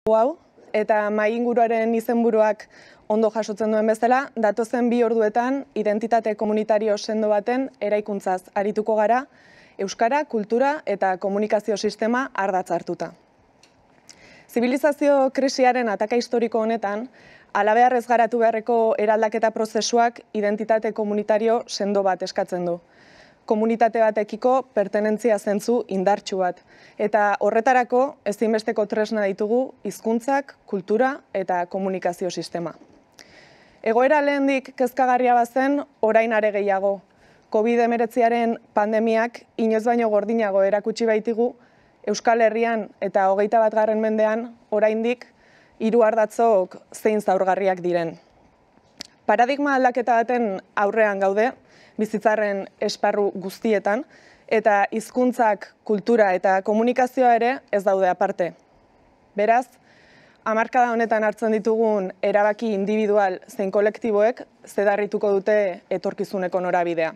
hau, eta mahai-inguruaren izenburuak ondo jasotzen duen bezala, datozen 2 orduetan identitate komunitario sendo baten eraikuntzaz arituko gara, euskara, kultura eta komunikazio sistema ardatz hartuta. Zibilizazio krisiaren ataka historiko honetan, halabeharrez garatu beharreko eraldaketa prozesuak identitate komunitario sendo bat eskatzen du. Komunitate batekiko pertenentzia zentzu indartsu bat. Eta horretarako ezinbesteko tresna ditugu hizkuntzak, kultura eta komunikazio sistema. Egoera lehendik kezkagarria bazen, orain are gehiago. COVID-19 pandemiak inoiz baino gordinago erakutsi baitigu, Euskal Herrian eta 21. mendean oraindik 3 ardatzok zein zaurgarriak diren. Paradigma aldaketa baten aurrean gaude, bizitzaren esparru guztietan, eta hizkuntzak, kultura eta komunikazioa ere ez daude aparte. Beraz, hamarkada honetan hartzen ditugun erabaki individual zein kolektiboek zedarrituko dute etorkizuneko norabidea.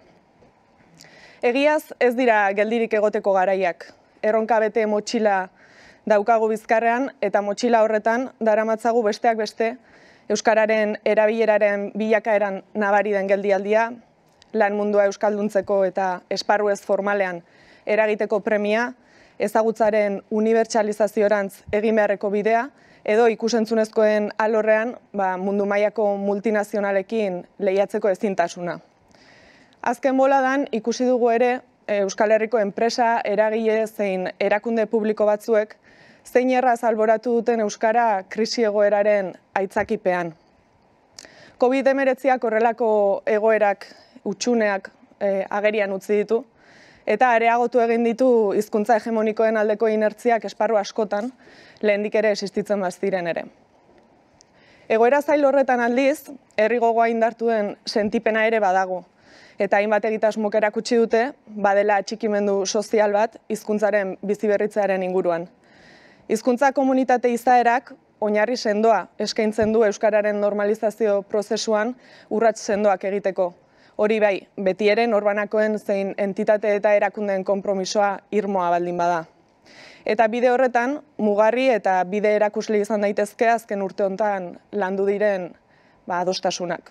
Egiaz ez dira geldirik egoteko garaiak. Erronka bete motxila daukagu bizkarrean eta motxila horretan daramatzagu besteak beste euskararen erabileraren bilakaeran nabari den geldialdia, lan mundua euskalduntzeko eta esparru ez formalean eragiteko premia, ezagutzaren unibertsalizaziorantz egin beharreko bidea, edo ikusentzunezkoen alorrean mundu mailako multinazionalekin lehiatzeko ezintasuna. Azken boladan ikusi dugu ere Euskal Herriko enpresa, eragile zein erakunde publiko batzuek zein erraz alboratu duten euskara krisi egoeraren aitzakipean. COVID-19 horrelako egoerak utxuneak agerian utzi ditu, eta areagotu egin ditu hizkuntza hegemonikoen aldeko inertziak esparru askotan, lehendik ere existitzen baziren ere. Egoera zail horretan aldiz, herri gogoa indartu den sentipena ere badago, eta hainbat egitasmok erakutsi dute, badela atxikimendu sozial bat hizkuntzaren biziberritzearen inguruan. Hizkuntza komunitate izaerak oinarri sendoa eskaintzen du euskararen normalizazio prozesuan urrats sendoak egiteko. Hori bai, beti ere norbanakoen zein entitate eta erakundeen konpromisoa irmoa baldin bada. Eta bide horretan, mugarri eta bide erakusle izan daitezke azken urte honetan landu diren adostasunak.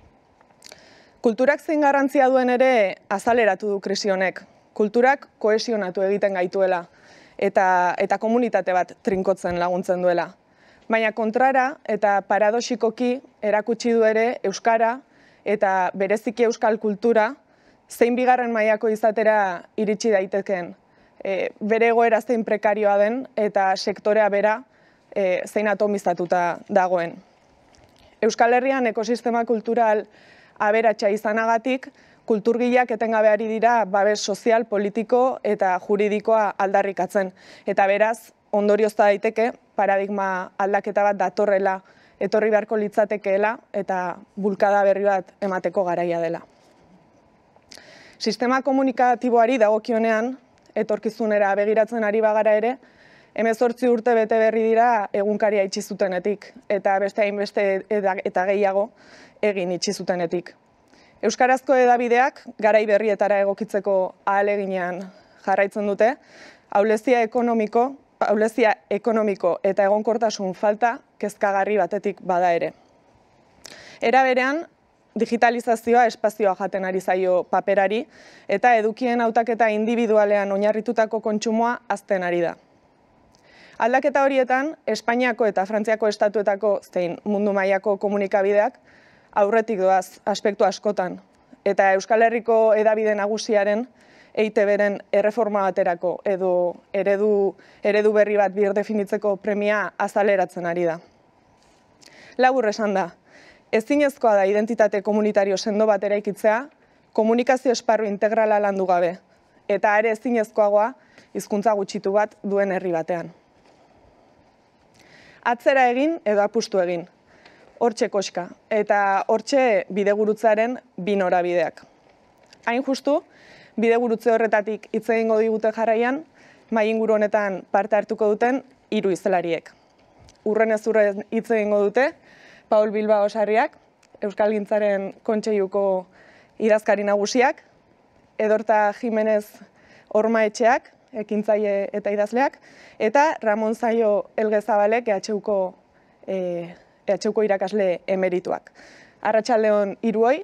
Kulturak zein garrantzia duen ere azaleratu du krisi honek. Kulturak kohesionatu egiten gaituela eta komunitate bat trinkotzen laguntzen duela. Baina kontrara eta paradoxikoki erakutsi du ere euskara eta bereziki euskal kultura zein bigarren mailako izatera iritsi daiteken. Bere egoera zein prekarioa den eta sektorea bera zein atomizatuta dagoen. Euskal Herrian ekosistema kultural aberatsa izanagatik, kulturgileak etengabe ari dira babes sozial, politiko eta juridikoa aldarrikatzen. Eta beraz, ondoriozta daiteke, paradigma aldaketa bat datorrela, etorri beharko litzatekeela eta bulkada berri bat emateko garaia dela. Sistema komunikatiboari dagokionean, etorkizunera begiratzen ari bagara ere, 18 urte bete berri dira egunkaria itxi zutenetik, eta beste hainbeste eta gehiago egin itxi zutenetik. Euskarazko hedabideak garai berrietara egokitzeko ahaleginean jarraitzen dute, ahulezia ekonomiko eta egonkortasun falta kezkagarri batetik bada ere. Era berean, digitalizazioa espazioa jaten ari zaio paperari eta edukien hautaketa indibidualean oinarritutako kontsumoa hazten ari da. Aldaketa horietan, Espainiako eta Frantziako estatuetako zein mundu mailako komunikabideak aurretik doaz aspektu askotan, eta Euskal Herriko hedabide nagusiaren EITB-ren erreforma baterako edo eredu berri bat birdefinitzeko premia azaleratzen ari da. Labur esan da, ezinezkoa da identitate komunitario sendo bat eraikitzea, komunikazio esparru integrala landu gabe, eta are ezinezkoagoa hizkuntza gutxitu bat duen herri batean. Atzera egin edo apustu egin. Hortxe koska, eta hortxe bidegurutzaren bi norabideak. Hain justu, bidegurutze horretatik hitz egingo digute jarraian, mahai-inguru honetan parte hartuko duten 3 hizlariek. Urrenez urren hitz egingo dute, Paul Bilbao Sarriak, Euskalgintzaren Kontseiluko idazkari nagusiak, Edorta Jimenez Ormaetxeak, ekintzaile eta idazleak, eta Ramon Zaio Elgezabalek EHUko irakasle emerituak. Arratsaldeon hiruoi,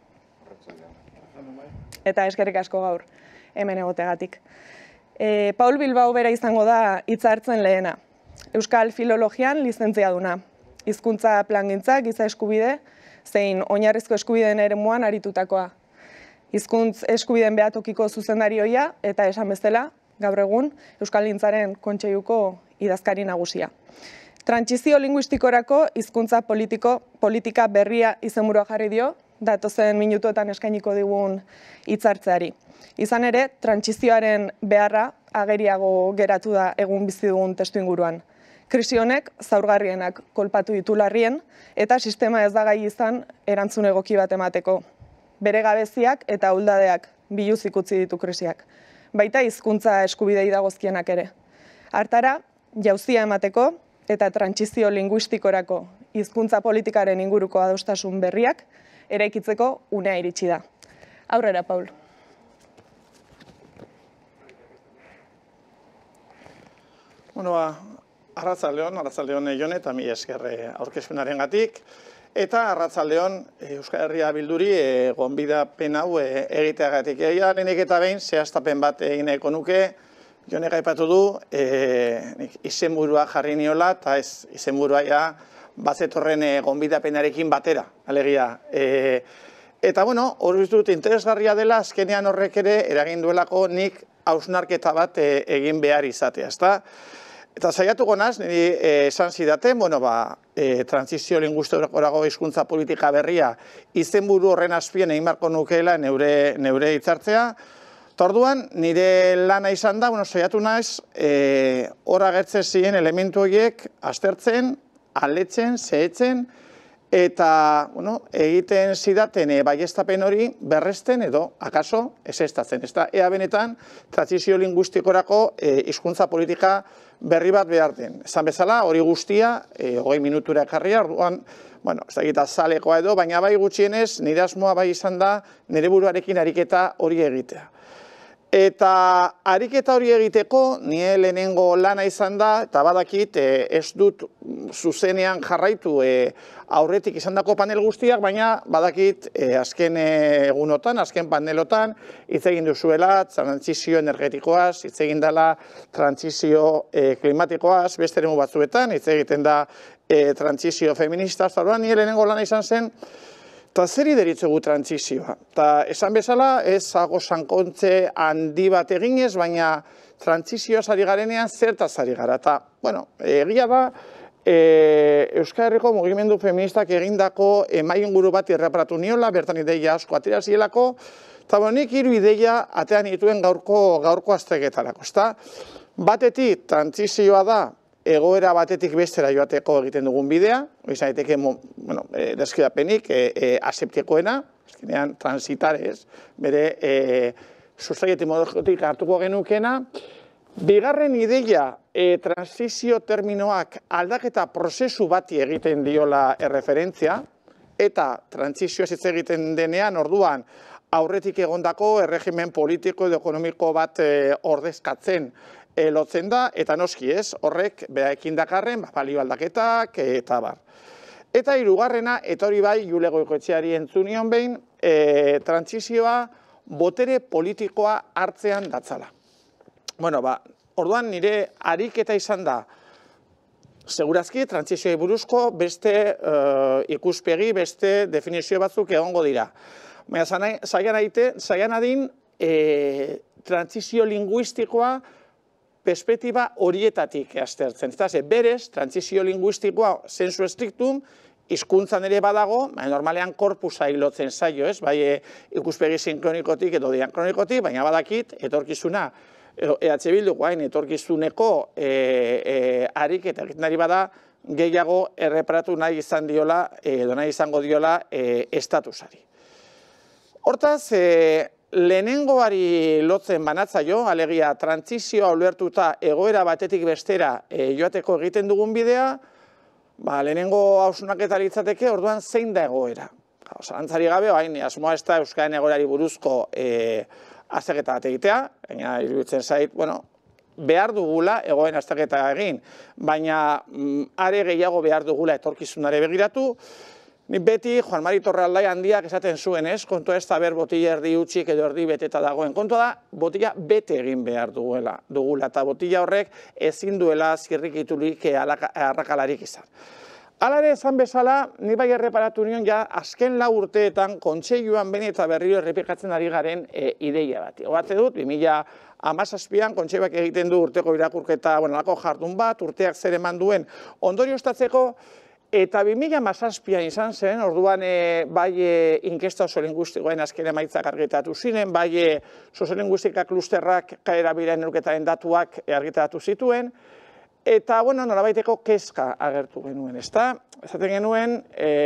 eta eskerrik asko gaur hemen egotegatik. Paul Bilbao bera izango da hitza hartzen lehena. Euskal Filologian lizentziaduna. Hizkuntza plangintza, giza eskubide, zein oinarrizko eskubideen eremuan aritutakoa. Hizkuntz eskubideen behatokiko zuzendarioia eta esan bezala, gaur egun, Euskalgintzaren Kontseiluko idazkari nagusia. Trantsizio linguistikorako hizkuntza politika berria izenburua jarri dio, datozen minutuetan eskainiko digun hitzartzeari. Izan ere, trantsizioaren beharra ageriago geratu da egun bizi dugun testuinguruan. Krisi honek zaurgarrienak kolpatu ditu larrien eta sistema ez da gai izan erantzun egoki bat emateko. Bere gabeziak eta ahuldadeak biluzik utzi ditu krisiak. Baita hizkuntza eskubidei dagozkienak ere. Hartara, jauzia emateko eta trantsizio linguistikorako hizkuntza politikaren inguruko adostasun berriak eraikitzeko unea iritsi da. Aurrera, Paul. Arratsaldeon Jone eta mi esker aurkezpenarengatik. Eta arratsaldeon Euskal Herria Bilduri gonbidapen hau egiteagatik. Lehenik eta behin zehaztapen bat egin nahiko nuke. Jonek aipatu du izenburua jarri niola eta ez izenburua bazetorren gonbidapenarekin batera, alegia. Eta hori dut interesgarria dela azkenean horrek ere eragin duelako nik hausnarketa bat egin behar izatea, ezta? Eta saiatuko naiz, niri esan zidaten, trantsizio linguistikorako hizkuntza politika berria izenburu horren azpian egin beharko nukeela neure hitzartzea. Eta orduan, nire lana izan da, saiatu naiz, hor agertzen ziren elementu horiek aztertzen, aletzen, zehetzen, eta egiten zidaten baieztapen hori berresten edo, akaso, ezeztatzen. Ea benetan, trantsizio linguistikorako hizkuntza politika berri bat behar den. Esan bezala, hori guztia, 20 minutura ekarria, orduan, ez da gita zalekoa edo, baina bai gutxienez, nire asmoa bai izan da, nire buruarekin ariketa hori egitea. Eta ariketa hori egiteko, nire lehenengo lana izan da, eta badakit ez dut zuzenean jarraitu aurretik izandako panel guztiak, baina badakit azken egunotan, azken panelotan, hitz egin duzuela trantsizio energetikoaz, hitz egin dela trantsizio klimatikoaz, beste eremu batzuetan, hitz egiten da trantsizio feminista, eta nire lehenengo lana izan zen, eta zeri deritzugu trantsizioa. Eta esan bezala, ez hago sankontze handi bat eginez, baina trantsizioaz ari garenean zertaz ari gara. Eta, egia da, Euskal Herriko mugimendu feministak egindako mailinguru bat irreparatu niola, bertan ideia asko atera zielako, eta nik 3 ideia atean dituen gaurko aztegetarako. Batetik, trantsizioa da, egoera batetik bestera joateko egiten dugun bidea, izan daiteke deskribapenik aseptikoena, azkenean transitarez, bere sustrai etimologikotik hartuko genukena. Bigarren ideia, trantsizio terminoak aldaketa prozesu bati egiten diola erreferentzia, eta trantsizioa hitz egiten denean orduan aurretik egondako erregimen politiko edo ekonomiko bat ordezkatzen lotzen da, eta noski ez, horrek behaekin dakarren balio aldaketak eta bar. Eta hirugarrena, eta hori bai, Jule Goikoetxeari entzunion behin, trantsizioa botere politikoa hartzean datzala. Orduan nire ariketa izan da, segurazki trantsizioei buruzko beste ikuspegi, beste definizio batzuk egongo dira. Baina zaian adin trantsizio linguistikoa perspektiba horietatik aztertzen. Berez, trantsizio linguistikoa sensu estrictum, hizkuntzan ere badago, normalean korpusa hilotzen zaio, bai ikuspegi sinkronikotik edo diakronikotik, baina badakit, etorkizuna, EH Bildu guain etorkizuneko ariketa egiten ari bada, gehiago erreparatu nahi izan diola, edo nahi izango diola estatusari. Hortaz, lehenengoari lotzen banatzaio, alegia trantsizioa ulertuta egoera batetik bestera joateko egiten dugun bidea, lehenengo hausnarketa litzateke orduan zein da egoera. Zalantzari gabe, asmoa ez da Euskaren egoerari buruzko azterketa bat egitea, baina iruditzen zait, behar dugula egoen azterketa egin, baina are gehiago behar dugula etorkizunare begiratu. Ni beti Juan Mari Torrealdai handiak esaten zuen, ez? Kontua ez da ber botila erdi utxik edo erdi beteta dagoen. Kontua da, botila bete egin behar dugula, eta botila horrek ezin duela zirrikiturik arrakalarik izan. Hala ere, esan bezala, ni bai erreparatu nion ja azken 4 urteetan kontseiluan behin eta berriro errepikatzen ari garen ideia bat. Obatze dut, 2017an kontseiluak egiten du urteko irakurketa, lako jardun bat, urteak zer eman duen ondorioztatzeko, eta 2017an izan zen, orduan bai inkesta soziolinguistikoen azken emaitzak argitaratu ziren, bai soziolinguistika klusterrak erabilen eruketaren datuak argitaratu zituen, eta, nolabaiteko kezka agertu genuen, ezta? Esaten genuen,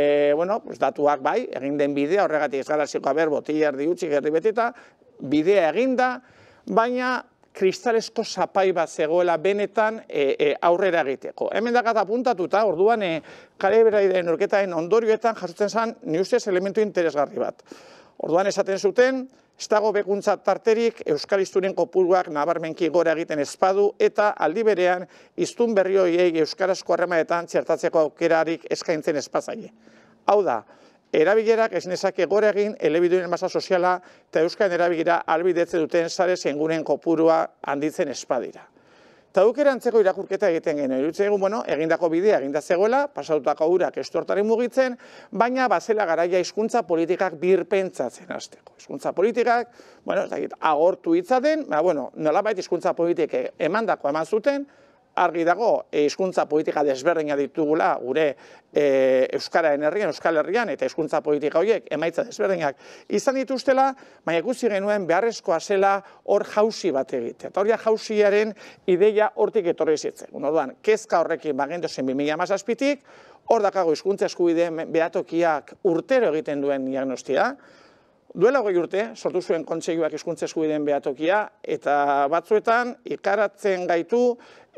datuak bai, egin den bidea, horregatik ez gara ziko haber, botila erdi utxik erdi beteta, bidea eginda, baina kristalesko zapai bat zegoela benetan aurrera egiteko. Hemen dakat apuntatuta, orduan kalibraideen urketaren ondorioetan jasotzen zen, ni ustez elementu interesgarri bat. Orduan esaten zuten, ez dago bekuntza tarterik, euskal hiztunen kopuruak nabarmenki gora egiten ezpadu, eta aldi berean, hiztun berri horiei euskarazko harremanetan txertatzeko aukerarik eskaintzen ezpazaile. Hau da, erabilerak ez nezake gora egin elebidunen masa soziala eta euskaren erabilera ahalbidetze duten sare zein kopurua handitzen espadira. Eta aukera antzeko irakurketa egiten genuen. Iruditzen egun, egindako bidea eginda zegoela, pasatutako urak estortaren mugitzen, baina bazela garaia hizkuntza politikak birpentsatzen hasteko. Hizkuntza politikak, agortu hitzaten, nolabait hizkuntza politikek emandako eman zuten, argi dago, hizkuntza politika desberdina ditugula gure Euskararen herrian, Euskal Herrian, eta hizkuntza politika horiek emaitza desberdinak izan dituztela, baina ikusi genuen beharrezkoa zela hor jauzi bat egitea. Eta hori jauziaren ideia hortik etorri zitzen. Orduan, kezka horrekin bagendu zen 2017tik, hor dakago hizkuntza eskubideen behatokiak urtero egiten duen diagnostia. Duela 20 urte, sortu zuen kontseiluak hizkuntza eskubideen behatokia, eta batzuetan ikaratzen gaitu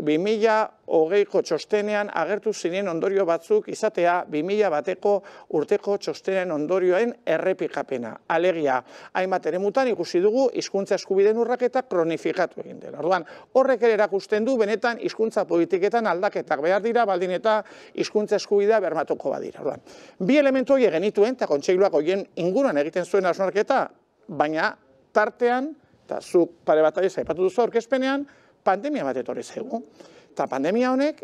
2020ko txostenean agertu ziren ondorio batzuk izatea 2001ko urteko txostenen ondorioen errepikapena. Alegia, hainbat eremutan ikusi dugu hizkuntza eskubideen urraketa kronifikatu egin dela. Orduan, horrek ere erakusten du benetan hizkuntza politiketan aldaketak behar dira, baldin eta hizkuntza eskubidea bermatuko badira. Orduan, bi elementu horiek genituen, eta kontseiluak horien inguruan egiten zuen hausnarketa, baina tartean, eta zuk pare bat aipatu duzu aurkezpenean, pandemia bat etorri zaigu. Eta pandemia honek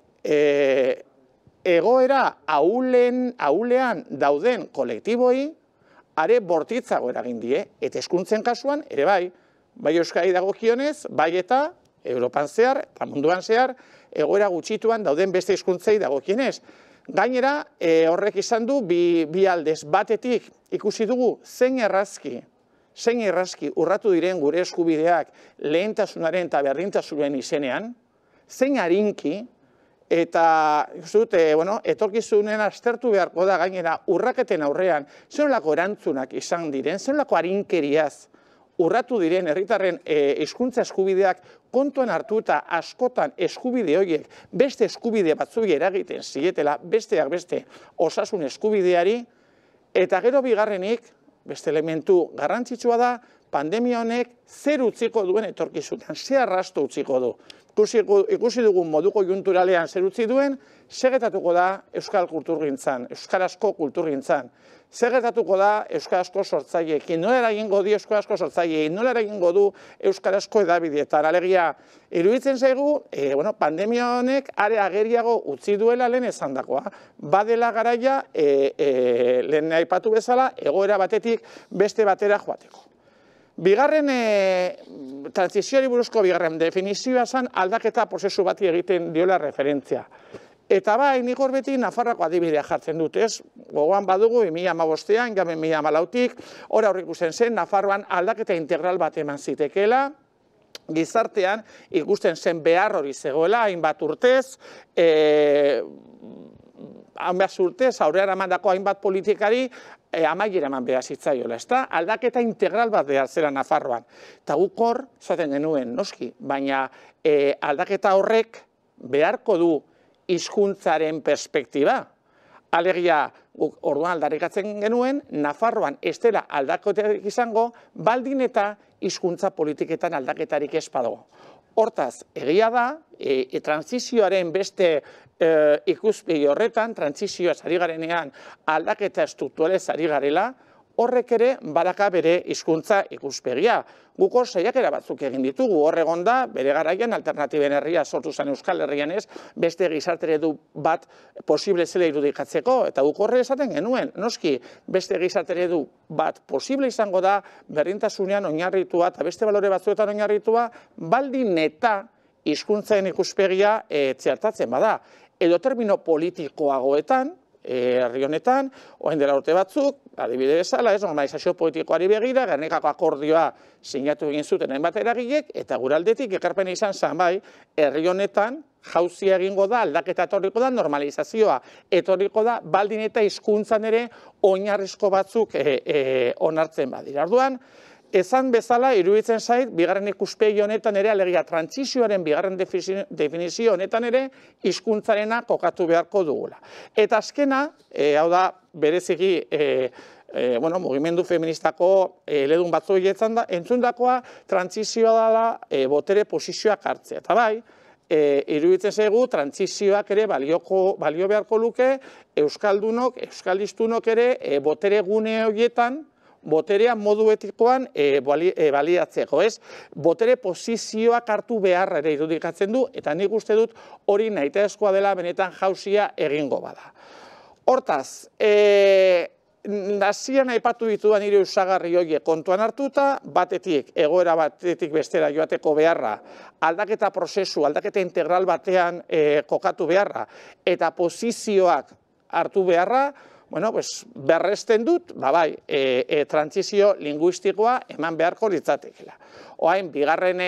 egoera ahulean dauden kolektiboi are bortitzago eragin die, eta hezkuntzen kasuan ere bai Euskadi dagokionez, bai eta Europan zehar eta munduan zehar egoera gutxituan dauden beste hizkuntzei dagokienez. Gainera, horrek izan du bi aldez batetik ikusi dugu zein errazki urratu diren gure eskubideak lehentasunaren eta berdintasunaren izenean, zein harinki, eta etorkizunen aztertu beharko da gainera urraketen aurrean, zenolako erantzunak izan diren, zenolako harinkeriaz urratu diren herritarren hizkuntza eskubideak kontuan hartu eta askotan eskubide horiek beste eskubide batzuk eragiten zietela, besteak beste osasun eskubideari, eta gero bigarrenik, beste elementu garrantzitsua da, pandemia honek zer utziko duen etorkizunean, zer arrasto utziko du. Ikusi dugun modu konjunturalean zer utzi duen, zer gertatuko da euskal kulturgintzan, euskarazko kulturgintzan, zer gertatuko da euskarazko sortzaileekin, nola eragingo di euskarazko sortzaileekin, nola eragingo du euskarazko edabideetan. Alegia, iruditzen zaigu, pandemia honek are ageriago utzi duela lehen esandakoa. Badela garaia, lehen aipatu bezala, egoera batetik beste batera joateko. Bigarren transizioari buruzko bigarren definizioa zen aldaketa prozesu bati egiten diola referentzia. Eta bai, nik hor beti Nafarroako adibidea jartzen dut, ez? Gogoan badugu, 2015an, 2014tik, hor aurrikusten zen, Nafarroan aldaketa integral bat eman zitekeela, gizartean ikusten zen behar hori zegoela, hainbat urtez, aurrean emandako hainbat politikari amaiera eman behar zitzaiola, ezta? Aldaketa integral bat behar zela Nafarroan. Eta guk hor, zaten genuen, noski, baina aldaketa horrek beharko du hizkuntzaren perspektiba. Alegia, orduan aldarrikatzen genuen, Nafarroan ez dela aldaketak izango, baldin eta hizkuntza politiketan aldaketarik ez badago. Hortaz, egia da, transizioaren beste ikuspegi horretan, transizioaz ari garenean aldaketa strukturalez ari garela, horrek ere badaka bere hizkuntza ikuspegia. Guk saiakera batzuk egin ditugu, hor egon da, bere garaian alternatiben herria sortu zen Euskal Herrian ez, beste gizarte eredu bat posible zela irudikatzeko, eta guk horre esaten genuen, noski, beste gizarte eredu bat posible izango da, berdintasunean oinarritua eta beste balore batzuetan oinarritua, baldin eta hizkuntzen ikuspegia txertatzen bada. Edo termino politikoagoetan, herri honetan, orain dela urte batzuk, adibide bezala, normalizazio politikoari begira, Gernikako akordioa sinatu egin zuten hainbat eragilek, eta gure aldetik ekarpena izan zen bai, herri honetan jauzia egingo da, aldaketa etorriko da, normalizazioa etorriko da, baldin eta hizkuntzan ere oinarrizko batzuk onartzen badira. Orduan, esan bezala, iruditzen zait, bigarren ikuspegi honetan ere, alegia trantzizioaren bigarren definizio honetan ere, hizkuntzarena kokatu beharko dugula. Eta azkena, hau da, bereziki, mugimendu feministako eledun batzu entzundakoa, trantzizioa dela botere posizioak hartzea. Eta bai, iruditzen zaigu, trantzizioak ere balio beharko luke, euskaldunok, euskaldiztunok ere, botere gune horietan, boterea modu etikoan baliatzeko, ez? Botere posizioak hartu beharra ere irudikatzen du, eta nik uste dut hori nahitaezkoa dela benetan jauzia egingo bada. Hortaz, hasieran aipatu ditudan nire usagarri horiek kontuan hartuta, batetik, egoera batetik bestera joateko beharra, aldaketa prozesu, aldaketa integral batean kokatu beharra, eta posizioak hartu beharra, berresten dut, trantzizio linguistikoa eman beharko litzatekela. Oain, bigarren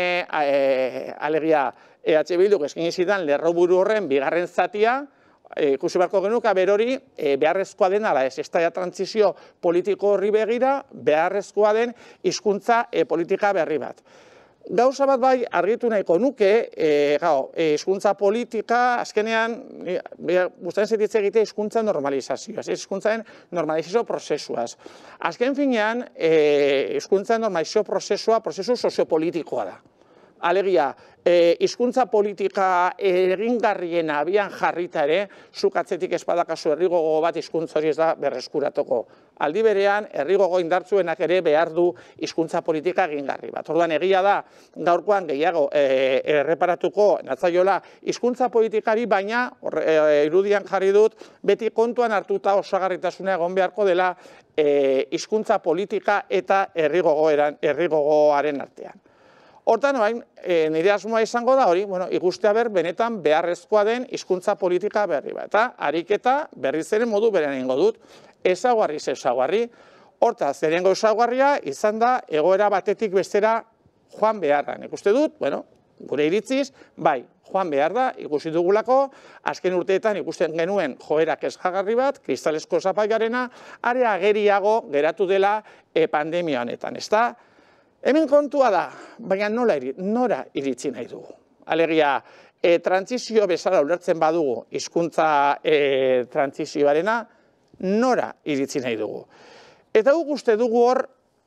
alegia EH Bilduk eskaini zidan lerroburu horren bigarren zatia, ikusi beharko genuka berori beharrezkoa den, ala ez, estaia trantzizio politiko horri begira, beharrezkoa den hizkuntza politika berri bat. Gauza bat bai argitu nahiko nuke, hizkuntza politika, azkenean, gustatzen zait hitz egitea hizkuntza normalizazioaz, hizkuntzaren normalizazio prozesuaz. Azken finean, hizkuntza normalizazio prozesua, prozesu soziopolitikoa da. Alegia, hizkuntza politika egingarriena abian jarrita ere, zuk atzetik ez badakazu herri gogo bat hizkuntza hori ez da berreskuratuko. Aldi berean, herri gogo indartsuenak ere behar du hizkuntza politika egingarri bat. Orduan, egia da, gaurkoan gehiago erreparatuko natzaiola hizkuntza politikari, baina irudian jarri dut, beti kontuan hartuta osagarritasuna egon beharko dela hizkuntza politika eta herri gogoaren artean. Hortan, nire asmoa izango da hori, ikustea benetan beharrezkoa den hizkuntza politika berri bat. Eta ariketa berriz ere modu berean egingo dut, ezaguarri. Hortaz, lehenengo ezaguarria izan da egoera batetik bestera joan beharra. Ikuste dut, gure iritziz, bai, joan behar da, ikusi dugulako, azken urteetan ikusten genuen joera kezkagarri bat, kristalesko zapaiarena, are ageriago geratu dela pandemia honetan, ezta? Hemen kontua da, baina nora iritsi nahi dugu. Alegia, trantzizio bezala ulertzen badugu hizkuntza trantzizioarena, nora iritsi nahi dugu. Eta guk uste dugu hor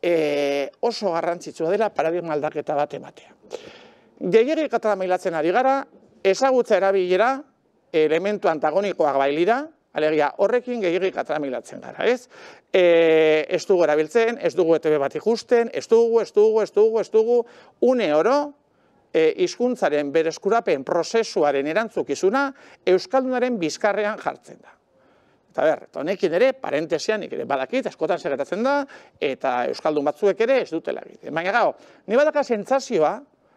oso garrantzitsua dela paradigma aldaketa bat ematea. Gehiegi katamailatzen ari gara, ezagutza erabilera, elementu antagonikoak bailira, alegia, horrekin gehiagi katramilatzen gara, ez? Ez dugu erabiltzen, ez dugu ETB bat ikusten, ez dugu, une oro, hizkuntzaren bereskurapen prozesuaren erantzukizuna euskaldunaren bizkarrean jartzen da. Eta honekin ere, parentesian ere badakit, askotan segetatzen da, eta euskaldun batzuek ere ez dutela egiten. Baina gau, ni badaka sentsazioa,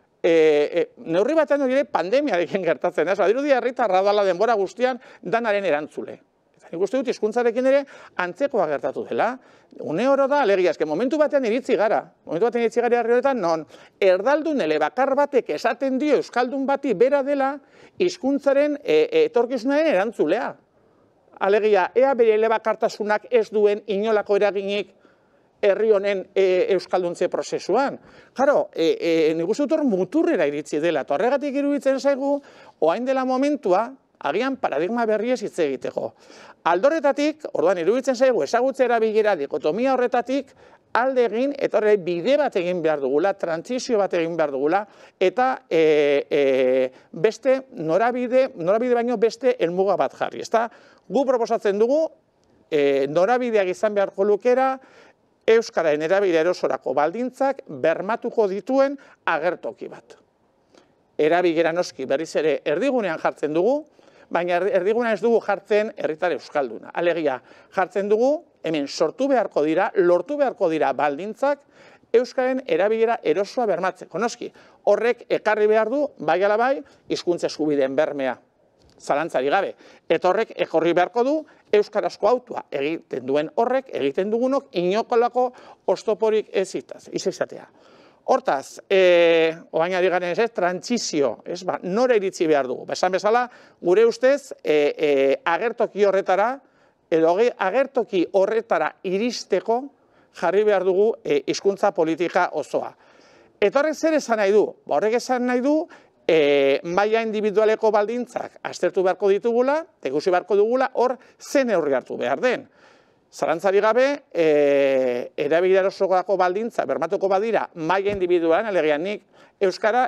neurri batean hori ere pandemiarekin gertatzen, ez? Badirudi herritarra dela denbora guztian danaren erantzule. Nik uste dut hizkuntzarekin ere antzekoa gertatu dela. Une oro da, alegia, eske momentu batean iritzi gara herri honetan, non erdaldun elebakar batek esaten dio euskaldun bati bera dela hizkuntzaren etorkizunaren erantzulea. Alegia, ea bere elebakartasunak ez duen inolako eraginik herri honen euskalduntze prozesuan. Claro, nik uste dut hor muturrera iritzi dela, eta horregatik iruditzen zaigu, orain dela momentua, agian paradigma berriez hitz egiteko. Aldorretatik, orduan iruditzen zaigu ezagutze erabilera dikotomia horretatik, alde egin, eta horre bide bat egin behar dugula, trantsizio bat egin behar dugula, eta beste norabide baino beste helmuga bat jarri. Ezta? Gu proposatzen dugu, norabideak izan beharko lukera, euskararen erabilera erosorako baldintzak bermatuko dituen agertoki bat. Erabilera noski berriz ere erdigunean jartzen dugu, baina erdigunean ez dugu jartzen herritar euskalduna. Alegia, jartzen dugu, hemen sortu beharko dira, lortu beharko dira baldintzak euskararen erabilera erosoa bermatzeko. Noski, horrek ekarri behar du, bai ala bai, hizkuntza eskubideen bermea. Zalantzari gabe. Eta horrek ekorri beharko du, euskarazko autua egiten duen horrek, egiten dugunok, inokolako oztoporik ez izatea. Hortaz, oain ari garen ez, trantsizio, nora iritsi behar dugu. Esan bezala, gure ustez, agertoki horretara, edo agertoki horretara iristeko jarri behar dugu hizkuntza politika osoa. Eta horrek zer esan nahi du? Horrek esan nahi du, maila individualeko baldintzak aztertu beharko ditugula, ikusi beharko dugula, hor zen neurri hartu behar den. Zalantzari gabe, erabilera erosoko baldintza bermatuko badira maila individualan, alegia nik euskara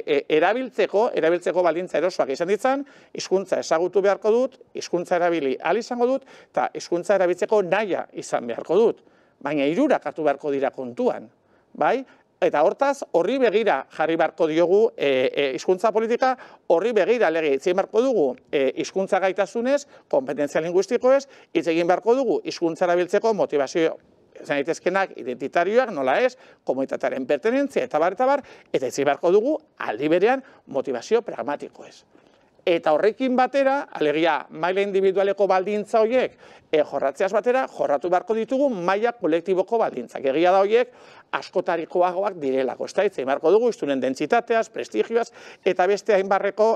erabiltzeko baldintza erosoak izan ditzan, hizkuntza ezagutu beharko dut, hizkuntza erabili ahal izango dut, eta hizkuntza erabiltzeko nahia izan beharko dut. Baina hirurak hartu beharko dira kontuan, bai? Eta hortaz, horri begira jarri beharko diogu hizkuntza politika, horri begira lege hitz egin beharko dugu hizkuntza gaitasunez, kompetentzia linguistikoez, hitz egin beharko dugu hizkuntza erabiltzeko motivazio izan daitezkenak identitarioak, nola ez, komunitatearen pertenentzia eta bar, eta hitz egin beharko dugu aldi berean motivazio pragmatikoez. Eta horrekin batera, alegia maila individualeko baldintza horiek jorratzeaz batera, jorratu beharko ditugu maila kolektiboko baldintzak. Egia da horiek askotarikoagoak direlako. Ez da, hitz egin beharko dugu, hiztunen dentsitateaz, prestigioaz, eta beste hainbarreko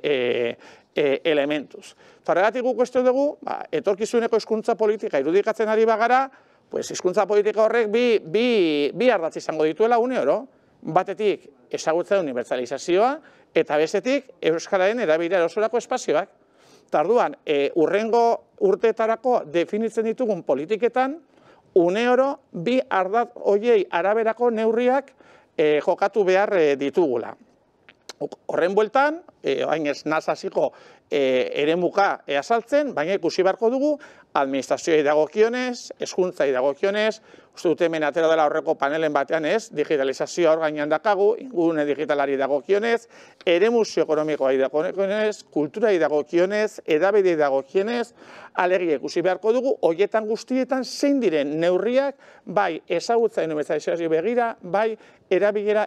elementuz. Horregatik guk uste dugu, etorkizuneko hizkuntza politika irudikatzen ari bagara, hizkuntza politika horrek bi ardatz izango dituela oro. Batetik ezagutza unibertsalizazioa, eta bestetik euskararen erabilera erosorako espazioak. Tarduan, hurrengo urteetarako definitzen ditugun politiketan, uneoro bi ardatz horiei araberako neurriak jokatu behar ditugula. Horren bueltan, hain ez nazaziko eremuka azaltzen, baina ikusi beharko dugu, administrazioei dagokionez, hezkuntzai dagokionez, uste dut hemen atera dela horreko panelen batean ez, digitalizazioa hor gainean dakagu, ingurune digitalari dagokionez, eremu sozioekonomikoai dagokionez, kulturai dagokionez, hedabidei dagokionez, alegia ikusi beharko dugu, horietan guztietan zein diren neurriak, bai ezagutza unibertsalizazio begira, bai erabilera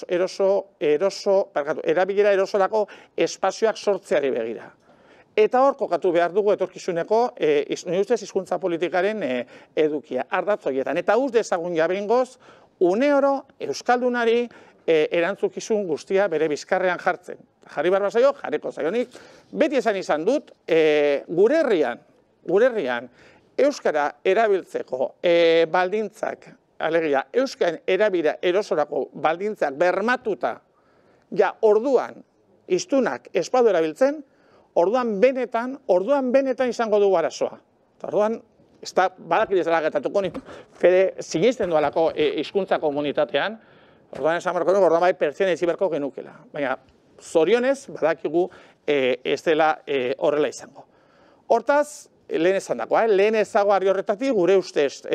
erosorako espazioak sortzeari begira. Eta hor kokatu behar dugu etorkizuneko hizkuntza politikaren edukia, ardatz horietan. Eta uz dezagun jabehingoz, uneoro euskaldunari erantzukizun guztia bere bizkarrean jartzen. Jarri behar zaio, jarriko zaionik. Beti esan izan dut, gure herrian, euskara erabiltzeko baldintzak, alegia, euskaren erabilera erosorako baldintzak bermatuta, ja orduan, hiztunak ez badu erabiltzen, orduan benetan izango dugu arazoa. Orduan, badakit ez dela gertatuko, fede sinisten dualako hizkuntza komunitatean, orduan esan berko dugu, orduan bai pertsiana itxi beharko genukela. Baina, zorionez, badakigu ez dela horrela izango. Hortaz, lehen esan dagoa, lehen ezaguarri horretatik, gure ustez,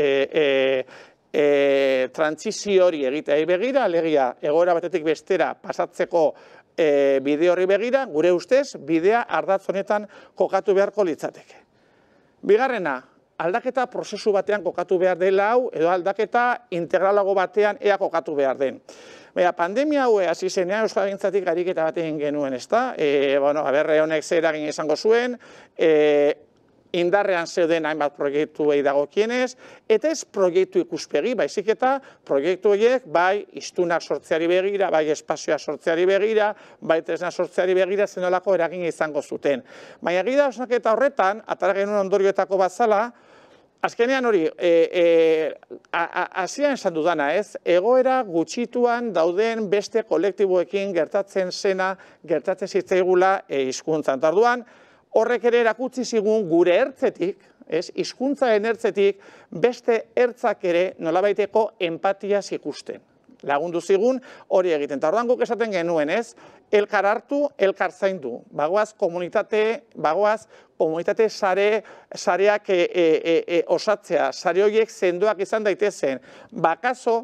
trantsizio hori egitea begira, alegia egoera batetik bestera pasatzeko bide horri begira, gure ustez, bidea ardatz honetan kokatu beharko litzateke. Bigarrena, aldaketa prozesu batean kokatu behar dela hau, edo aldaketa integralago batean ea kokatu behar den. Pandemia hau hasi zenean euskalgintzatik ariketa bat egin genuen, ezta? Aberre honek zer eragin izango zuen, indarrean zeuden hainbat proiektuei dagokienez, eta ez proiektu ikuspegi, baizik eta proiektu horiek bai hiztunak sortzeari begira, bai espazioa sortzeari begira, bai tresna sortzeari begira zenolako eragina izango zuten. Baina egia da osnaketa horretan, atara genuen ondorioetako bat zela, azkenean hori, hasieran esan dudana ez, egoera gutxituan dauden beste kolektiboekin gertatzen zena, gertatzen zitzaigula hizkuntzan. Orduan, Horrek ere erakutsi zigun gure ertzetik, hizkuntzaren ertzetik, beste ertzak ere nolabaiteko empatiaz ikusten. Lagundu zigun hori egiten. Eta orduan guk esaten genuen, elkar hartu, elkar zaindu. Bagoaz komunitate sareak osatzea, sare horiek sendoak izan daitezen. Bakaso,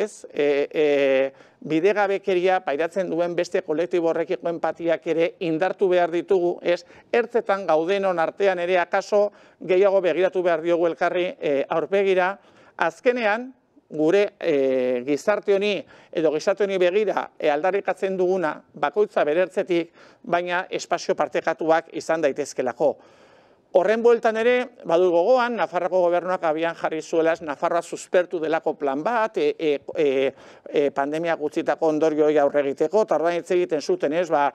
bidegabekeria pairatzen duen beste kolektibo horrekiko empatiak ere indartu behar ditugu, ertzetan gaudenon artean ere akaso gehiago begiratu behar diogu elkarri aurpegira. Azkenean, gure gizarte honi edo gizarte honi begira aldarrikatzen duguna bakoitza berertzetik, baina espazio partekatuak izan daitezkelako. Horren bueltan ere, badu gogoan, Nafarroako gobernuak abian jarri zuela Nafarroa suspertu delako plan bat, pandemia gutxitako ondorioi aurre egiteko, eta orduan hitz egiten zuten,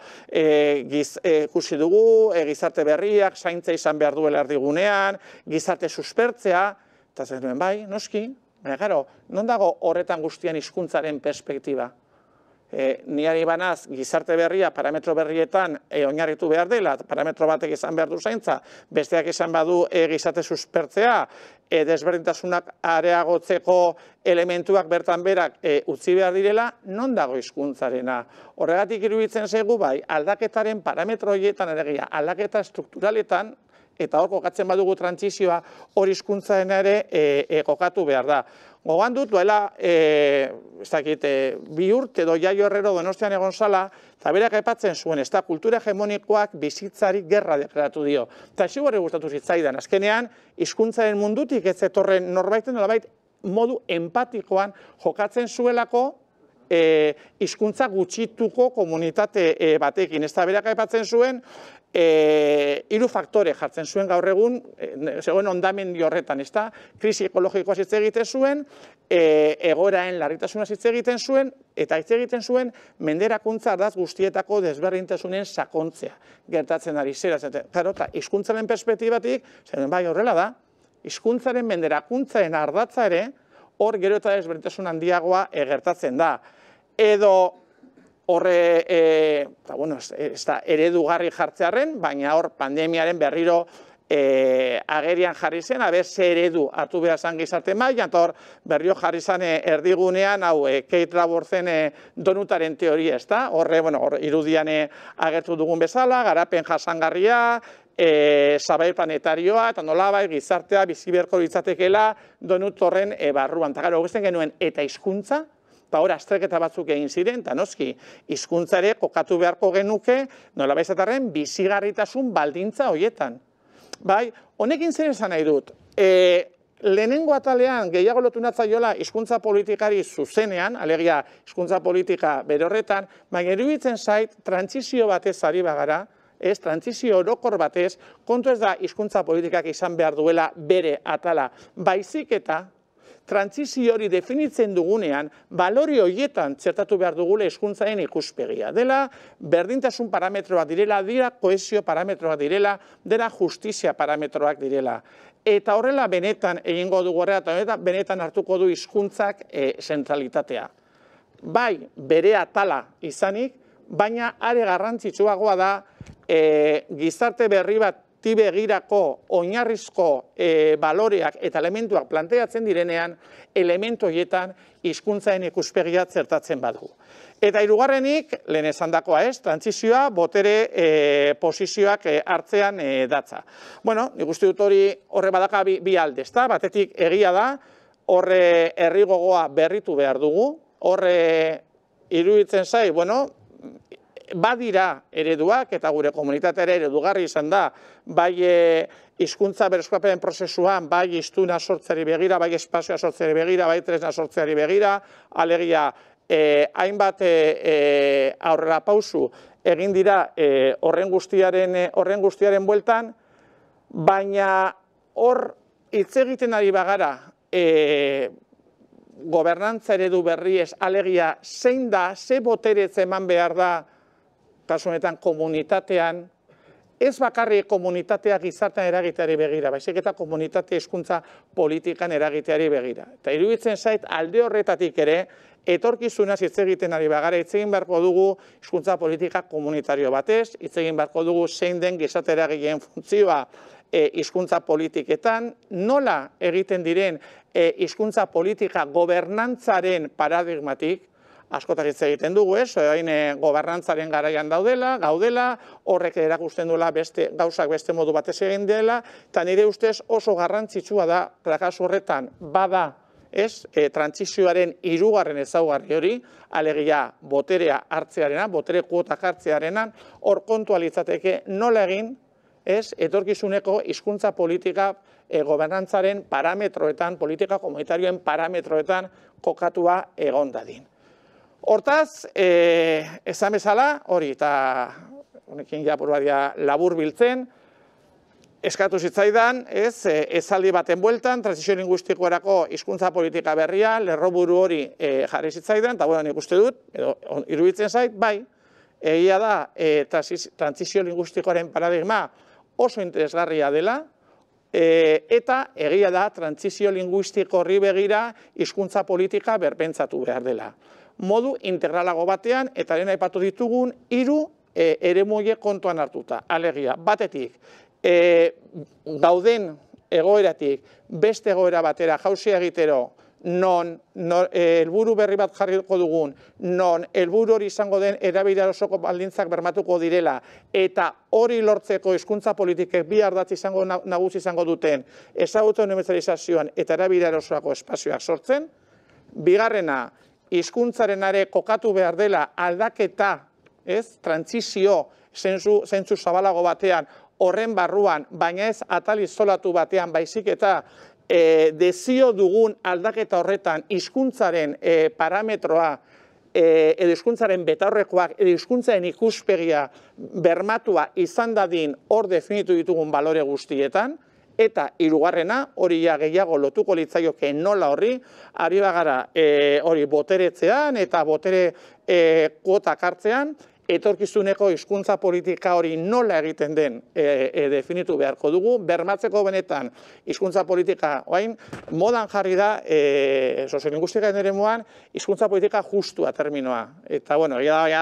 ikusi dugu, gizarte berriak, zaintza izan behar duela erdigunean, gizarte suspertzea, eta zer duen bai, noski, baina, gero, non dago horretan guztian hizkuntzaren perspektiba? Niari banaz, gizarte berria, parametro berrietan oinarritu behar dela, parametro batek izan behar du zaintza, besteak izan badu gizarte suspertzea, desberdintasunak areagotzeko elementuak bertan berak utzi behar direla, non dago hizkuntzarena. Horregatik iruditzen zaigu bai, aldaketaren parametro horietan alegia, aldaketa strukturaletan, eta hor kokatzen badugu trantsizioa hori hizkuntzaren ere kokatu behar da. Gogoan dut, duela, bi urte edo Jaio Herrero Donostian egon zala, eta berak aipatzen zuen, kultura hegemonikoak bizitzari gerra deklaratu dio. Eta xigorri gustatu zitzaidan, azkenean, hizkuntzaren mundutik ez zetorren norbaiten nolabait modu empatikoan jokatzen zuelako hizkuntza gutxituko komunitate batekin. Ez da berak aipatzen zuen, 3 faktore jartzen zuen gaur egun, zegoen ondamendi horretan, krisi ekologikoa hitz egiten zuen, egoeraen larritasuna hitz egiten zuen, eta hitz egiten zuen menderakuntza ardaz guztietako desberdintasunen sakontzea gertatzen ari zera. Eta hizkuntzaren perspektibatik, bai horrela da, hizkuntzaren mendeраkuntzaren ardatza ere, hor gero eta desberdintasun handiagoa gertatzen da. Edo horre, ez da eredugarri jartzearen, baina hor pandemiaren berriro agerian jarri zen, ze eredu hartu behar zan gizarte mailan, eta hor berrio jarri zen erdigunean, hau, Kate Raworthen donutaren teoria, ez da? Horre, irudian agertu dugun bezala, garapen jasangarria, zabail planetarioa, eta nolabait gizartea bizi beharko litzatekeela donut horren barruan. Eta gero, guztien genuen, eta hizkuntza, eta hor azterketa batzuk egin ziren, eta noski, hizkuntzare kokatu beharko genuke, nolabait zatarren, bizigarritasun baldintza horietan. Bai, honekin zer esan nahi dut, lehenengo atalean gehiago lotu natzaiola hizkuntza politikari zuzenean, alegia hizkuntza politika bere horretan, baina iruditzen zait, trantsizio batez ari bagara, trantsizio orokor batez, kontu ez da hizkuntza politikak izan behar duela bere atala, baizik eta trantsizio hori definitzen dugunean, balori horietan txertatu behar dugule hizkuntzaren ikuspegia. Dela, berdintasun parametroak direla, dira kohesio parametroak direla, dela justizia parametroak direla. Eta horrela benetan egingo dugu horrela, eta benetan hartuko du hizkuntzak zentralitatea. Bai, bere atala izanik, baina are garrantzitsuagoa da gizarte berri bat begirako oinarrizko baloreak eta elementuak planteatzen direnean, elementu horietan hizkuntzaren ikuspegia zertatzen badu. Eta hirugarrenik, lehen esandakoa trantsizioa, botere posizioak hartzean datza. Nik uste dut hori horre badaka bi alde, batetik egia da, horre herri gogoa berritu behar dugu, horre iruditzen zai, badira ereduak, eta gure komunitatea eredugarri izan da, bai hizkuntza berreskurapen prozesuan, bai hiztuna sortzeari begira, bai espazioa sortzeari begira, bai tresna sortzeari begira, alegia, hainbat aurrera pausu egin dira horren guztiaren bueltan, baina hor hitz egiten ari bagara gobernantza eredu berriez, alegia, zein da, ze boterez eman behar da kasu honetan komunitatean, ez bakarrik komunitatea gizartean eragiteari begira, baizik eta komunitate hizkuntza politikan eragiteari begira. Eta iruditzen zait alde horretatik ere, etorkizunaz hitz egiten ari bagara, hitz egin beharko dugu hizkuntza politika komunitario batez, hitz egin beharko dugu zein den gizarte eragileen funtzioa hizkuntza politiketan, nola egiten diren hizkuntza politika gobernantzaren paradigmatik, askotak hitz egiten dugu, orain gobernantzaren garaian gaudela, horrek erakusten duela gauzak beste modu batez egin dela, eta nire ustez oso garrantzitsua da, kasu horretan, bada, trantsizioaren hirugarren ezaugarri hori, alegia boterea hartzearena, botere kuotak hartzearena, hor kontua litzateke nola egin, etorkizuneko hizkuntza politika gobernantzaren parametroetan, politika komunitarioen parametroetan kokatua egon dadin. Hortaz, esan bezala, hori eta honekin japurbadia labur biltzen, eskatu zitzaidan, esaldi baten bueltan, transizio linguistikoerako hizkuntza politika berria, lerroburu hori jarri zitzaidan, eta nik uste dut, iruditzen zait, bai, egia da, transizio linguistikoaren paradigma oso interesgarria dela, eta egia da, transizio linguistiko horri begira hizkuntza politika berpentsatu behar dela. Modu integralago batean, eta lehen aipatu ditugun, 3 eremuie kontuan hartuta. Alegia, batetik, gauden egoeratik beste egoera batera jauzia egitero, non helburu berri bat jarriko dugun, non helburu hori izango den erabilera osoko baldintzak bermatuko direla, eta hori lortzeko hizkuntza politikek bi ardatz nagusi izango duten ezagutzen unibertsalizazioan eta erabilera osoko espazioak sortzen. Bigarrena, hizkuntzarenare kokatu behar dela aldaketa, trantsizio zentzu zabalago batean, horren barruan, baina ez atal izolatu batean, baizik eta dezio dugun aldaketa horretan hizkuntzaren parametroa edo hizkuntzaren betaurrekoak edo hizkuntzaren ikuspegia bermatua izan dadin hor definitu ditugun balore guztietan, eta hirugarrena, hori gehiago lotuko litzaioke nola horri, ari bagara hori boteretzean eta botere kuotak hartzean, etorkizuneko hizkuntza politika hori nola egiten den definitu beharko dugu, bermatzeko benetan hizkuntza politika, orain, modan jarri da, soziolinguistikaren eremuan, hizkuntza politika justua terminoa. Eta, bueno,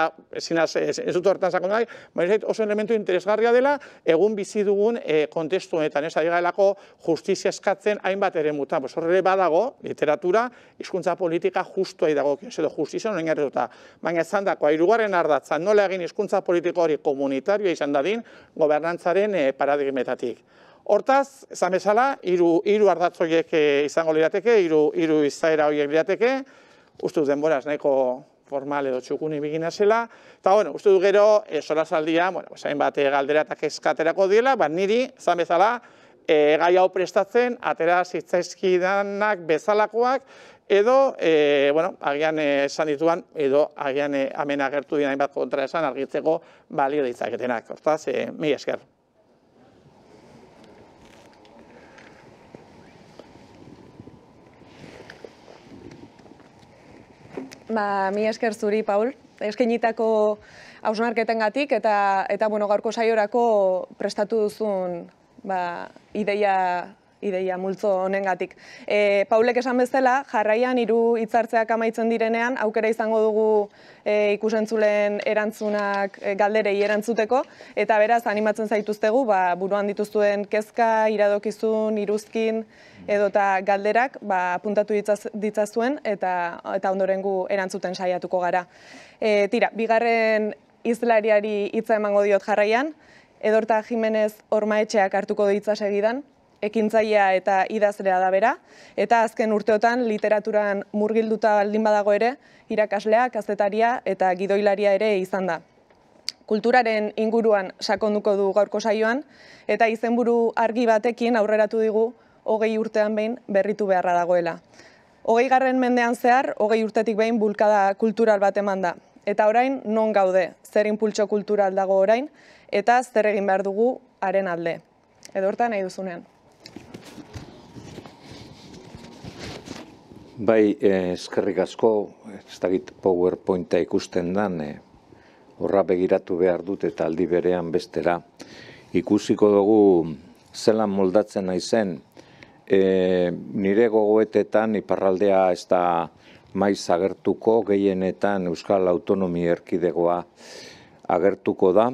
ez dut horretan zakon nahi, baina oso elementu interesgarria dela, egun bizi dugun kontestu honetan, ez ari gaelako justizia eskatzen hainbat eremutan. Horre badago, literatura, hizkuntza politika justua dago, edo justizia noren gertuta. Baina esan dako, hirugarren ardatza, nola egin hizkuntza politiko hori komunitarioa izan dadin gobernantzaren paradigmetatik. Hortaz, esan bezala, hiru ardatz horiek izango lirateke, hiru izaera horiek lirateke, uste dut denboraz nahiko formal edo txukuni bigina zela, eta uste dut gero, solasaldia, hainbat galdera eta kezkaterako diela, niri, esan bezala, gai hau prestatzen, atera zitzaizkidanak bezalakoak, edo, agian esan dituan, edo agian hemen agertu dira hainbat kontra esan argitzeko balio ditzaketenak. Hortaz, mila esker. Mila esker zuri, Paul. Eskainitako hausnarketengatik eta gaurko saiorako prestatu duzun ideia multzo honengatik. Paulek esan bezala, jarraian 3 hitzartzeak amaitzen direnean, aukera izango dugu ikusentzuleen erantzunak galderei erantzuteko, eta beraz animatzen zaituztegu, buruan dituzuen kezka, iradokizun, iruzkin, edota galderak apuntatu ditzazuen, eta ondoren gu erantzuten saiatuko gara. Tira, bigarren hizlariari hitza emango diot jarraian, Edorta Jimenez Ormaetxeak hartuko ditza segidan, ekintzailea eta idazlea da bera, eta azken urteotan literaturan murgilduta baldin badago ere, irakaslea, kazetaria eta gidoilaria ere izan da. Kulturaren inguruan sakonduko du gaurko saioan, eta izenburu argi batekin aurreratu digu 20 urtean behin berritu beharra dagoela. 20. mendean zehar, 20 urtetik behin bulkada kultural bat eman da. Eta orain non gaude, zer inpultso kultural dago orain, eta zer egin behar dugu haren alde. Edorta, nahi duzunean. Bai, eskerrik asko, ez dakit PowerPointa ikusten dan, horra begiratu behar dut eta aldi berean bestera ikusiko dugu zelan moldatzen naizen. Nire gogoetetan iparraldea ez da maiz agertuko, gehienetan Euskal Autonomia Erkidegoa agertuko da.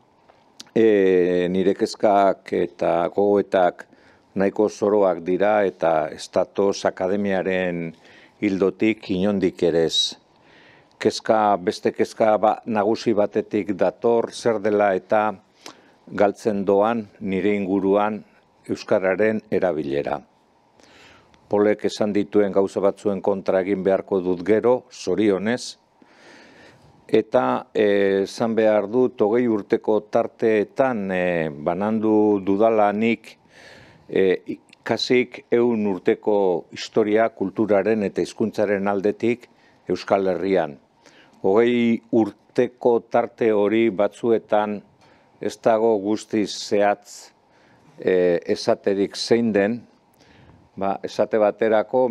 Nire kezkak eta gogoetak nahiko zoroak dira eta Estatos Akademiaren hildotik inondik ere ez. Beste kezka nagusi batetik dator, zer dela eta galtzen doan nire inguruan euskararen erabilera. Polek esan dituen gauza batzuen kontra egin beharko dut gero, zorionez, eta esan behar dut 20 urteko tarteetan banandu dudalanik kasik 100 urteko historia, kulturaren eta hizkuntzaren aldetik Euskal Herrian. 20 urteko tarte hori batzuetan ez dago guztiz zehatz esaterik zein den, esate baterako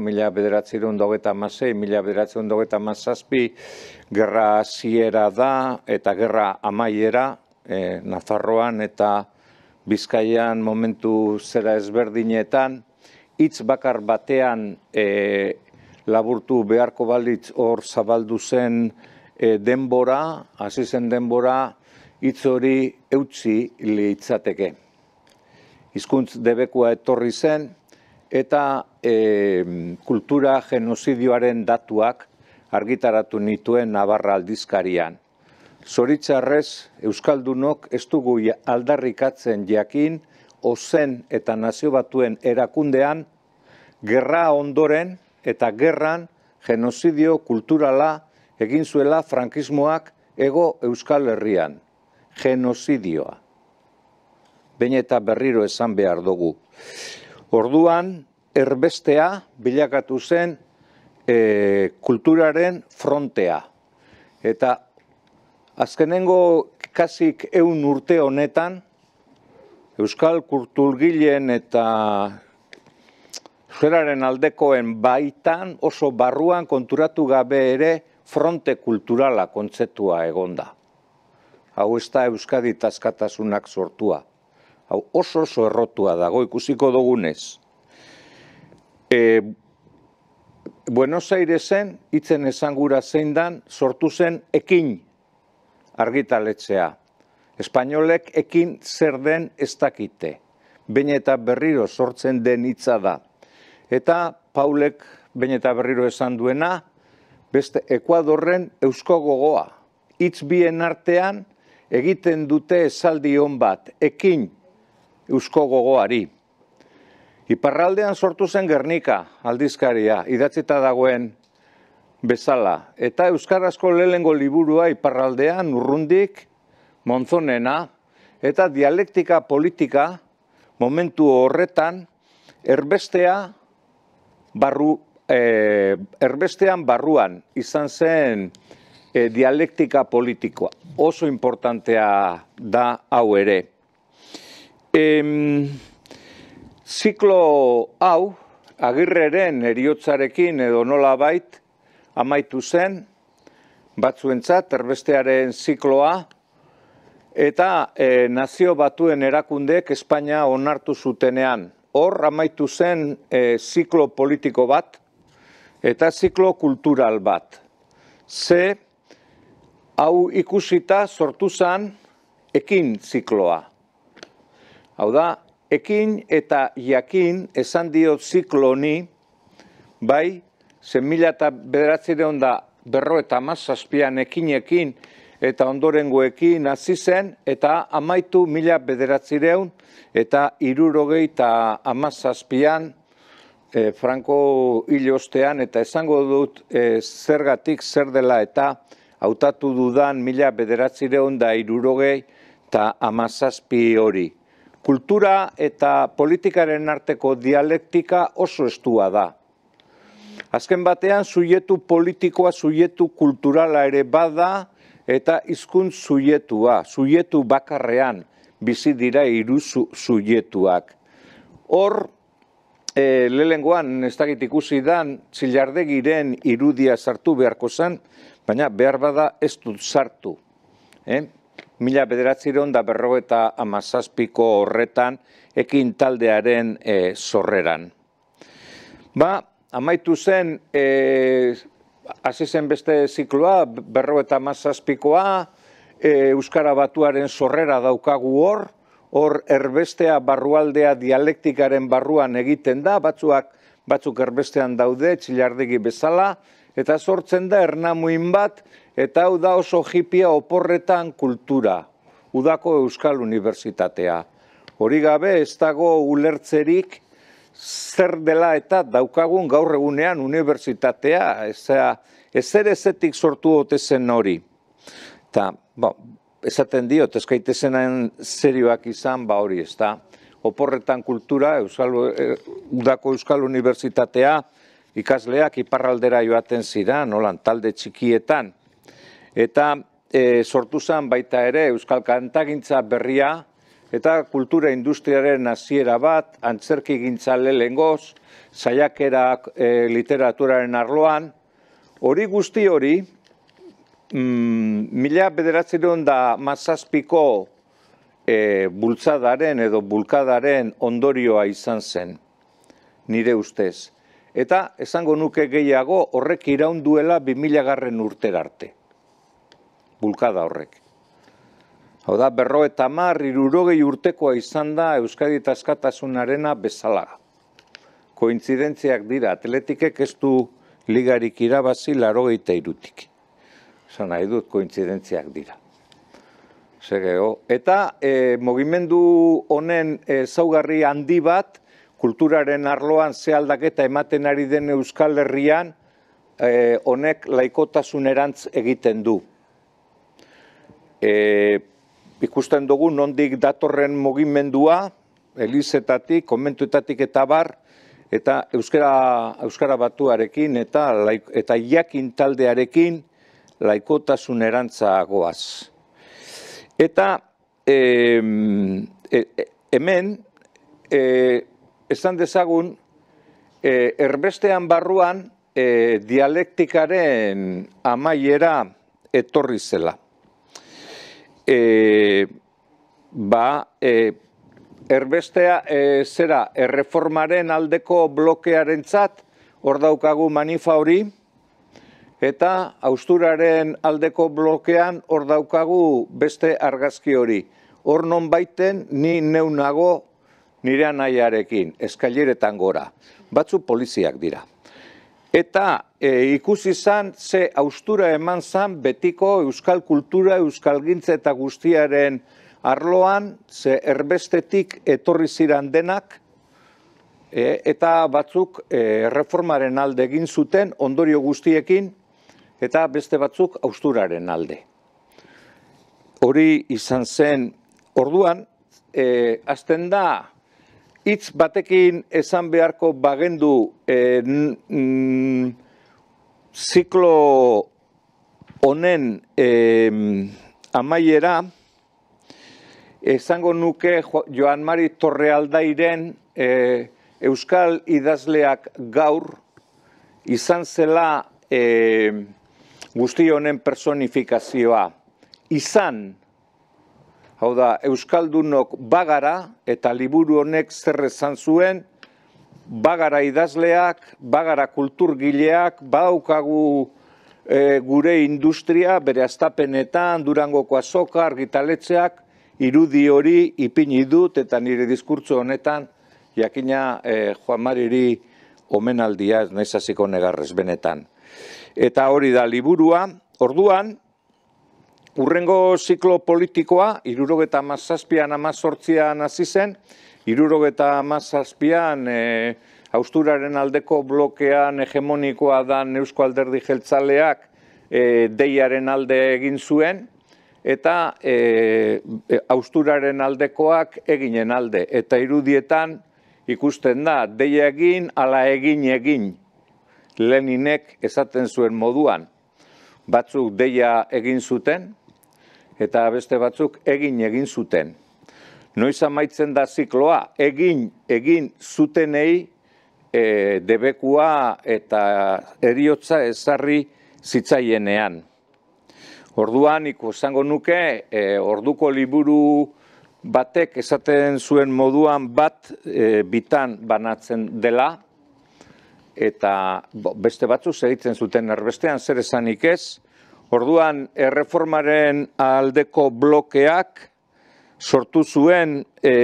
1926-1927 gerra hasiera da eta gerra amaiera Nafarroan eta Bizkaian momentu zera ezberdinetan, hitz bakar batean laburtu beharko balitz hor zabaldu zen denbora, hasi zen denbora, hitz hori eutsi litzateke. Hizkuntz debekua etorri zen eta kultura genozidioaren datuak argitaratu nituen Navarra aldizkarian. Zoritxarrez, Euskaldunok ez dugu aldarrikatzen jakin, ozen eta nazio batuen erakundean, gerra ondoren eta gerran genozidio kulturala egin zuela frankismoak Hego Euskal Herrian. Genozidioa. Behin eta berriro esan behar dugu. Orduan, erbestea bilakatu zen kulturaren frontea. Eta azkenengo kasik 100 urte honetan, Euskal kulturgileen eta euskararen aldekoen baitan oso barruan konturatu gabe ere fronte kulturala kontzeptua egonda. Hau ez da Euskadi askatasunak sortua. Hau oso errotua dago ikusiko dugunez. Buenos Airesen, hitzen esangura zein dan, sortu zen ekin argitaletzea. Espainolek ekin zer den ez dakite. Behin eta berriro sortzen den hitza da. Eta Paulek behin eta berriro esan duena, beste Ekuadorren eusko gogoa. Hitz bien artean egiten dute esaldi on bat, ekin eusko gogoari. Iparraldean sortu zen Gernika aldizkaria, idatzita dagoen bezala. Eta euskarazko lehenengo liburua iparraldean Urrundik, Monzonena, eta dialektika politika momentu horretan erbestean barruan izan zen dialektika politikoa. Oso importantea da hau ere. Ziklo hau, Agirreren heriotzarekin edo nolabait amaitu zen, batzuentzat erbestearen zikloa, eta nazio batuen erakundek Espainia onartu zutenean. Hor amaitu zen ziklo politiko bat eta ziklo kultural bat. Ze hau ikusita sortu zen ekin zikloa. Hau da, ekin eta jakin esan dio ziklo honi, bai, 1957 ekinekin eta ondorengoekin hasi zen, eta amaitu 1967an Franco hil ostean, eta esango dut zergatik zer dela eta hautatu dudan 1967 hori. Kultura eta politikaren arteko dialektika oso estua da. Azken batean, subjektu politikoa, subjektu kulturala ere bada, eta hizkuntz subjektua, subjektu bakarrean bizi dira hiru subjektuak. Hor, lehengoan, ez dakit ikusi dan, Txillardegiren irudia sartu beharko zen, baina behar bada ez dut sartu. 1957ko horretan ekin taldearen sorreran. Amaitu zen, hasi zen beste zikloa, 57koa, Euskara Batuaren sorrera daukagu hor erbestea barrualdea dialektikaren barruan egiten da, batzuk erbestean daude, txilardegi bezala, eta sortzen da ernamuin bat, eta hau da oso hipia oporretan kultura, udako Euskal Unibertsitatea. Hori gabe ez dago ulertzerik zer dela eta daukagun gaur egunean unibertsitatea, ezerezetik sortu otezen hori. Eta, esaten diot, eskaitezenan serioak izan, hori ez da. Oporretan kultura, udako Euskal Unibertsitatea, ikasleak iparraldera joaten ziren, nolan, talde txikietan. Eta sortu zen baita ere Euskal Kantagintza berria, eta kultura industriaren hasiera bat, antzerki gintza lehengoz, saiakerak literaturaren arloan, hori guzti hori, 1957ko bultzadaren edo bulkadaren ondorioa izan zen, nire ustez. Eta esango nuke gehiago horrek iraunduela 2000 urtera arte, bulkada horrek. Hau da, 50-60 urtekoa izan da Euskadi eta askatasunarena bezala. Kointzidentziak dira, atletikek ez du ligarik irabazi 83-tik. Esan nahi dut, kointzidentziak dira. Eta mugimendu honen ezaugarri handi bat, kulturaren arloan ze aldaketa ematen ari den Euskal Herrian, honek laikotasunerantz egiten du. Ikusten dugu nondik datorren mugimendua, elizetatik, konbentuetatik eta bar, eta Euskara Batuarekin eta jakin taldearekin laikotasunerantza goaz. Eta hemen, esan dezagun, erbestean barruan dialektikaren amaiera etorri zela. Erbestea zera erreformaren aldeko blokearentzat hor daukagu manifa hori, eta hausturaren aldeko blokean hor daukagu beste argazki hori. Hor non baiten ni neunago nire anaiarekin, eskaileretan gora. Batzu poliziak dira. Eta ikusi zan ze haustura eman zan betiko euskal kultura, euskal gintza eta guztiaren arloan, ze erbestetik etorri ziran denak, eta batzuk erreformaren alde egin zuten ondorio guztiekin, eta beste batzuk hausturaren alde. Hori izan zen orduan, hasten da, hitz batekin esan beharko bagendu ziklo honen amaiera, esango nuke Joan Mari Torrealdairen euskal idazleak gaur izan zela guzti honen personifikazioa. Izan, hau da, euskaldunok bagara eta liburu honek zer esan zuen, bagara idazleak, bagara kulturgileak, badaukagu gure industria, bere astapenetan, Durangoko azoka, argitaletxeak, irudi hori ipini dut eta nire diskurtso honetan, jakina Joan Mariri omenaldia, ez naiz hasiko negarrez benetan. Eta hori da liburua, orduan, urrengo ziklo politikoa, 77an 18an hasi zen, 77an hausturaren aldeko blokean hegemonikoa dan Eusko Alderdi Jeltzaleak deiaren alde egin zuen, eta hausturaren aldekoak eginen alde. Eta irudietan ikusten da, deia egin, ala egin. Leninek esaten zuen moduan, batzuk deia egin zuten, eta beste batzuk egin zuten. Noiz amaitzen da zikloa, egin zutenei debekua eta heriotza ezarri zitzaienean. Orduan, esango nuke, orduko liburu batek esaten zuen moduan bat bitan banatzen dela, eta beste batzu segitzen zuten erbestean zer esanik ez. Orduan, erreformaren aldeko blokeak sortu zuen,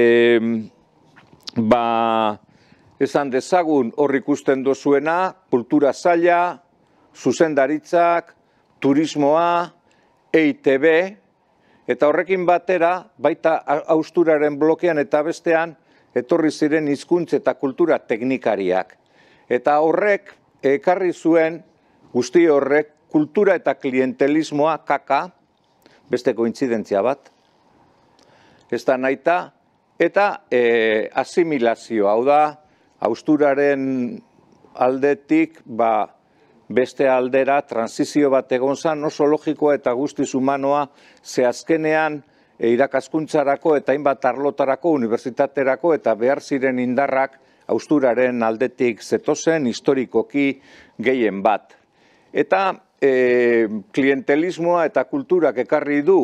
esan dezagun hor ikusten dozuena, kultura saila, zuzendaritzak, turismoa, EITB, eta horrekin batera, baita hausturaren blokean eta bestean, etorri ziren hizkuntza eta kultura teknikariak. Eta horrek ekarri zuen, guzti horrek, kultura eta klientelismoa kaka, beste kointzidentzia bat, ez da nahita, eta asimilazio, hau da, hausturaren aldetik, beste aldera, transizio bat egon zan, oso logikoa eta guztiz humanoa, ze azkenean irakaskuntzarako eta hainbat arlotarako, unibertsitaterako eta behar ziren indarrak hausturaren aldetik zetozen, historikoki gehien bat. Eta klientelismoa eta kulturak ekarri du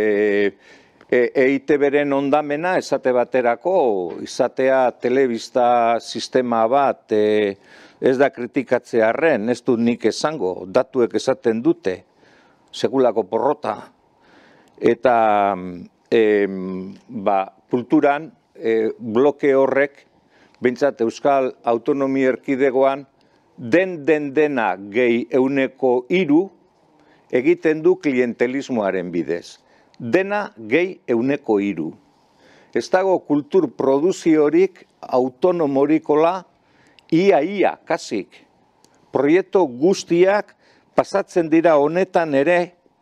EITB-ren ondamena, esate baterako, izatea telebista sistema bat, ez da kritikatzearren, ez dut nik esango, datuek esaten dute, sekulako porrota. Eta kulturan bloke horrek, behintzat Euskal Autonomia Erkidegoan, dena gehi 3% egiten du klientelismoaren bidez. Dena gehi 3%. Ez dago kultur produziorik autonomorikola ia, kasik. Proiektu guztiak pasatzen dira honetan ere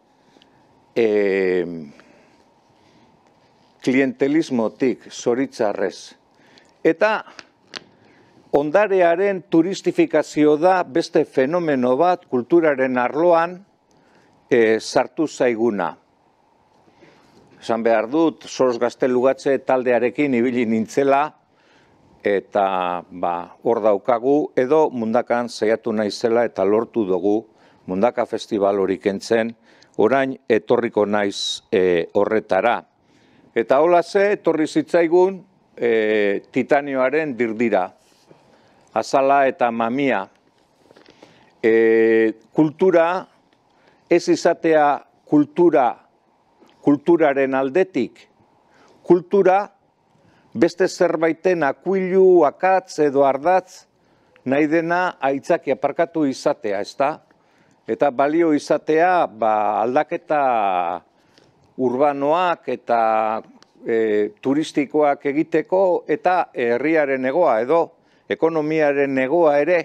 klientelismotik, zoritzarrez. Eta ondarearen turistifikazio da beste fenomeno bat kulturaren arloan sartu zaiguna. Esan behar dut, Sos Gaztelugatxe taldearekin ibili nintzela, eta hor daukagu, edo Mundakan saiatu naizela eta lortu dugu Mundaka Festival hori kentzen, orain etorriko naiz horretara. Eta hola ze, etorri zitzaigun titanioaren dirdira, azala eta mamia. Kultura, ez izatea kulturaren aldetik, kultura beste zerbaiten akuilu, akatz edo ardatz nahi dena aitzaki aparkatu izatea, ezta? Eta balio izatea aldaketa urbanoak eta turistikoak egiteko eta herriaren egoa edo ekonomiaren egoa ere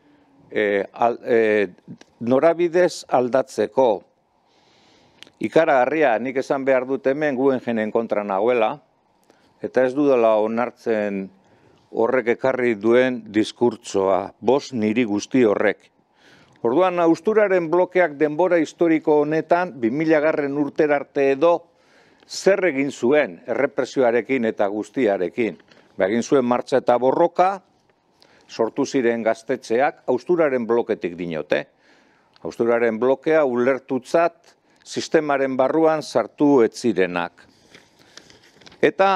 norabidez aldatzeko. Ikaragarria, nik esan behar dut hemen Guggenheimen kontra nagoela, eta ez dudala onartzen horrek ekarri duen diskurtsoa, niri guzti horrek. Orduan, hausturaren blokeak denbora historiko honetan, 2000 urtera arte edo, zer egin zuen errepresioarekin eta guztiarekin. Egin zuen martxa eta borroka, sortu ziren gaztetxeak, hausturaren bloketik dinote. Hausturaren blokea ulertutzat, sistemaren barruan sartu ez zirenak. Eta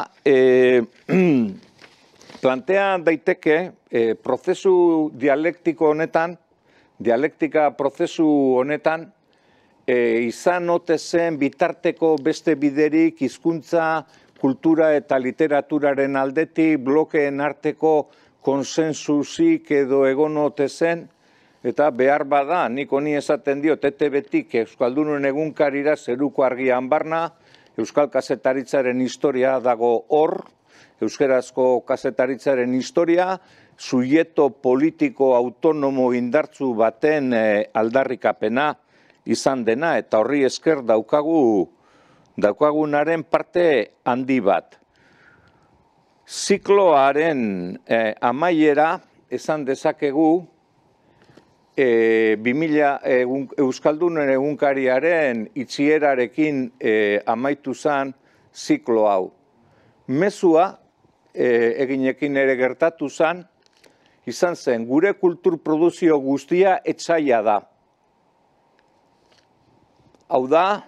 plantean daiteke prozesu dialektiko honetan, dialektika prozesu honetan, izan ote zen bitarteko beste biderik hizkuntza, kultura eta literaturaren aldetik, blokeen arteko konsensusik edo egon ote zen, eta behar bada, nik honi esaten diot, ETB-tik Euskaldunen egunkarira zeruko argian barna, Euskal kazetaritzaren historia dago hor, euskerazko kazetaritzaren historia, subjektu politiko autonomo indartzu baten aldarrikapena izan dena, eta horri esker daukagunaren parte handi bat. Zikloaren amaiera esan dezakegu, 2000 Euskaldunen egunkariaren itxierarekin amaitu zen ziklo hau. Mezua eginekin ere gertatu zen, izan zen, gure kultur produzio guztia etsaia da. Hau da,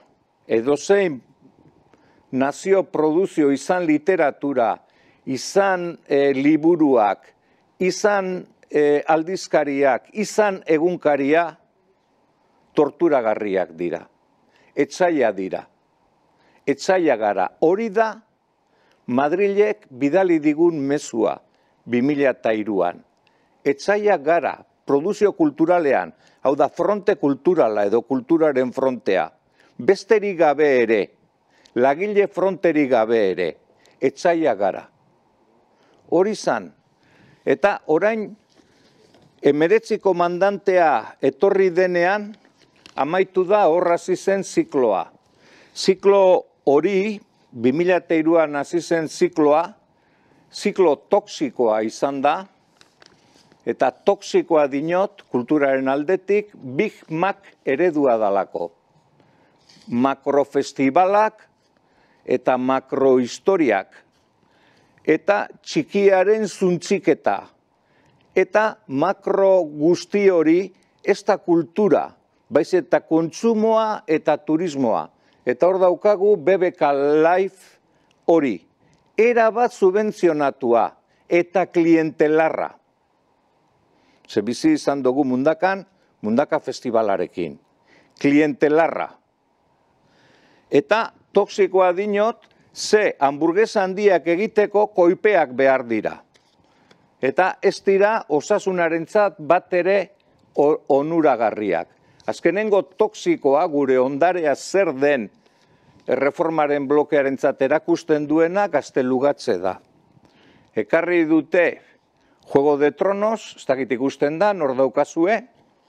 edozein nazio produzio, izan literatura, izan liburuak, izan aldizkariak, izan egunkaria, torturagarriak dira. Etsaia dira. Etsaia gara. Hori da Madrilek bidali digun mezua 2003an. Etsaia gara, produzio kulturalean, hau da fronte kulturala edo kulturaren frontea, besterik gabe ere, lagile fronterik gabe ere, etsaia gara. Hori zan, eta orain 19 komandantea etorri denean, amaitu da hor hasi zen zikloa. Ziklo hori, 2003an hasi zen zikloa, ziklo toksikoa izan da, eta toksikoa dinot, kulturaren aldetik, Big Mac eredua dalako. Makrofestibalak eta makrohistoriak, eta txikiaren zuntziketa, eta makro guzti hori ez da kultura, baiz eta kontsumoa eta turismoa. Eta hor daukagu BBK Life hori, erabat subentzionatua eta klientelarra. Ze bizi izan dugu Mundakan, Mundaka Festivalarekin. Klientelarra. Eta toksikoa dinot, ze hamburguesa handiak egiteko koipeak behar dira. Eta ez dira osasunarentzat bat ere onuragarriak. Azkenengo toksikoa gure ondarea zer den erreformaren blokearentzat erakusten duena Gaztelugatze da. Ekarri dute Juego de Tronos, ez dakit ikusten da, nor daukazue.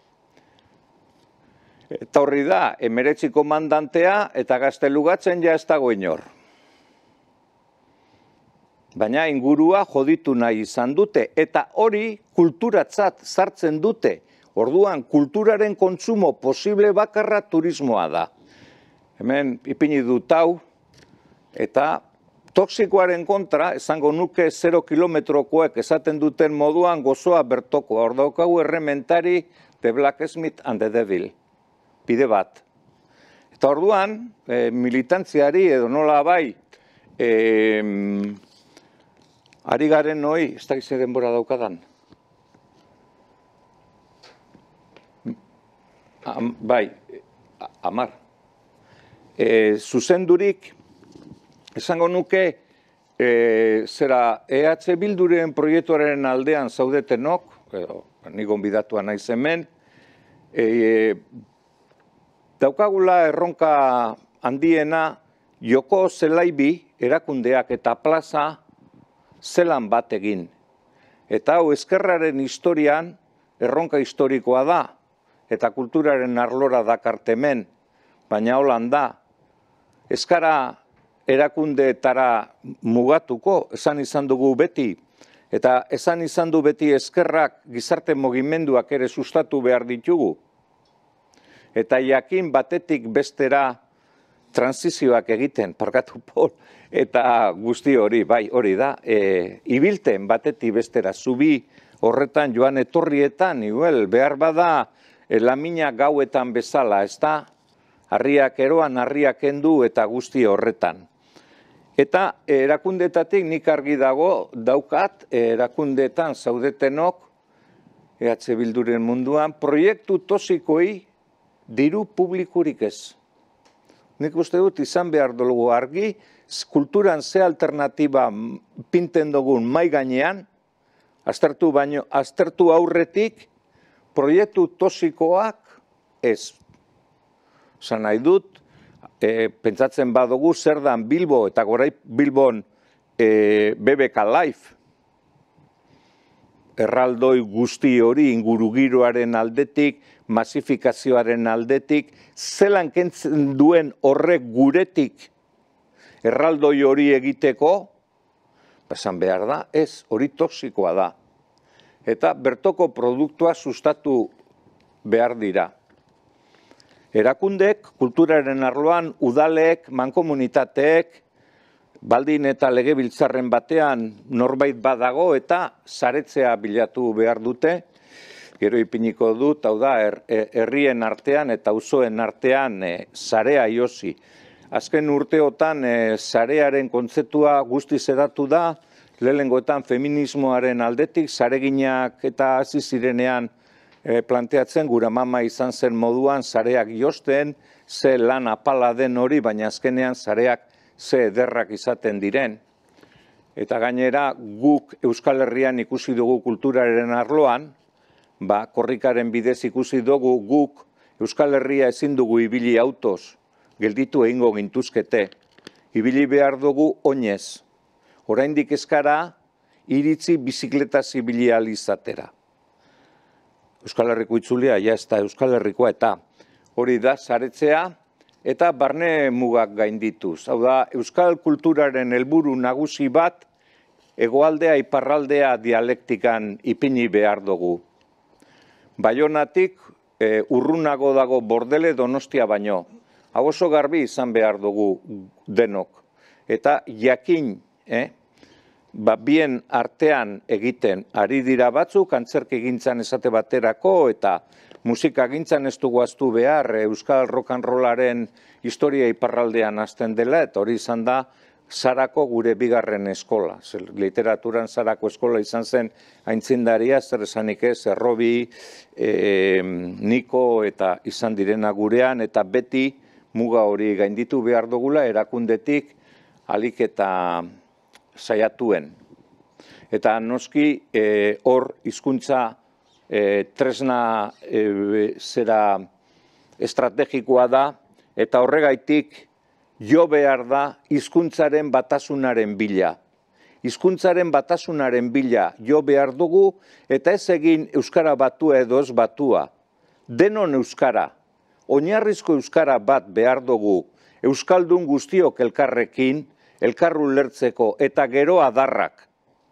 Eta horri da, 19 komandantea eta Gaztelugatzen ja ez dago inor. Baina ingurua joditu nahi izan dute, eta hori kulturatzat sartzen dute. Orduan, kulturaren kontsumo posible bakarra turismoa da. Hemen ipini dut hau, eta toksikoaren kontra, esango nuke 0 kilometrokoek esaten duten moduan gozoa bertokoa. Hor daukagu errementari The Blacksmith and the Devil. Bide bat. Eta orduan, militantziari edo nola bai, ari garen hoi, ez da gize denbora daukadan. Bai, 10. Zuzendurik, esango nuke, zera EH Bilduren proiektuaren aldean zaudetenok, ni gonbidatua naiz hemen, daukagula erronka handiena Joko Zelaibi erakundeak eta plaza zelan bat egin. Eta hau ezkerraren historian erronka historikoa da, eta kulturaren arlora dakartemen, baina holan da. Ez gara erakundeetara mugatuko, esan izan dugu beti, eta esan izan du beti ezkerrak gizarte mugimenduak ere sustatu behar ditugu. Eta jakin batetik bestera transizioak egiten, parkatu Pol, eta guzti hori, bai, hori da, ibilten batetik bestera, zubi horretan joan etorrietan, igual, behar bada, lamina gauetan bezala, ez da, harriak eroan, harriak kendu eta guzti horretan. Eta erakundetatik nik argi daukat, erakundetan zaudetenok, EH Bilduren munduan, proiektu tosikoi diru publikurik ez. Nik uste dut izan behar dugu argi, kulturan ze alternatiba pinten dugun mai gainean, aztertu aurretik, proiektu tosikoak ez. Zan nahi dut, pentsatzen badugu zer dan Bilbo eta gorai Bilbon BBK Life. Erraldoi guzti hori ingurugiroaren aldetik, masifikazioaren aldetik, zelan kentzen duen horrek guretik erraldoi hori egiteko, esan behar da, ez, hori toksikoa da. Eta bertoko produktua sustatu behar dira. Erakundek, kulturaren arloan, udaleek, mankomunitateek, baldin eta legebiltzarren batean norbait badago eta saretzea bilatu behar dute. Gero ipiniko dut, hau da, herrien artean eta auzoen artean sarea josi. azken urteotan sarearen kontzeptua guztiz hedatu da, lehenengoetan feminismoaren aldetik, sareginak eta hasi zirenean planteatzen, gura mama izan zen moduan, sareak josten, ze lan apala den hori, baina azkenean sareak ze ederrak izaten diren. Eta gainera, guk Euskal Herrian ikusi dugu kulturaren arloan, korrikaren bidez ikusi dugu guk Euskal Herria ezin dugu ibili autoz, gelditu egingo gintuzkete. Ibili behar dugu oinez. Oraindik eskara iritzi bizikletaz ibili ahal izatera. Euskal Herriko itzulia, ja ez da Euskal Herrikoa eta hori da saretzea eta barne mugak gaindituz. Hau da, Euskal kulturaren helburu nagusi bat hegoaldea iparraldea dialektikan ipini behar dugu. Baionatik urrunago dago Bordele Donostia baino. Hau oso garbi izan behar dugu denok. Eta jakin, bien artean egiten ari dira batzuk, antzerki gintzan esate baterako eta musika gintzan ez dugu ahaztu behar Euskal rock and rollaren historia iparraldean hasten dela, eta hori izan da Sarako gure bigarren eskola. Literaturan Sarako eskola izan zen aintzindaria, zer esanik ez, Errobi, Niko eta izan direna gurean, eta beti muga hori gainditu behar dugula erakundetik alik eta saiatuen. Eta noski hor hizkuntza tresna zera estrategikoa da, eta horregaitik jo behar da hizkuntzaren batasunaren bila. Hizkuntzaren batasunaren bila jo behar dugu, eta ez egin euskara batua edo ez batua. Denon euskara, oinarrizko euskara bat behar dugu, euskaldun guztiok elkarrekin, elkarru lertzeko, eta gero adarrak.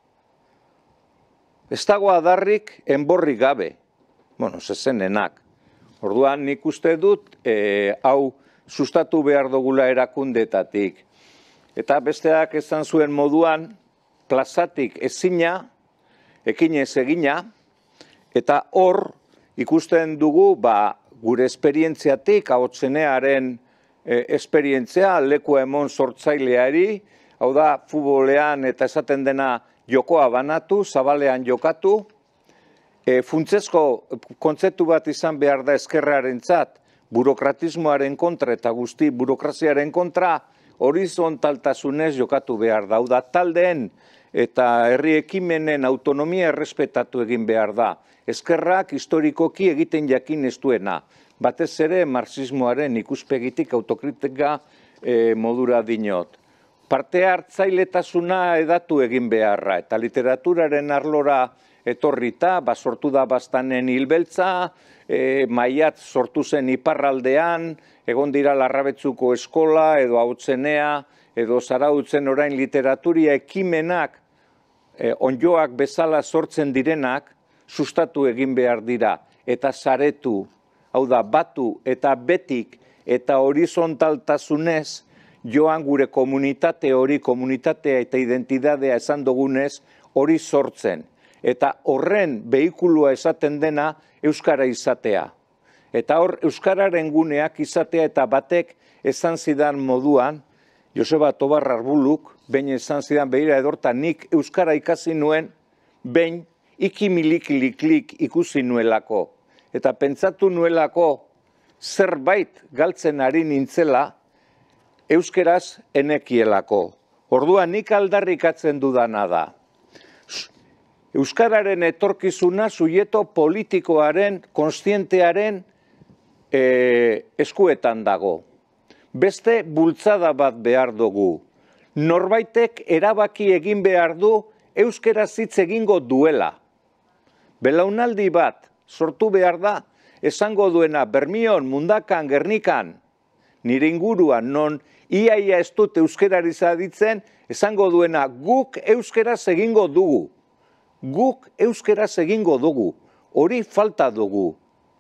Ez dago adarrik enborri gabe, zezenenak. Orduan nik uste dut, hau sustatu behar dugula erakundetatik. Eta besteak esan zuen moduan, plazatik ezina, ekinez egina, eta hor ikusten dugu gure esperientziatik, ahotzenearen esperientzia, leku emon sortzaileari, hau da, futbolean eta esaten dena jokoa banatu, zabalean jokatu, funtsezko kontzeptu bat izan behar da ezkerrarentzat, burokratismoaren kontra eta guzti burokraziaren kontra horizontaltasunez jokatu behar da. Hau da, taldeen eta herri ekimenen autonomia errespetatu egin behar da. Ezkerrak historikoki egiten jakin ez duena. Batez ere marxismoaren ikuspegitik autokritika modura dinot. Parte hartzailetasuna edatu egin beharra eta literaturaren arlora etorrita, sortu da Baztanen hilbeltza, Maiat sortu zen iparraldean, egon dira Larrabetzuko eskola, edo Hautzenea, edo Zarautzen orain literaturia ekimenak, onjoak bezala sortzen direnak, sustatu egin behar dira, eta saretu, hau da, batu eta betik, eta horizontaltasunez, joan gure komunitate hori, komunitatea eta identidadea esan dugunez, hori sortzen. Eta horren behikulua esaten dena euskara izatea. Eta hor euskararen guneak izatea eta batek esan zidan moduan, Joseba Tobar Arbuluk, behin esan zidan behira edorta nik euskara ikasi nuen, behin ikimilik-lik ikusi nuelako. Eta pentsatu nuelako zerbait galtzen ari nintzela euskeraz enekielako. Orduan nik aldarrikatzen dudana da. Euskararen etorkizuna subjektu politikoaren, kontzientearen eskuetan dago. Beste bultzada bat behar dugu. Norbaitek erabaki egin behar du euskeraz hitz egingo duela. Belaunaldi bat sortu behar da, esango duena Bermion, Mundakan, Gernikan, nire inguruan non iaia ez dut euskerari zaditzen, esango duena guk euskeraz egingo dugu. Guk euskeraz egingo dugu, hori falta dugu.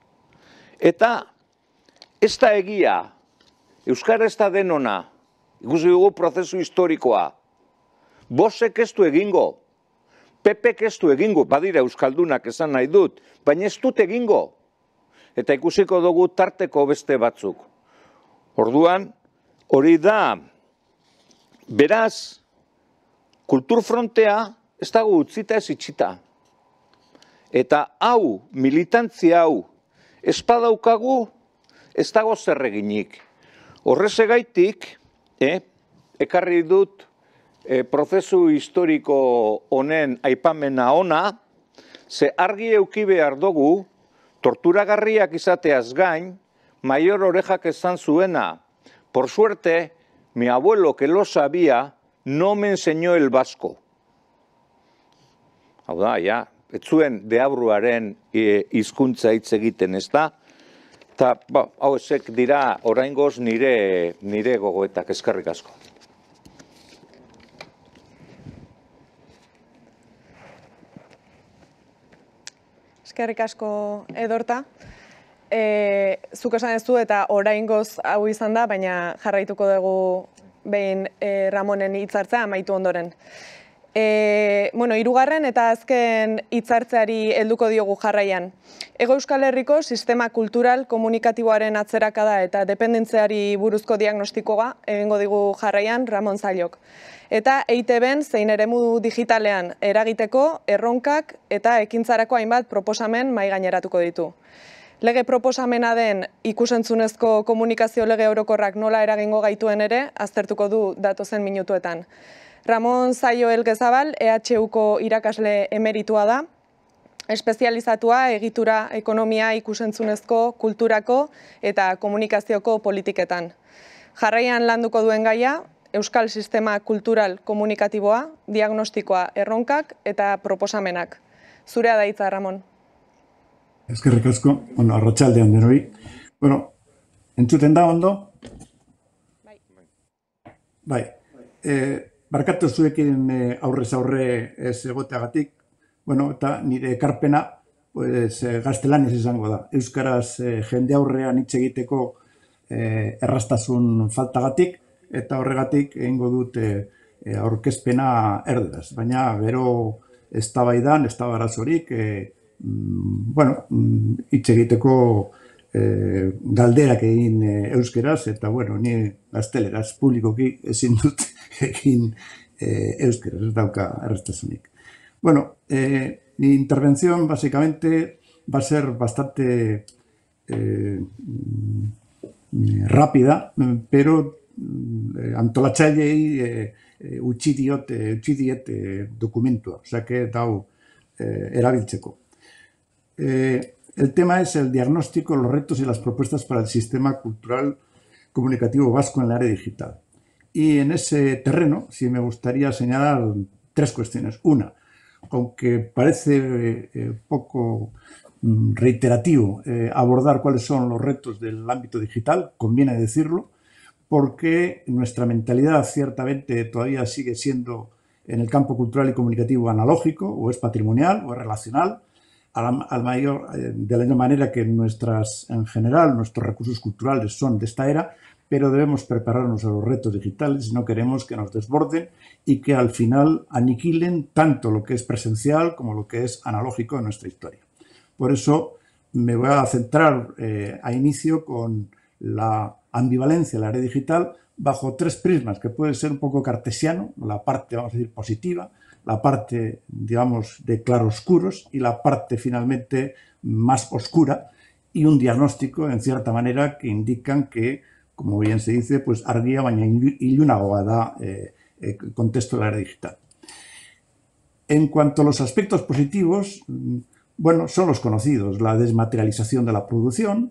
Eta ez da egia, euskara ez da denona, ikusi dugu prozesu historikoa. Bosek ez du egingo, Pepek ez du egingo, badira euskaldunak esan nahi dut, baina ez dut egingo. Eta ikusiko dugu tarteko beste batzuk. Orduan, Hori da, beraz, kulturfrontea ez dago utzita ez itxita. Eta hau, militantzia hau, espadaukagu, ez dago zer eginik. Horrezegaitik, ekarri dut prozesu historiko honen aipamena ona, ze argi euki behar dugu, torturagarriak izateaz gain, Maior Orejak esan zuena, por suerte, mi abuelo que lo sabía, no me enseñó el vasco. Hau da, ja, ez zuen deabruaren hizkuntza hitz egiten, ez da? Eta, hau ezek dira, oraingoz nire gogoetak, eskerrik asko. Eskerrik asko, Edorta. Zuk esan ez du eta oraingoz hau izan da, baina jarraituko dugu behin Ramonen hitzartzea amaitu ondoren. Hirugarren eta azken hitzartzeari helduko diogu jarraian. Hego Euskal Herriko sistema kultural komunikatiboaren atzerakada eta dependentziari buruzko diagnostikoa egingo digu jarraian Ramon Zailok. Eta EITB-en zein eremu digitalean eragiteko erronkak eta ekintzarako hainbat proposamen mahaigaineratuko ditu. Lege proposamena den ikusentzunezko komunikazio lege orokorrak nola eragingo gaituen ere aztertuko du datozen minutuetan. Ramon Zaio Elgezabal, EHUko irakasle emeritua da, espezializatua egitura, ekonomia, ikusentzunezko, kulturako eta komunikazioko politiketan. Jarraian landuko duen gaia, Euskal Sistema Kultural Komunikatiboa, diagnostikoa erronkak eta proposamenak. Zurea da hitza, Ramon. Eskerrik asko, arratsaldean denoi. Entzuten da ondo? Bai. Barkatu zuekin aurrez aurre ez egoteagatik, eta nire ekarpena gaztelaniaz izango da. Euskaraz jende aurrean hitz egiteko erraztasun faltagatik, eta horregatik egingo dut aurkezpena erderaz. Baina gero eztabaidan, ez da arazorik, hitz egiteko galderak egin euskeraz, eta ni gazteleraz publikoki ezin dut egin euskeraz, ez dauka erraztasunik. Mi intervención básicamente va a ser bastante rápida, pero antolatzaileei utzi diet dokumentua, osea, dau erabiltzeko. El tema es el diagnóstico, los retos y las propuestas para el sistema cultural comunicativo vasco en el área digital. Y en ese terreno sí me gustaría señalar tres cuestiones. Una, aunque parece poco reiterativo abordar cuáles son los retos del ámbito digital, conviene decirlo, porque nuestra mentalidad ciertamente todavía sigue siendo en el campo cultural y comunicativo analógico, o es patrimonial, o es relacional, de la misma manera que en general nuestros recursos culturales son de esta era, pero debemos prepararnos a los retos digitales si no queremos que nos desborden y que al final aniquilen tanto lo que es presencial como lo que es analógico en nuestra historia. Por eso me voy a centrar a inicio con la ambivalencia de la área digital bajo tres prismas, que puede ser un poco cartesiano, la parte, vamos a decir, positiva, la parte, digamos, de claroscuros y la parte finalmente más oscura, y un diagnóstico, en cierta manera, que indican que, como bien se dice, pues argia baina ilunagoa da contexto de la era digital. En cuanto a los aspectos positivos, son los conocidos: la desmaterialización de la producción,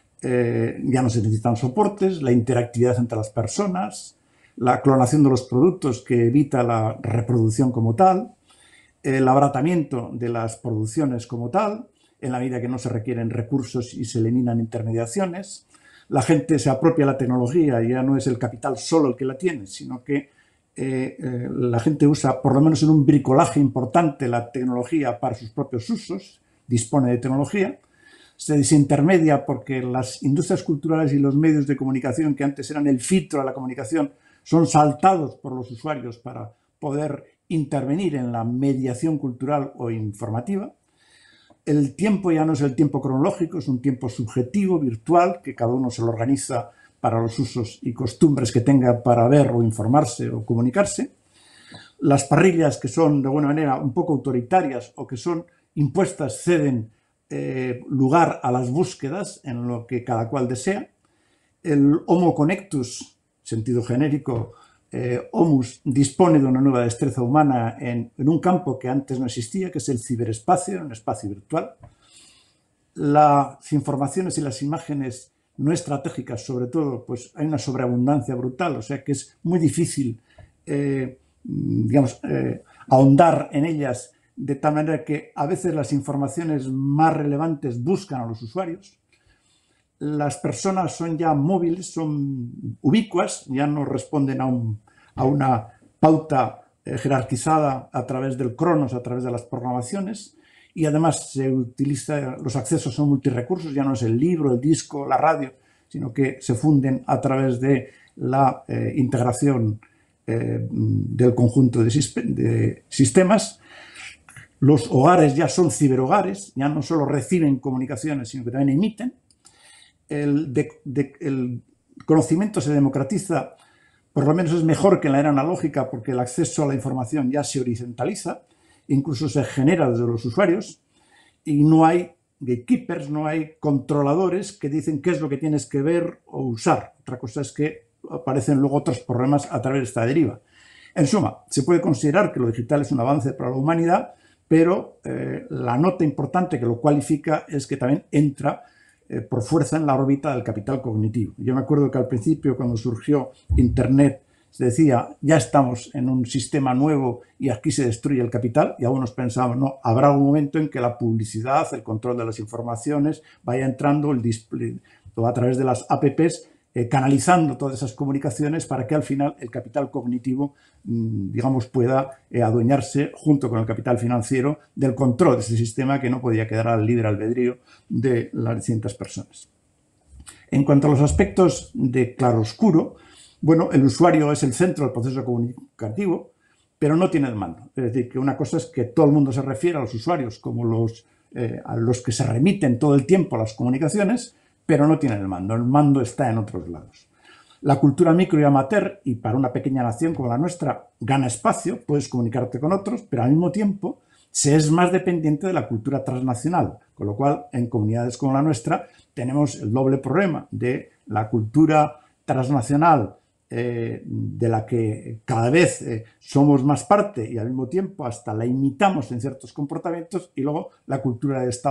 ya no se necesitan soportes, la interactividad entre las personas, la clonación de los productos que evita la reproducción como tal, el abaratamiento de las producciones como tal, en la medida que no se requieren recursos y se eliminan intermediaciones. La gente se apropia de la tecnología, ya no es el capital solo el que la tiene, sino que la gente usa, por lo menos en un bricolaje importante, la tecnología para sus propios usos, dispone de tecnología. Se desintermedia porque las industrias culturales y los medios de comunicación, que antes eran el filtro de la comunicación, son saltados por los usuarios para poder intervenir en la mediación cultural o informativa. El tiempo ya no es el tiempo cronológico, es un tiempo subjetivo, virtual, que cada uno se lo organiza para los usos y costumbres que tenga para ver o informarse o comunicarse. Las parrillas que son de alguna manera un poco autoritarias o que son impuestas ceden lugar a las búsquedas en lo que cada cual desea. El Homo connectus, sentido genérico, Homus, dispone de una nueva destreza humana en un campo que antes no existía, que es el ciberespacio, un espacio virtual. Las informaciones y las imágenes no estratégicas, sobre todo, pues hay una sobreabundancia brutal, o sea que es muy difícil, ahondar en ellas, de tal manera que a veces las informaciones más relevantes buscan a los usuarios. Las personas son ya móviles, son ubicuas, ya no responden a una pauta jerarquizada a través del Cronos, a través de las programaciones, y además los accesos son multirrecursos, ya no es el libro, el disco, la radio, sino que se funden a través de la integración del conjunto de sistemas. Los hogares ya son ciberhogares, ya no solo reciben comunicaciones, sino que también emiten. El conocimiento se democratiza, por lo menos es mejor que en la era analógica, porque el acceso a la información ya se horizontaliza, incluso se genera desde los usuarios, y no hay gatekeepers, no hay controladores que dicen qué es lo que tienes que ver o usar. Otra cosa es que aparecen luego otros problemas a través de esta deriva. En suma, se puede considerar que lo digital es un avance para la humanidad, pero la nota importante que lo cualifica es que también entra por fuerza en la órbita del capital cognitivo. Yo me acuerdo que al principio, cuando surgió Internet, se decía, ya estamos en un sistema nuevo y aquí se destruye el capital, y algunos pensábamos, no, habrá un momento en que la publicidad, el control de las informaciones, vaya entrando el display, a través de las apps, canalizando todas esas comunicaciones para que al final el capital cognitivo, digamos, pueda adueñarse junto con el capital financiero del control de ese sistema que no podía quedar al libre albedrío de las distintas personas. En cuanto a los aspectos de claroscuro, bueno, el usuario es el centro del proceso comunicativo, pero no tiene el mando. Es decir, que una cosa es que todo el mundo se refiere a los usuarios como a los que se remiten todo el tiempo a las comunicaciones, pero no tienen el mando. El mando está en otros lados. La cultura micro y amateur, y para una pequeña nación como la nuestra, gana espacio, puedes comunicarte con otros, pero al mismo tiempo se es más dependiente de la cultura transnacional, con lo cual en comunidades como la nuestra tenemos el doble problema de la cultura transnacional de la que cada vez somos más parte y al mismo tiempo hasta la imitamos en ciertos comportamientos, y luego la cultura del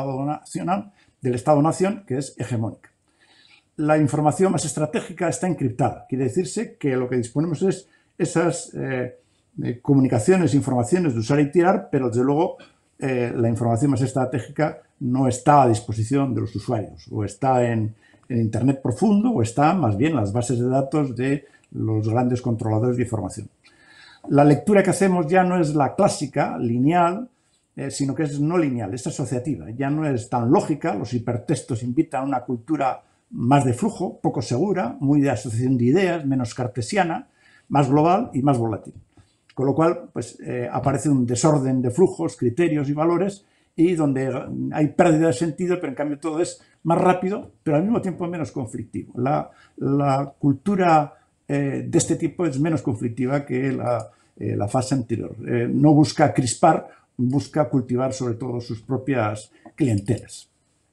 Estado-nación, que es hegemónica. La información más estratégica está encriptada. Quiere decirse que lo que disponemos es esas comunicaciones, informaciones de usar y tirar, pero desde luego la información más estratégica no está a disposición de los usuarios, o está en Internet profundo, o está más bien en las bases de datos de los grandes controladores de información. La lectura que hacemos ya no es la clásica, lineal, sino que es no lineal, es asociativa. Ya no es tan lógica, los hipertextos invitan a una cultura más de flujo, poco segura, muy de asociación de ideas, menos cartesiana, más global y más volátil. Con lo cual, pues, aparece un desorden de flujos, criterios y valores, y donde hay pérdida de sentido, pero en cambio todo es más rápido, pero al mismo tiempo menos conflictivo. La cultura de este tipo es menos conflictiva que la fase anterior. No busca crispar, busca cultivar sobre todo sus propias clientelas.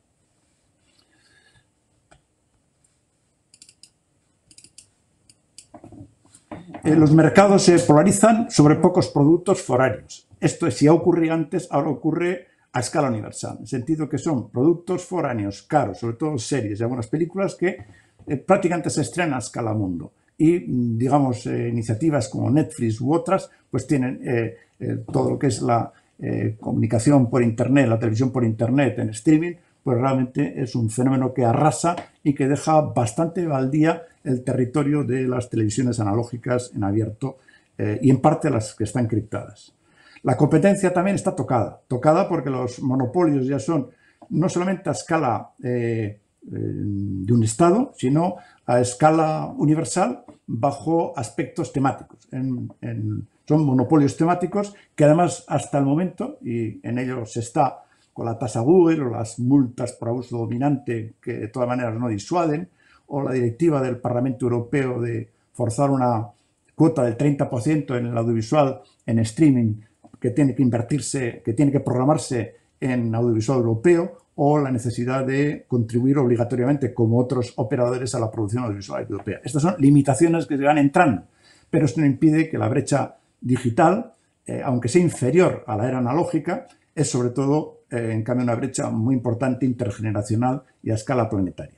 Los mercados se polarizan sobre pocos productos foráneos. Esto es, si ha ocurrido antes, ahora ocurre a escala universal, en el sentido que son productos foráneos, caros, sobre todo series y algunas películas que prácticamente se estrenan a escala mundo. Y, digamos, iniciativas como Netflix u otras, pues tienen todo lo que es la comunicación por Internet, la televisión por Internet en streaming, pues realmente es un fenómeno que arrasa y que deja bastante baldía el territorio de las televisiones analógicas en abierto y en parte las que están criptadas. La competencia también está tocada porque los monopolios ya son no solamente a escala de un Estado, sino a escala universal bajo aspectos temáticos. Son monopolios temáticos que además hasta el momento, y en ello se está con la tasa Google o las multas por abuso dominante que de todas maneras no disuaden, o la directiva del Parlamento Europeo de forzar una cuota del 30% en el audiovisual en streaming que tiene que invertirse, que tiene que programarse en audiovisual europeo, o la necesidad de contribuir obligatoriamente como otros operadores a la producción audiovisual europea. Estas son limitaciones que se van entrando, pero esto no impide que la brecha digital, aunque sea inferior a la era analógica, es sobre todo, en cambio, una brecha muy importante intergeneracional y a escala planetaria.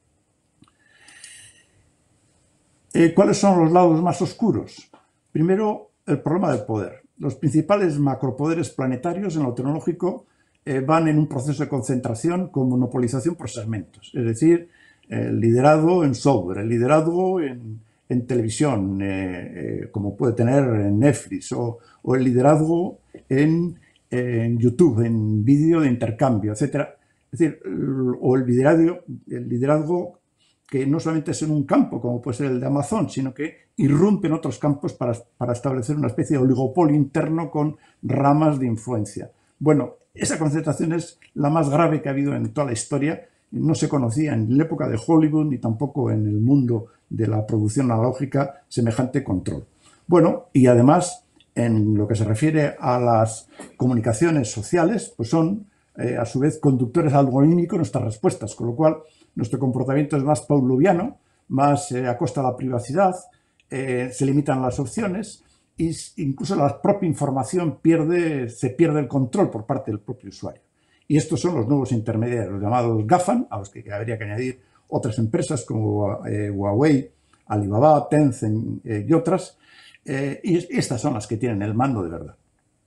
¿Cuáles son los lados más oscuros? Primero, el problema del poder. Los principales macropoderes planetarios en lo tecnológico van en un proceso de concentración con monopolización por segmentos, es decir, el liderazgo en software, el liderazgo en televisión, como puede tener Netflix, o el liderazgo en YouTube, en vídeo de intercambio, etc. Es decir, o el liderazgo que no solamente es en un campo, como puede ser el de Amazon, sino que irrumpe en otros campos para establecer una especie de oligopolio interno con ramas de influencia. Bueno, esa concentración es la más grave que ha habido en toda la historia. No se conocía en la época de Hollywood ni tampoco en el mundo de la producción analógica semejante control. Bueno, y además, en lo que se refiere a las comunicaciones sociales, pues son a su vez conductores algorítmicos nuestras respuestas, con lo cual nuestro comportamiento es más pavloviano, más a costa de la privacidad, se limitan las opciones, e incluso la propia información se pierde el control por parte del propio usuario. Y estos son los nuevos intermediarios, los llamados GAFAM, a los que habría que añadir otras empresas como Huawei, Alibaba, Tencent y otras, y estas son las que tienen el mando de verdad.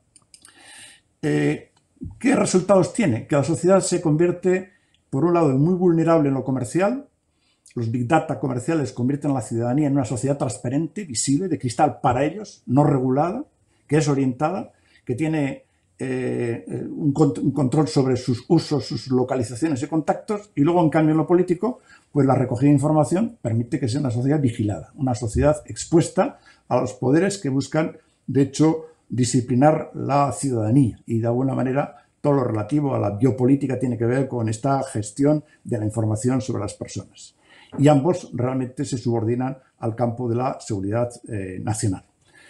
¿Qué resultados tiene? Que la sociedad se convierte, por un lado, muy vulnerable en lo comercial. Los big data comerciales convierten a la ciudadanía en una sociedad transparente, visible, de cristal para ellos, no regulada, que es orientada, que tiene un control sobre sus usos, sus localizaciones y contactos, y luego, en cambio, en lo político, pues la recogida de información permite que sea una sociedad vigilada, una sociedad expuesta a los poderes que buscan, de hecho, disciplinar la ciudadanía. Y de alguna manera, todo lo relativo a la biopolítica tiene que ver con esta gestión de la información sobre las personas. Y ambos realmente se subordinan al campo de la seguridad nacional.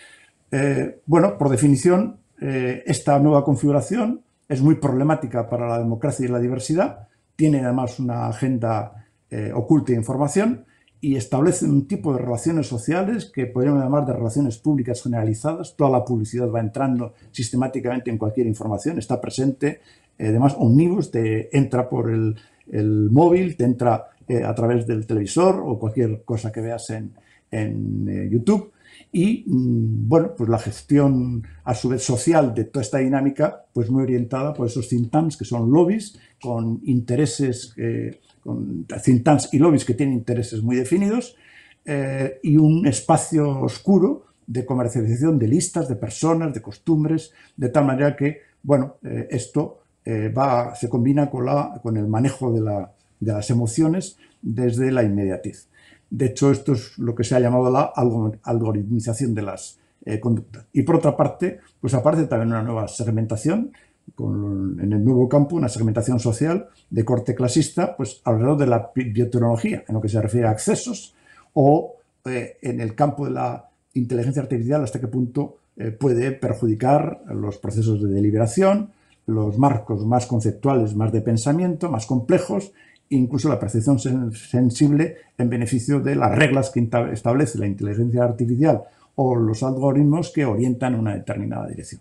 Bueno, por definición, esta nueva configuración es muy problemática para la democracia y la diversidad, tiene además una agenda oculta de información y establece un tipo de relaciones sociales que podríamos llamar de relaciones públicas generalizadas. Toda la publicidad va entrando sistemáticamente en cualquier información, está presente, además omnibus, te entra por el móvil, te entra a través del televisor o cualquier cosa que veas en YouTube. Y, bueno, pues la gestión a su vez social de toda esta dinámica, pues muy orientada por esos think tanks que son lobbies, con intereses, con think tanks y lobbies que tienen intereses muy definidos, y un espacio oscuro de comercialización de listas, de personas, de costumbres, de tal manera que, bueno, esto se combina con el manejo de las emociones desde la inmediatez. De hecho, esto es lo que se ha llamado la algoritmización de las conductas. Y por otra parte, pues aparece también una nueva segmentación, en el nuevo campo, una segmentación social de corte clasista, pues alrededor de la biotecnología, en lo que se refiere a accesos, o en el campo de la inteligencia artificial, hasta qué punto puede perjudicar los procesos de deliberación, los marcos más conceptuales, más de pensamiento, más complejos, incluso la percepción sensible en beneficio de las reglas que establece la inteligencia artificial o los algoritmos que orientan una determinada dirección.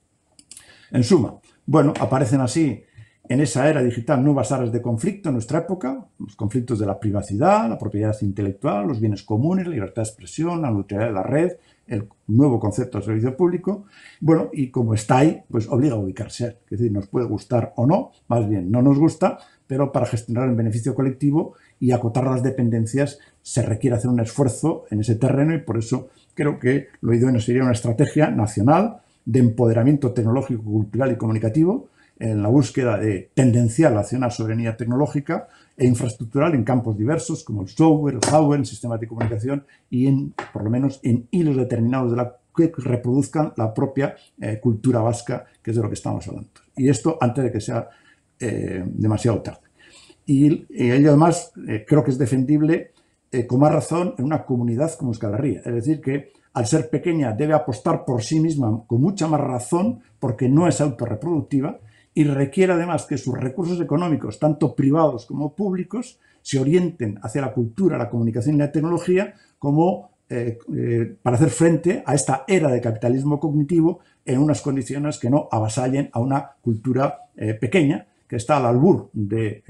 En suma, bueno, aparecen así en esa era digital nuevas áreas de conflicto en nuestra época, los conflictos de la privacidad, la propiedad intelectual, los bienes comunes, la libertad de expresión, la neutralidad de la red, el nuevo concepto de servicio público. Bueno, y como está ahí, pues obliga a ubicarse. Es decir, nos puede gustar o no, más bien no nos gusta, pero para gestionar el beneficio colectivo y acotar las dependencias se requiere hacer un esfuerzo en ese terreno, y por eso creo que lo idóneo sería una estrategia nacional de empoderamiento tecnológico, cultural y comunicativo en la búsqueda de tendencial hacia una soberanía tecnológica e infraestructural en campos diversos como el software, el hardware, el sistema de comunicación y por lo menos en hilos determinados que reproduzcan la propia cultura vasca, que es de lo que estamos hablando. Y esto antes de que sea demasiado tarde. Y ello además creo que es defendible con más razón en una comunidad como Euskal Herria. Es decir, que al ser pequeña debe apostar por sí misma con mucha más razón porque no es autorreproductiva y requiere además que sus recursos económicos, tanto privados como públicos, se orienten hacia la cultura, la comunicación y la tecnología como para hacer frente a esta era de capitalismo cognitivo en unas condiciones que no avasallen a una cultura pequeña que está al albur de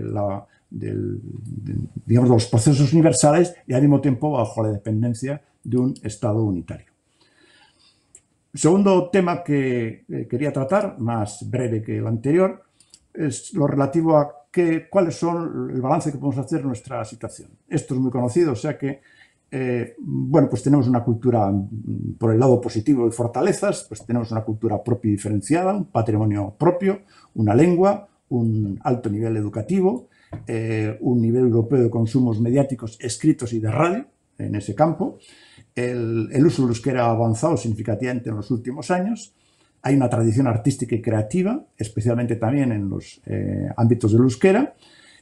digamos, los procesos universales y al mismo tiempo bajo la dependencia de un Estado unitario. El segundo tema que quería tratar, más breve que el anterior, es lo relativo a cuáles son el balance que podemos hacer de nuestra situación. Esto es muy conocido, o sea que bueno, pues tenemos una cultura, por el lado positivo de fortalezas, pues tenemos una cultura propia y diferenciada, un patrimonio propio, una lengua, un alto nivel educativo, un nivel europeo de consumos mediáticos escritos y de radio en ese campo. El uso del euskera ha avanzado significativamente en los últimos años. Hay una tradición artística y creativa, especialmente también en los ámbitos del euskera.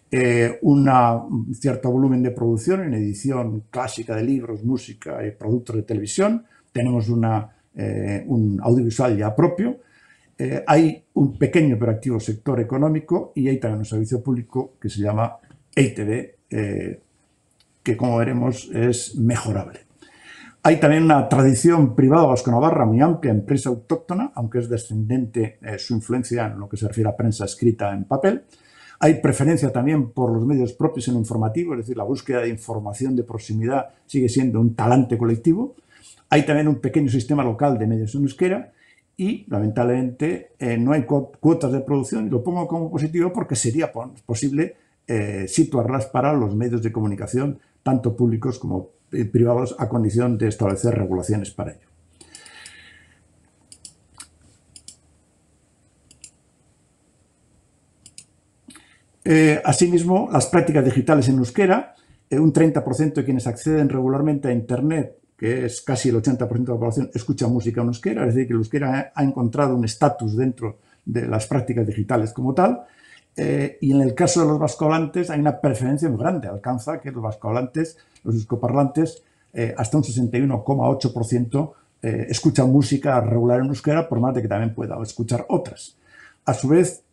Un cierto volumen de producción en edición clásica de libros, música y productos de televisión. Tenemos un audiovisual ya propio. Hay un pequeño pero activo sector económico y hay también un servicio público que se llama EITB, que como veremos es mejorable. Hay también una tradición privada vasco-navarra muy amplia, empresa autóctona, aunque es descendente su influencia en lo que se refiere a prensa escrita en papel. Hay preferencia también por los medios propios en lo informativo, es decir, la búsqueda de información de proximidad sigue siendo un talante colectivo. Hay también un pequeño sistema local de medios en euskera y, lamentablemente, no hay cuotas de producción, y lo pongo como positivo porque sería posible situarlas para los medios de comunicación, tanto públicos como privados, a condición de establecer regulaciones para ello. Asimismo, las prácticas digitales en euskera, un 30% de quienes acceden regularmente a Internet, que es casi el 80% de la población, escucha música en euskera, es decir, que el euskera ha encontrado un estatus dentro de las prácticas digitales como tal. Y en el caso de los vascohablantes hay una preferencia muy grande, alcanza que los vascohablantes, los euskoparlantes, hasta un 61,8% escuchan música regular en euskera, por más de que también pueda escuchar otras. A su vez,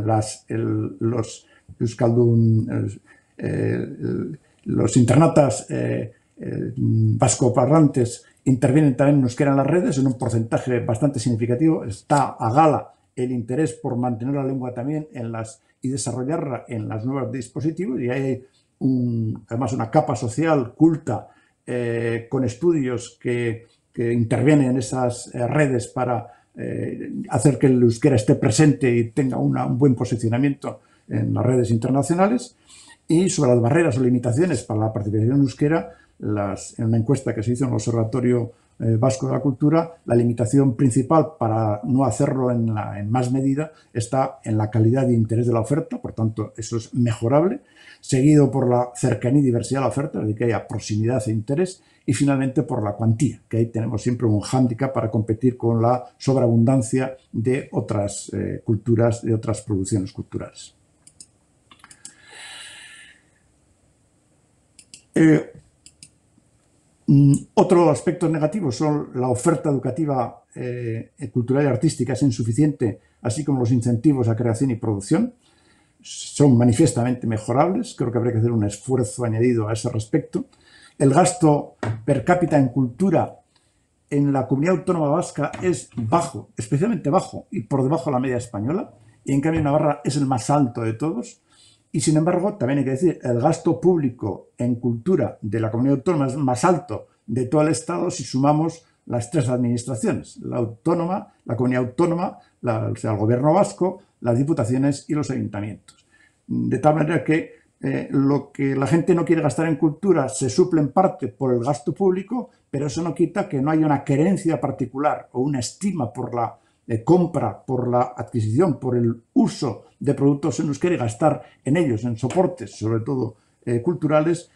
los internatas vascoparlantes intervienen también en euskera en las redes en un porcentaje bastante significativo. Está a gala el interés por mantener la lengua también y desarrollarla en los nuevos dispositivos, y hay además una capa social culta con estudios que intervienen en esas redes para hacer que el euskera esté presente y tenga un buen posicionamiento en las redes internacionales. Y sobre las barreras o limitaciones para la participación en euskera, en una encuesta que se hizo en el Observatorio Vasco de la Cultura, la limitación principal para no hacerlo en más medida está en la calidad y interés de la oferta, por tanto eso es mejorable, seguido por la cercanía y diversidad de la oferta, es decir, que haya proximidad e interés, y finalmente por la cuantía, que ahí tenemos siempre un hándicap para competir con la sobreabundancia de otras culturas, de otras producciones culturales. Otro aspecto negativo son la oferta educativa, cultural y artística es insuficiente, así como los incentivos a creación y producción. Son manifiestamente mejorables, creo que habría que hacer un esfuerzo añadido a ese respecto. El gasto per cápita en cultura en la comunidad autónoma vasca es bajo, especialmente bajo y por debajo de la media española, y en cambio Navarra es el más alto de todos. Y sin embargo, también hay que decir, el gasto público en cultura de la comunidad autónoma es más alto de todo el Estado si sumamos las tres administraciones, la autónoma, la comunidad autónoma, o sea, el gobierno vasco, las diputaciones y los ayuntamientos. De tal manera que lo que la gente no quiere gastar en cultura se suple en parte por el gasto público, pero eso no quita que no haya una querencia particular o una estima por la compra, por la adquisición, por el uso de productos en euskera y gastar en ellos, en soportes, sobre todo culturales,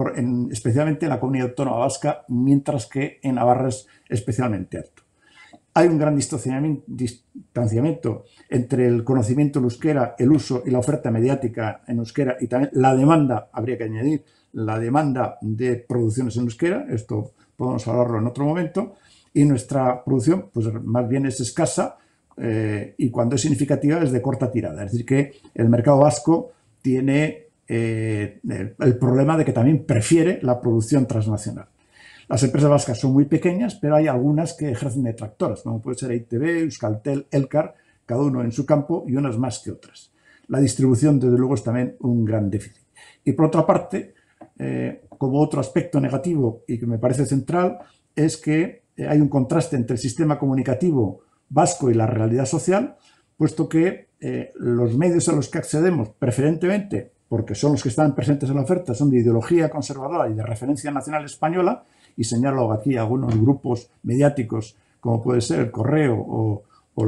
especialmente en la comunidad autónoma vasca, mientras que en Navarra es especialmente alto. Hay un gran distanciamiento entre el conocimiento del euskera, el uso y la oferta mediática en euskera y también la demanda, habría que añadir, la demanda de producciones en euskera. Esto podemos hablarlo en otro momento. Y nuestra producción, pues más bien es escasa y cuando es significativa es de corta tirada. Es decir, que el mercado vasco tiene el problema de que también prefiere la producción transnacional. Las empresas vascas son muy pequeñas, pero hay algunas que ejercen de tractoras, como puede ser EITB, Euskaltel, Elkar, cada uno en su campo y unas más que otras. La distribución, desde luego, es también un gran déficit. Y por otra parte, como otro aspecto negativo y que me parece central, es que hay un contraste entre el sistema comunicativo vasco y la realidad social, puesto que los medios a los que accedemos preferentemente, porque son los que están presentes en la oferta, son de ideología conservadora y de referencia nacional española, y señalo aquí algunos grupos mediáticos como puede ser el Correo o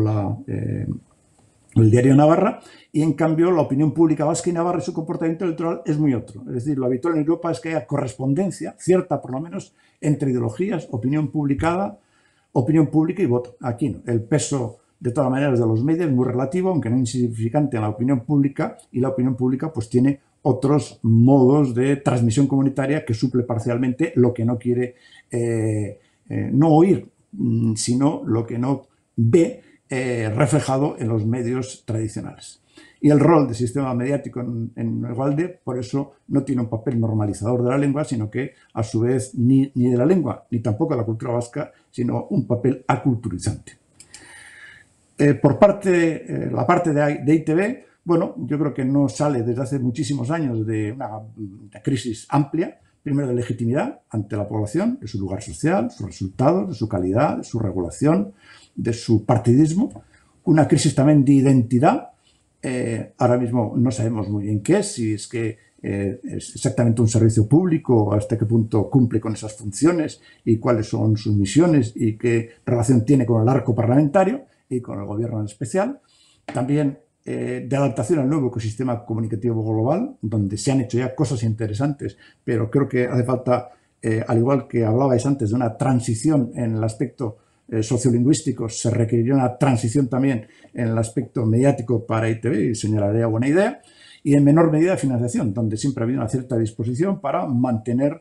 el Diario Navarra, y en cambio la opinión pública vasca y navarra y su comportamiento electoral es muy otro. Es decir, lo habitual en Europa es que haya correspondencia, cierta por lo menos, entre ideologías, opinión pública y voto. Aquí no. El peso, de todas maneras, de los medios es muy relativo, aunque no insignificante en la opinión pública, y la opinión pública pues tiene otros modos de transmisión comunitaria que suple parcialmente lo que no quiere no oír, sino lo que no ve reflejado en los medios tradicionales. Y el rol del sistema mediático en Egualde, por eso, no tiene un papel normalizador de la lengua, sino que, a su vez, ni de la lengua, ni tampoco de la cultura vasca, sino un papel aculturizante. Por parte, la parte de ITV, bueno, yo creo que no sale desde hace muchísimos años de una crisis amplia, primero de legitimidad ante la población, de su lugar social, sus resultados, de su calidad, de su regulación, de su partidismo, una crisis también de identidad. Ahora mismo no sabemos muy bien qué es, si es que es exactamente un servicio público, hasta qué punto cumple con esas funciones y cuáles son sus misiones y qué relación tiene con el arco parlamentario y con el gobierno en especial. También de adaptación al nuevo ecosistema comunicativo global, donde se han hecho ya cosas interesantes, pero creo que hace falta, al igual que hablabais antes, de una transición en el aspecto sociolingüístico, se requeriría una transición también en el aspecto mediático para ITV, y señalaría buena idea, y en menor medida financiación, donde siempre ha habido una cierta disposición para mantener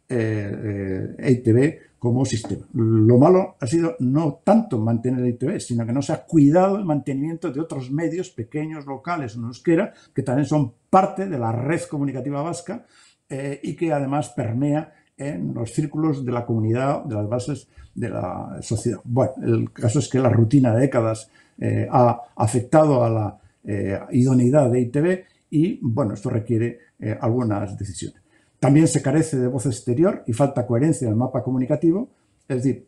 ITV como sistema. Lo malo ha sido no tanto mantener ITV, sino que no se ha cuidado el mantenimiento de otros medios pequeños, locales en euskera, que también son parte de la red comunicativa vasca y que además permea en los círculos de la comunidad, de las bases de la sociedad. Bueno, el caso es que la rutina de décadas ha afectado a la idoneidad de ITV y, bueno, esto requiere algunas decisiones. También se carece de voz exterior y falta coherencia en el mapa comunicativo. Es decir,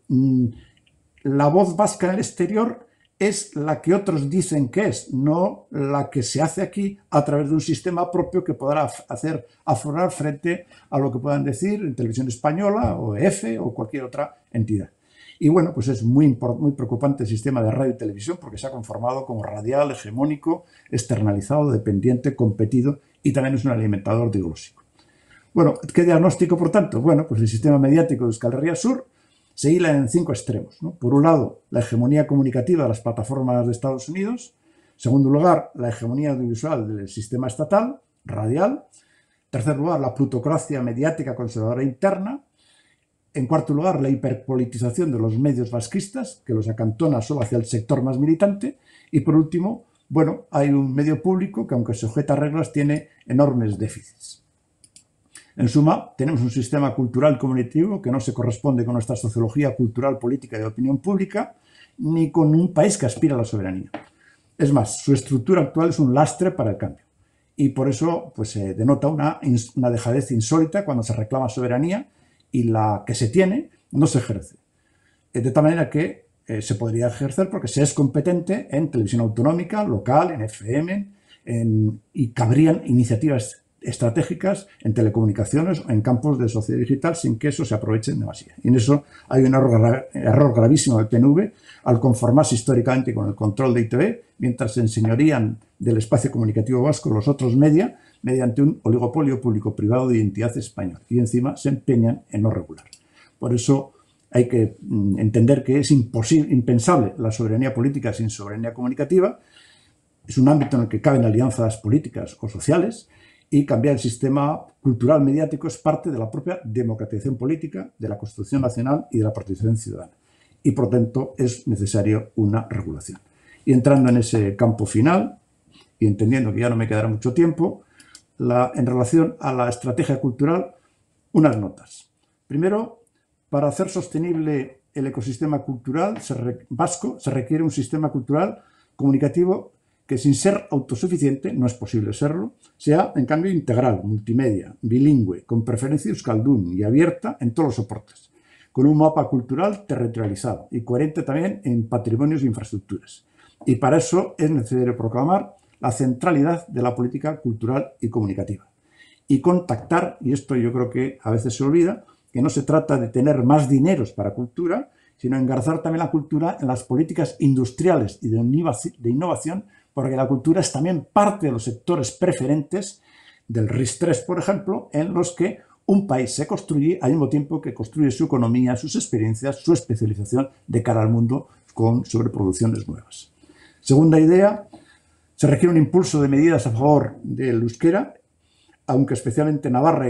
la voz vasca en el exterior es la que otros dicen que es, no la que se hace aquí a través de un sistema propio que podrá hacer aflorar frente a lo que puedan decir en Televisión Española o EFE o cualquier otra entidad. Y bueno, pues es muy preocupante el sistema de radio y televisión porque se ha conformado como radial, hegemónico, externalizado, dependiente, competido y también es un alimentador diglósico. Bueno, ¿qué diagnóstico, por tanto? Bueno, pues el sistema mediático de Euskal Herria Sur se hila en 5 extremos, ¿no? Por un lado, la hegemonía comunicativa de las plataformas de Estados Unidos. En segundo lugar, la hegemonía audiovisual del sistema estatal, radial. En tercer lugar, la plutocracia mediática conservadora interna. En cuarto lugar, la hiperpolitización de los medios vasquistas, que los acantona solo hacia el sector más militante. Y por último, bueno, hay un medio público que, aunque se sujeta a reglas, tiene enormes déficits. En suma, tenemos un sistema cultural comunicativo que no se corresponde con nuestra sociología cultural, política y de opinión pública, ni con un país que aspira a la soberanía. Es más, su estructura actual es un lastre para el cambio. Y por eso pues, se denota una dejadez insólita cuando se reclama soberanía y la que se tiene no se ejerce. De tal manera que se podría ejercer porque se es competente en televisión autonómica, local, en FM, y cabrían iniciativas estratégicas en telecomunicaciones o en campos de sociedad digital sin que eso se aproveche demasiado. Y en eso hay un error gravísimo del PNV al conformarse históricamente con el control de ITV, mientras se enseñorían del espacio comunicativo vasco los otros media mediante un oligopolio público-privado de identidad española y encima se empeñan en no regular. Por eso hay que entender que es impensable la soberanía política sin soberanía comunicativa. Es un ámbito en el que caben alianzas políticas o sociales, y cambiar el sistema cultural mediático es parte de la propia democratización política, de la Constitución Nacional y de la participación ciudadana. Y por tanto es necesario una regulación. Y entrando en ese campo final, y entendiendo que ya no me quedará mucho tiempo, en relación a la estrategia cultural, unas notas. Primero, para hacer sostenible el ecosistema cultural vasco se requiere un sistema cultural comunicativo que, sin ser autosuficiente, no es posible serlo, sea en cambio integral, multimedia, bilingüe, con preferencia euskaldun y abierta en todos los soportes, con un mapa cultural territorializado y coherente también en patrimonios e infraestructuras. Y para eso es necesario proclamar la centralidad de la política cultural y comunicativa. Y contactar, y esto yo creo que a veces se olvida, que no se trata de tener más dineros para cultura, sino engarzar también la cultura en las políticas industriales y de innovación, porque la cultura es también parte de los sectores preferentes del RIS3, por ejemplo, en los que un país se construye al mismo tiempo que construye su economía, sus experiencias, su especialización de cara al mundo con sobreproducciones nuevas. Segunda idea, se requiere un impulso de medidas a favor del euskera, aunque especialmente en Navarra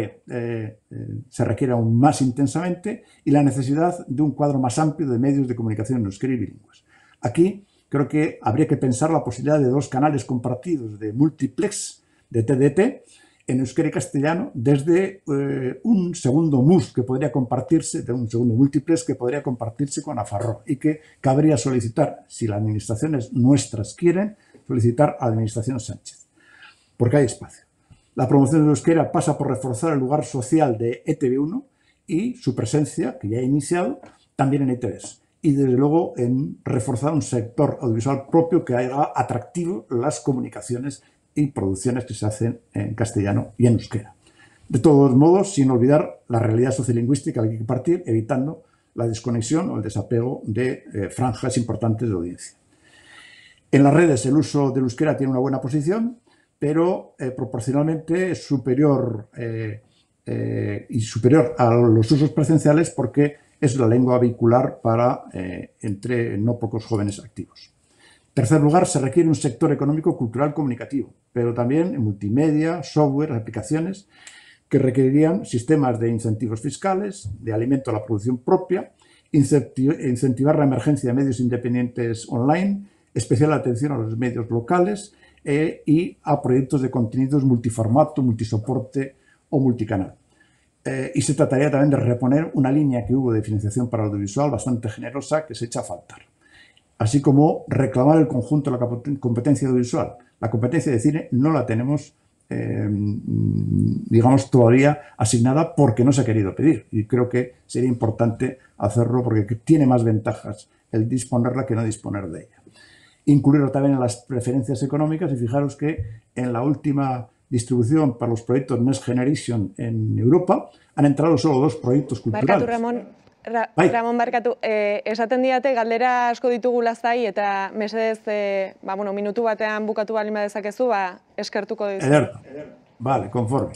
se requiere aún más intensamente, y la necesidad de un cuadro más amplio de medios de comunicación en euskera y bilingües. Aquí creo que habría que pensar la posibilidad de 2 canales compartidos de multiplex, de TDT, en euskera y castellano, desde un segundo MUS que podría compartirse, de un segundo multiplex que podría compartirse con Nafarroa, y que cabría solicitar, si las administraciones nuestras quieren, solicitar a la administración Sánchez, porque hay espacio. La promoción del euskera pasa por reforzar el lugar social de ETV1 y su presencia, que ya ha iniciado, también en ETVs. Y desde luego en reforzar un sector audiovisual propio que haga atractivo las comunicaciones y producciones que se hacen en castellano y en euskera. De todos modos, sin olvidar la realidad sociolingüística que hay que partir, evitando la desconexión o el desapego de franjas importantes de audiencia. En las redes el uso del euskera tiene una buena posición, pero proporcionalmente es superior a los usos presenciales, porque es la lengua vehicular para entre no pocos jóvenes activos. En tercer lugar, se requiere un sector económico cultural comunicativo, pero también en multimedia, software, aplicaciones, que requerirían sistemas de incentivos fiscales, de alimento a la producción propia, incentivar la emergencia de medios independientes online, especial atención a los medios locales y a proyectos de contenidos multiformato, multisoporte o multicanal. Y se trataría también de reponer una línea que hubo de financiación para el audiovisual bastante generosa que se echa a faltar. Así como reclamar el conjunto de la competencia audiovisual. La competencia de cine no la tenemos, digamos, todavía asignada porque no se ha querido pedir. Y creo que sería importante hacerlo porque tiene más ventajas el disponerla que no disponer de ella. Incluirlo también en las preferencias económicas, y fijaros que en la última distribución para los proyectos Next Generation en Europa han entrado solo 2 proyectos culturales. Barkatu, Ramon, barkatu. Esaten diate galdera asko ditugula zai, eta mesedez, minutu batean bukatu baldin badezakezu, eskertuko dizu. Ederto. Vale, conforme.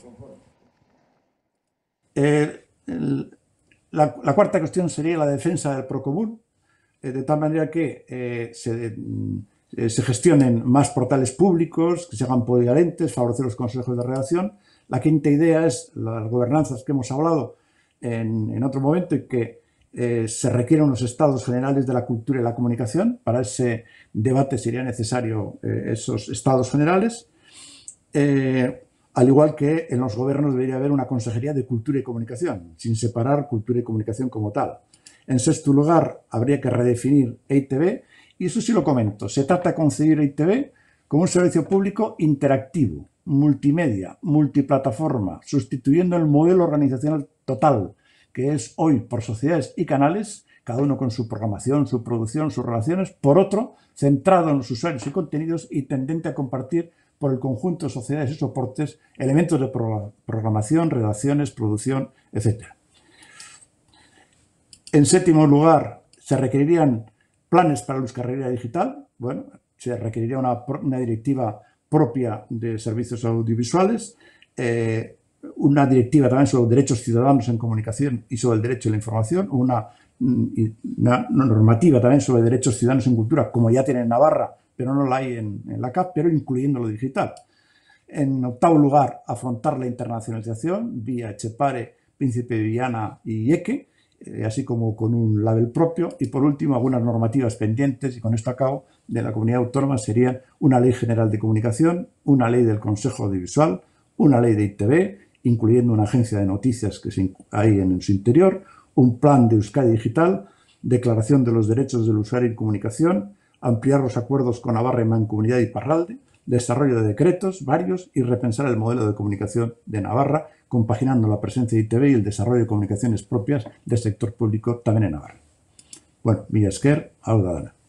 La cuarta cuestión sería la defensa del procomún, de tal manera que se gestionen más portales públicos, que se hagan polivalentes, favorecer los consejos de redacción. La quinta idea es las gobernanzas que hemos hablado en otro momento, y que se requieren unos estados generales de la cultura y la comunicación. Para ese debate sería necesario esos estados generales. Al igual que en los gobiernos debería haber una consejería de cultura y comunicación, sin separar cultura y comunicación como tal. En sexto lugar, habría que redefinir EITB, y eso sí lo comento. Se trata de concebir EITB como un servicio público interactivo, multimedia, multiplataforma, sustituyendo el modelo organizacional total, que es hoy por sociedades y canales, cada uno con su programación, su producción, sus relaciones, por otro, centrado en los usuarios y contenidos y tendente a compartir por el conjunto de sociedades y soportes elementos de programación, redacciones, producción, etc. En séptimo lugar, se requerirían planes para la euskarria digital. Bueno, se requeriría una directiva propia de servicios audiovisuales. una directiva también sobre los derechos ciudadanos en comunicación y sobre el derecho a la información, una normativa también sobre derechos ciudadanos en cultura, como ya tiene en Navarra, pero no la hay en la CAP, pero incluyendo lo digital. En octavo lugar, afrontar la internacionalización vía Etxepare, Príncipe de Viana y IECE, así como con un label propio. Y por último, algunas normativas pendientes, y con esto acabo, de la comunidad autónoma serían una ley general de comunicación, una ley del Consejo Audiovisual, una ley de ITV, incluyendo una agencia de noticias que hay en su interior, un plan de Euskadi Digital, declaración de los derechos del usuario en comunicación, ampliar los acuerdos con Navarra y Mancomunidad y Iparralde, desarrollo de decretos varios y repensar el modelo de comunicación de Navarra, compaginando la presencia de ITV y el desarrollo de comunicaciones propias del sector público también en Navarra. Bueno, mila esker, hau da dana.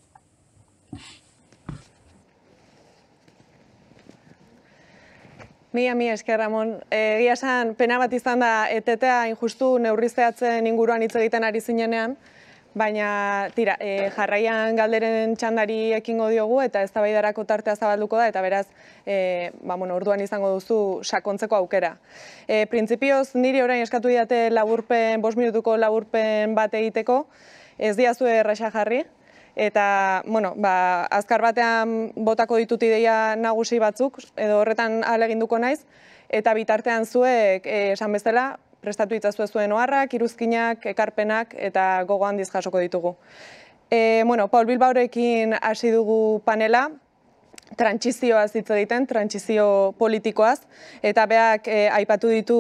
Mila esker, Ramon. Egia esan, pena bat izan da, etetea injustu neurrizteatzen inguruan hitz egiten ari zinenean, baina tira, jarraian galderen txandari ekingo diogu eta eztabaidarako tartea zabalduko da, eta beraz, orduan izango duzu sakontzeko aukera. Printzipioz, niri orain eskatu didate laburpen, 5 minutuko laburpen bat egiteko, ez diazue erraxa jarri, eta, azkar batean botako ditut ideia nagusi batzuk, edo horretan ahaleginduko naiz, eta bitartean zuek, esan bezala, prestatu itzazue zuen oharrak, iruzkinak, ekarpenak eta gogo handiz jasoko ditugu. Paul Bilbaorekin hasi dugu panela, trantsizioaz hitz egiten, trantsizio politikoaz, eta beak aipatu ditu,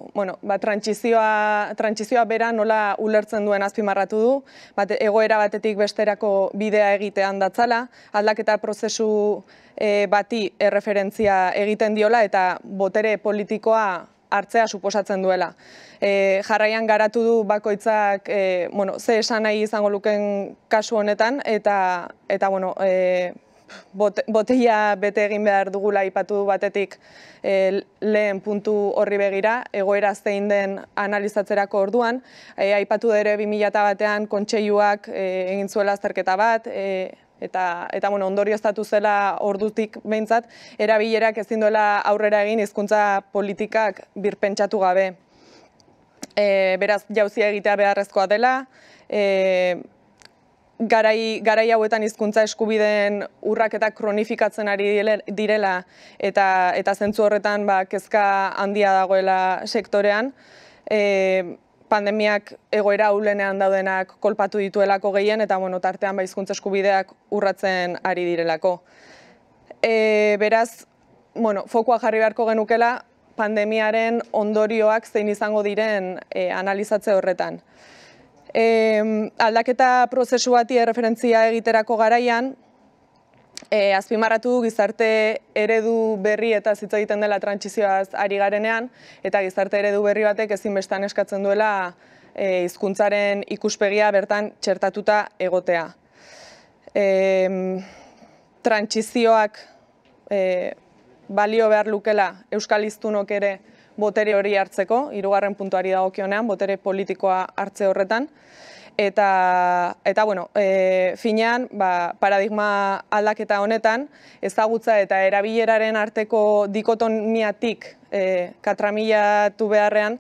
trantsizioa bera nola ulertzen duen azpimarratu du, egoera batetik besterako bidea egitean datzala, aldaketa prozesu bati erreferentzia egiten diola eta botere politikoa hartzea suposatzen duela. Jarraian garatu du bakoitzak ze esan nahi izango luken kasu honetan, eta botella bete egin behar dugula aipatu du batetik lehen puntu horri begira, egoera zein den analizatzerako orduan. Aipatu ere 2001an kontseiluak egin zuela azterketa bat, eta ondorioztatu zela ordutik behintzat, erabilerak ezin duela aurrera egin hizkuntza politikak birpentsatu gabe. Beraz, jauzia egitea beharrezkoa dela, garai hauetan hizkuntza eskubideen urraketak kronifikatzen ari direla, eta zentzu horretan kezka handia dagoela sektorean, pandemiak egoera ahulenean daudenak kolpatu dituelako gehien, eta tartean hizkuntza eskubideak urratzen ari direlako. Beraz, fokua jarri beharko genukela pandemiaren ondorioak zein izango diren analizatze horretan. Aldaketa prozesu bati erreferentzia egiterako garaian, azpimarratu du gizarte eredu berri eta hitz egiten dela trantsizioaz ari garenean, eta gizarte eredu berri batek ezinbestean eskatzen duela hizkuntzaren ikuspegia bertan txertatuta egotea. Trantsizioak balio behar lukela euskal hiztunok ere botere hori hartzeko, 3. puntuari dagokionean, botere politikoa hartze horretan. Eta finean, paradigma aldaketa honetan, ezagutza eta erabileraren arteko dikotomiatik katramilatu beharrean,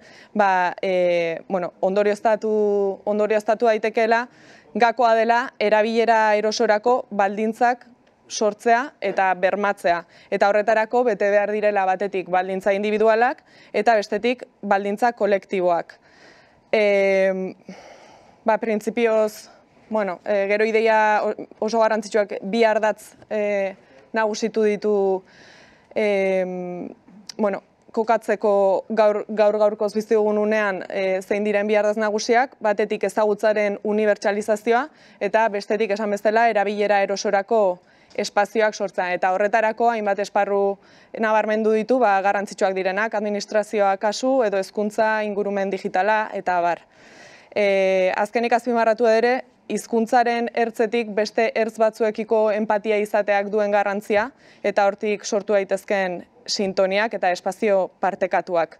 ondorioztatu daitekeela, gakoa dela erabilera erosorako baldintzak sortzea eta bermatzea. Eta horretarako bete behar direla batetik baldintza individualak eta bestetik baldintza kolektiboak. Printzipioz, gero ideia oso garrantzitsuak bi ardatz nagusitu ditu kokatzeko gaur-gaurkoz bizi dugun unean zein diren bi ardatz nagusiak, batetik ezagutzaren unibertsalizazioa eta bestetik esan bezala erabilera erosorako espazioak sortzea. Eta horretarako hainbat esparru nabarmendu ditu garrantzitsuak direnak, administrazioa kasu edo hezkuntza, ingurumen digitala eta abar. Azkenik azpimarratu ere, hizkuntzaren ertzetik beste ertz batzuekiko empatia izateak duen garrantzia eta hortik sortu daitezkeen sintoniak eta espazio partekatuak.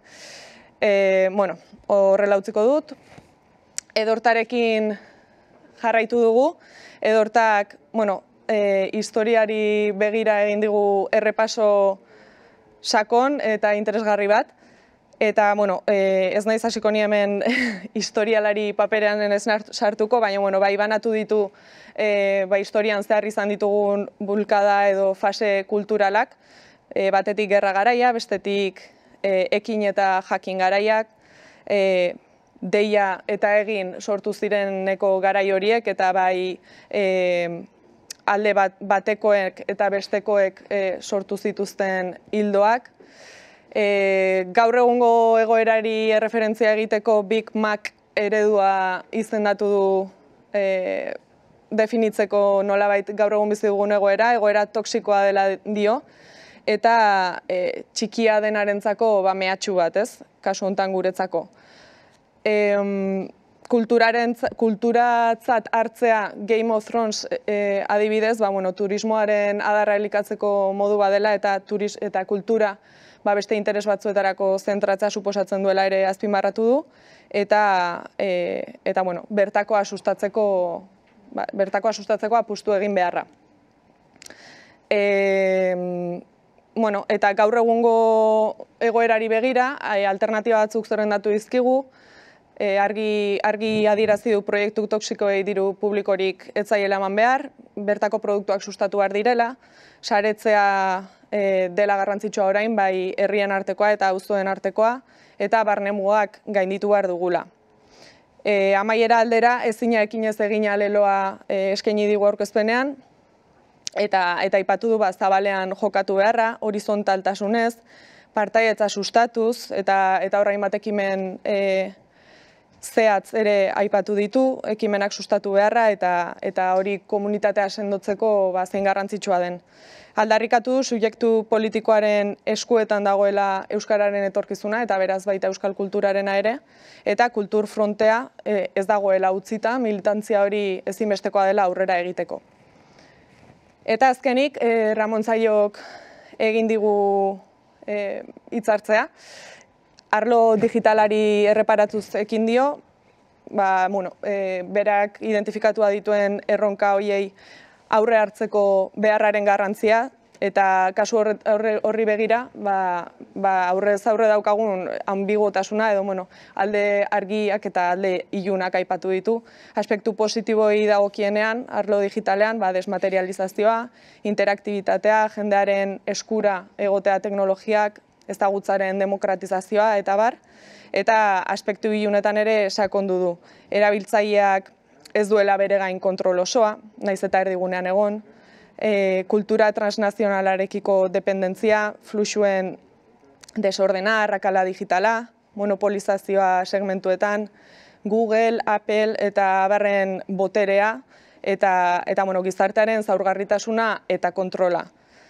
Horrela utziko dut. Edortarekin jarraitu dugu. Edortak, historiari begira egin digu errepaso sakon eta interesgarri bat. Eta, bueno, ez naiz hasiko ni hemen historialari paperean ez sartuko, baina, bueno, bai banatu ditu historian zehar izan ditugun bulkada edo fase kulturalak, batetik gerra garaia, bestetik ekin eta jakin garaiak, deia eta egin sortu zireneko garai horiek, eta bai alde batekoek eta bestekoek sortu zituzten hildoak. Gaur egungo egoerari erreferentzia egiteko Big Mac eredua izendatu du definitzeko nolabait gaur egun bizi dugun egoera toksikoa dela dio, eta txikia denarentzako mehatxu bat, ez? Kasu honetan guretzako. Kulturatzat hartzea Game of Thrones adibidez, turismoaren adarra elikatzeko modu badela eta kultura beste interes batzuetarako zentratzea suposatzen duela ere azpimarratu du, eta bertakoa sustatzeko apustu egin beharra. Eta gaur egungo egoerari begira, alternatiba batzuk zerrendatu dizkigu, argi adierazi du proiektu toksikoei diru publikorik ez zaiela eman behar, bertako produktuak sustatu behar direla, saretzea dela garrantzitsua orain, bai herrien artekoa eta auzoen artekoa, eta barne mugak gainditu behar dugula. Amaiera aldera, ezina ekinez egina leloa eskaini digu aurkezpenean, eta aipatu du zabalean jokatu beharra, horizontaltasunez, partaidetza sustatuz, eta orain bat ekimen zehatz ere aipatu ditu, ekimenak sustatu beharra, eta hori komunitatea sendotzeko zein garrantzitsua den. Aldarrikatu du subjektu politikoaren eskuetan dagoela euskararen etorkizuna, eta beraz baita euskal kulturarena ere, eta kultur frontea ez dagoela utzita, militantzia hori ezinbestekoa dela aurrera egiteko. Eta azkenik, Ramon Zaiok egin digu hitzartzea, arlo digitalari erreparatuz ekin dio, berak identifikatua dituen erronka horiei aurre hartzeko beharraren garrantzia, eta kasu horri begira, aurrez aurre daukagun ambiguotasuna, edo alde argiak eta alde ilunak aipatu ditu. Aspektu positiboi dagokienean, arlo digitalean, desmaterializazioa, interaktibitatea, jendearen eskura egotea teknologiak, ezagutzaren demokratizazioa eta bar, eta aspektu ilunetan ere sakondu du. Erabiltzaileak ez duela bere gain kontrol osoa, naiz eta erdigunean egon, kultura transnazionalarekiko dependentzia, fluxuen desordena, arrakala digitala, monopolizazioa segmentuetan, Google, Apple eta barren boterea, eta gizartearen zaurgarritasuna eta kontrola.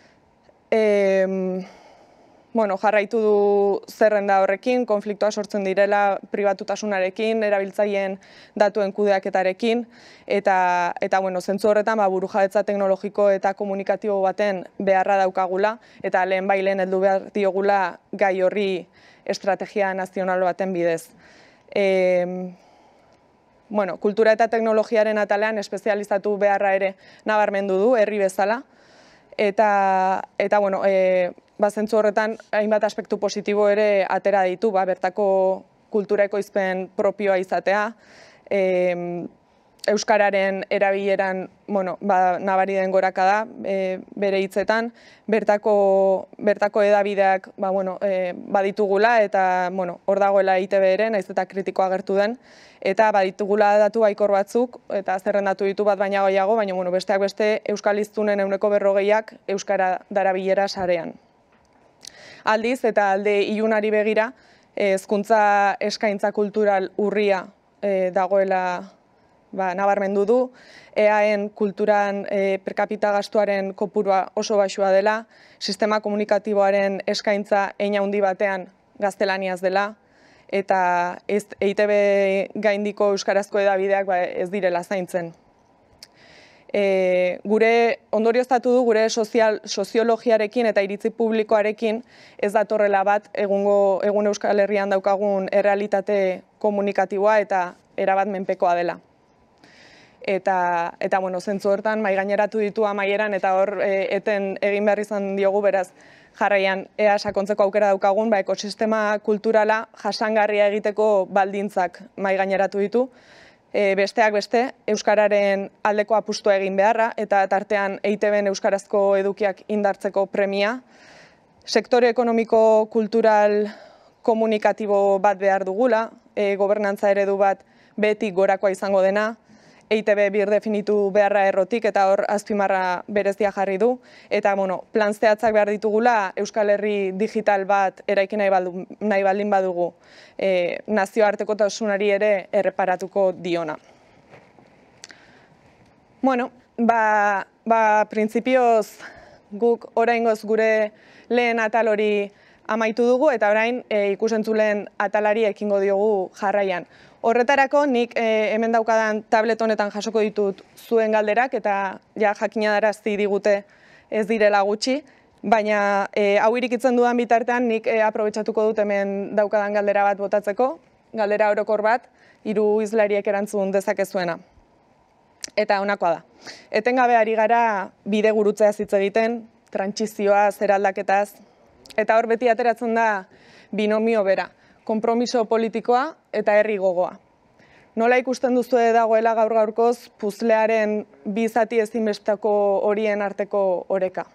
Jarraitu du zerrenda horrekin, konfliktoa sortzen direla pribatutasunarekin, erabiltzaileen datuen kudeaketarekin, eta zentzu horretan burujabetza teknologiko eta komunikatibo baten beharra daukagula, eta lehen heldu behar diogula gai horri estrategia nazional baten bidez. Kultura eta teknologiaren atalean espezializatu beharra ere nabarmendu du, herri bezala, eta zentzu horretan hainbat aspektu positibo ere atera ditu, bertako kultura ekoizpen propioa izatea, euskararen erabileran nabari den gorakada bere hitzetan, bertako hedabideak baditugula, eta hor dagoela ITB ere, naiz eta kritikoa agertu den, eta baditugula datu baikor batzuk, eta zerrendatu ditu bat baina gehiago, baina besteak beste euskal hiztunen 40%ak euskara darabilera sarean. Aldiz, eta alde ilunari begira, hezkuntza eskaintza kultural urria dagoela nabarmendu du, EAen kulturan per capita gastuaren kopurua oso baxua dela, sistema komunikatiboaren eskaintza hein handi batean gaztelaniaz dela, eta EITB gaindiko euskarazko hedabideak ez direla zaintzen. Ondorioztatu du gure soziologiarekin eta iritzi publikoarekin ez datorrela bat egun Euskal Herrian daukagun errealitate komunikatiboa eta erabat menpekoa dela. Eta zentzu hortan maigaineratu ditu amaieran, eta hor eten egin behar izan diogu, beraz Jarraian, ea sakontzeko aukera daukagun, ekosistema kulturala jasangarria egiteko baldintzak mahai gaineratu ditu. Besteak beste, euskararen aldeko apustua egin beharra, eta tartean EITB-en euskarazko edukiak indartzeko premia. Sektore ekonomiko kultural komunikatibo bat behar dugula, gobernantza eredu bat behetik gorakoa izango dena, EITB bir definitu beharra errotik eta hor azpimarra berezia jarri du. Eta plan zehatzak behar ditugula Euskal Herri digital bat eraiki nahi baldin badugu nazioartekotasunari ere erreparatuko diona. Printzipioz guk oraingoz gure lehen atal hori amaitu dugu eta orain ikusentzuleen atalari ekingo diogu jarraian. Horretarako nik hemen daukadan tablet honetan jasoko ditut zuen galderak eta jakinarazi digute ez direla gutxi, baina hau irikitzen dudan bitartean nik aprobetxatuko dut hemen daukadan galdera bat botatzeko, galdera orokor bat, 3 hizlariek erantzun dezakezuena. Eta honakoa da. Etengabe ari gara bide gurutzea hitz egiten, trantsizioa, zeraldaketaz, eta hor beti ateratzen da binomio bera. Konpromiso politikoa eta herri gogoa. Nola ikusten duzu dagoela gaur-gaurkoz puzlearen bi zati ezinbesteko horien arteko oreka?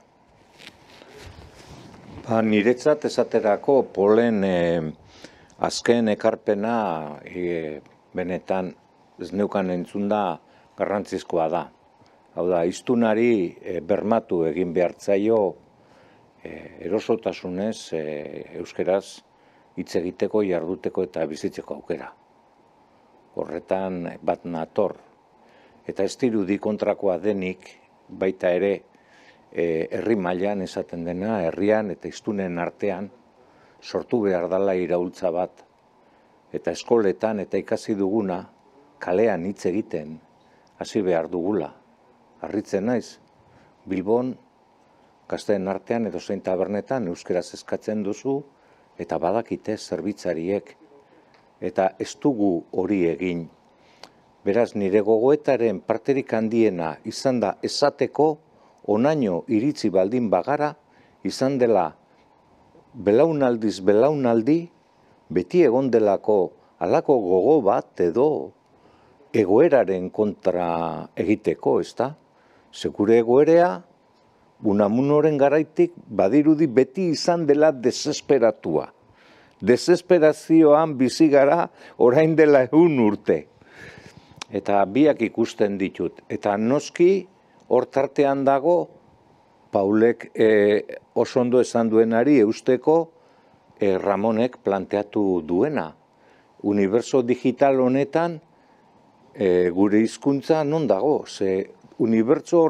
Niretzat esaterako Polen azken ekarpena benetan ez neukan entzunda garrantzizkoa da. Hau da, hiztunari bermatu egin behartzaio erosotasunez euskeraz hitz egiteko, jarduteko eta bizitzeko aukera. Horretan bat nator. Eta ez dirudi kontrakoa denik, baita ere, herri mailan esaten dena, herrian eta hiztunen artean, sortu behar dela iraultza bat. Eta eskoletan eta ikasi duguna, kalean hitz egiten, hasi behar dugula. Harritzen naiz, Bilbon, gazteen artean edo zein tabernetan euskeraz eskatzen duzu, eta badakite zerbitzariek, eta ez dugu hori egin. Beraz, nire gogoetaren parterik handiena izan da esateko, onaino iritsi baldin bagara, izan dela belaunaldiz belaunaldi, beti egon delako halako gogo bat edo egoeraren kontra egiteko, ezta? Segure egoerea, Unamunoren garaitik badirudi beti izan dela desesperatua. Desesperazioan bizi gara orain dela 100 urte. Eta biak ikusten ditut. Eta noski hor tartean dago Paulek oso ondo esan duenari eusteko Ramonek planteatu duena. Unibertso digital honetan gure hizkuntza non dago? Ze unibertso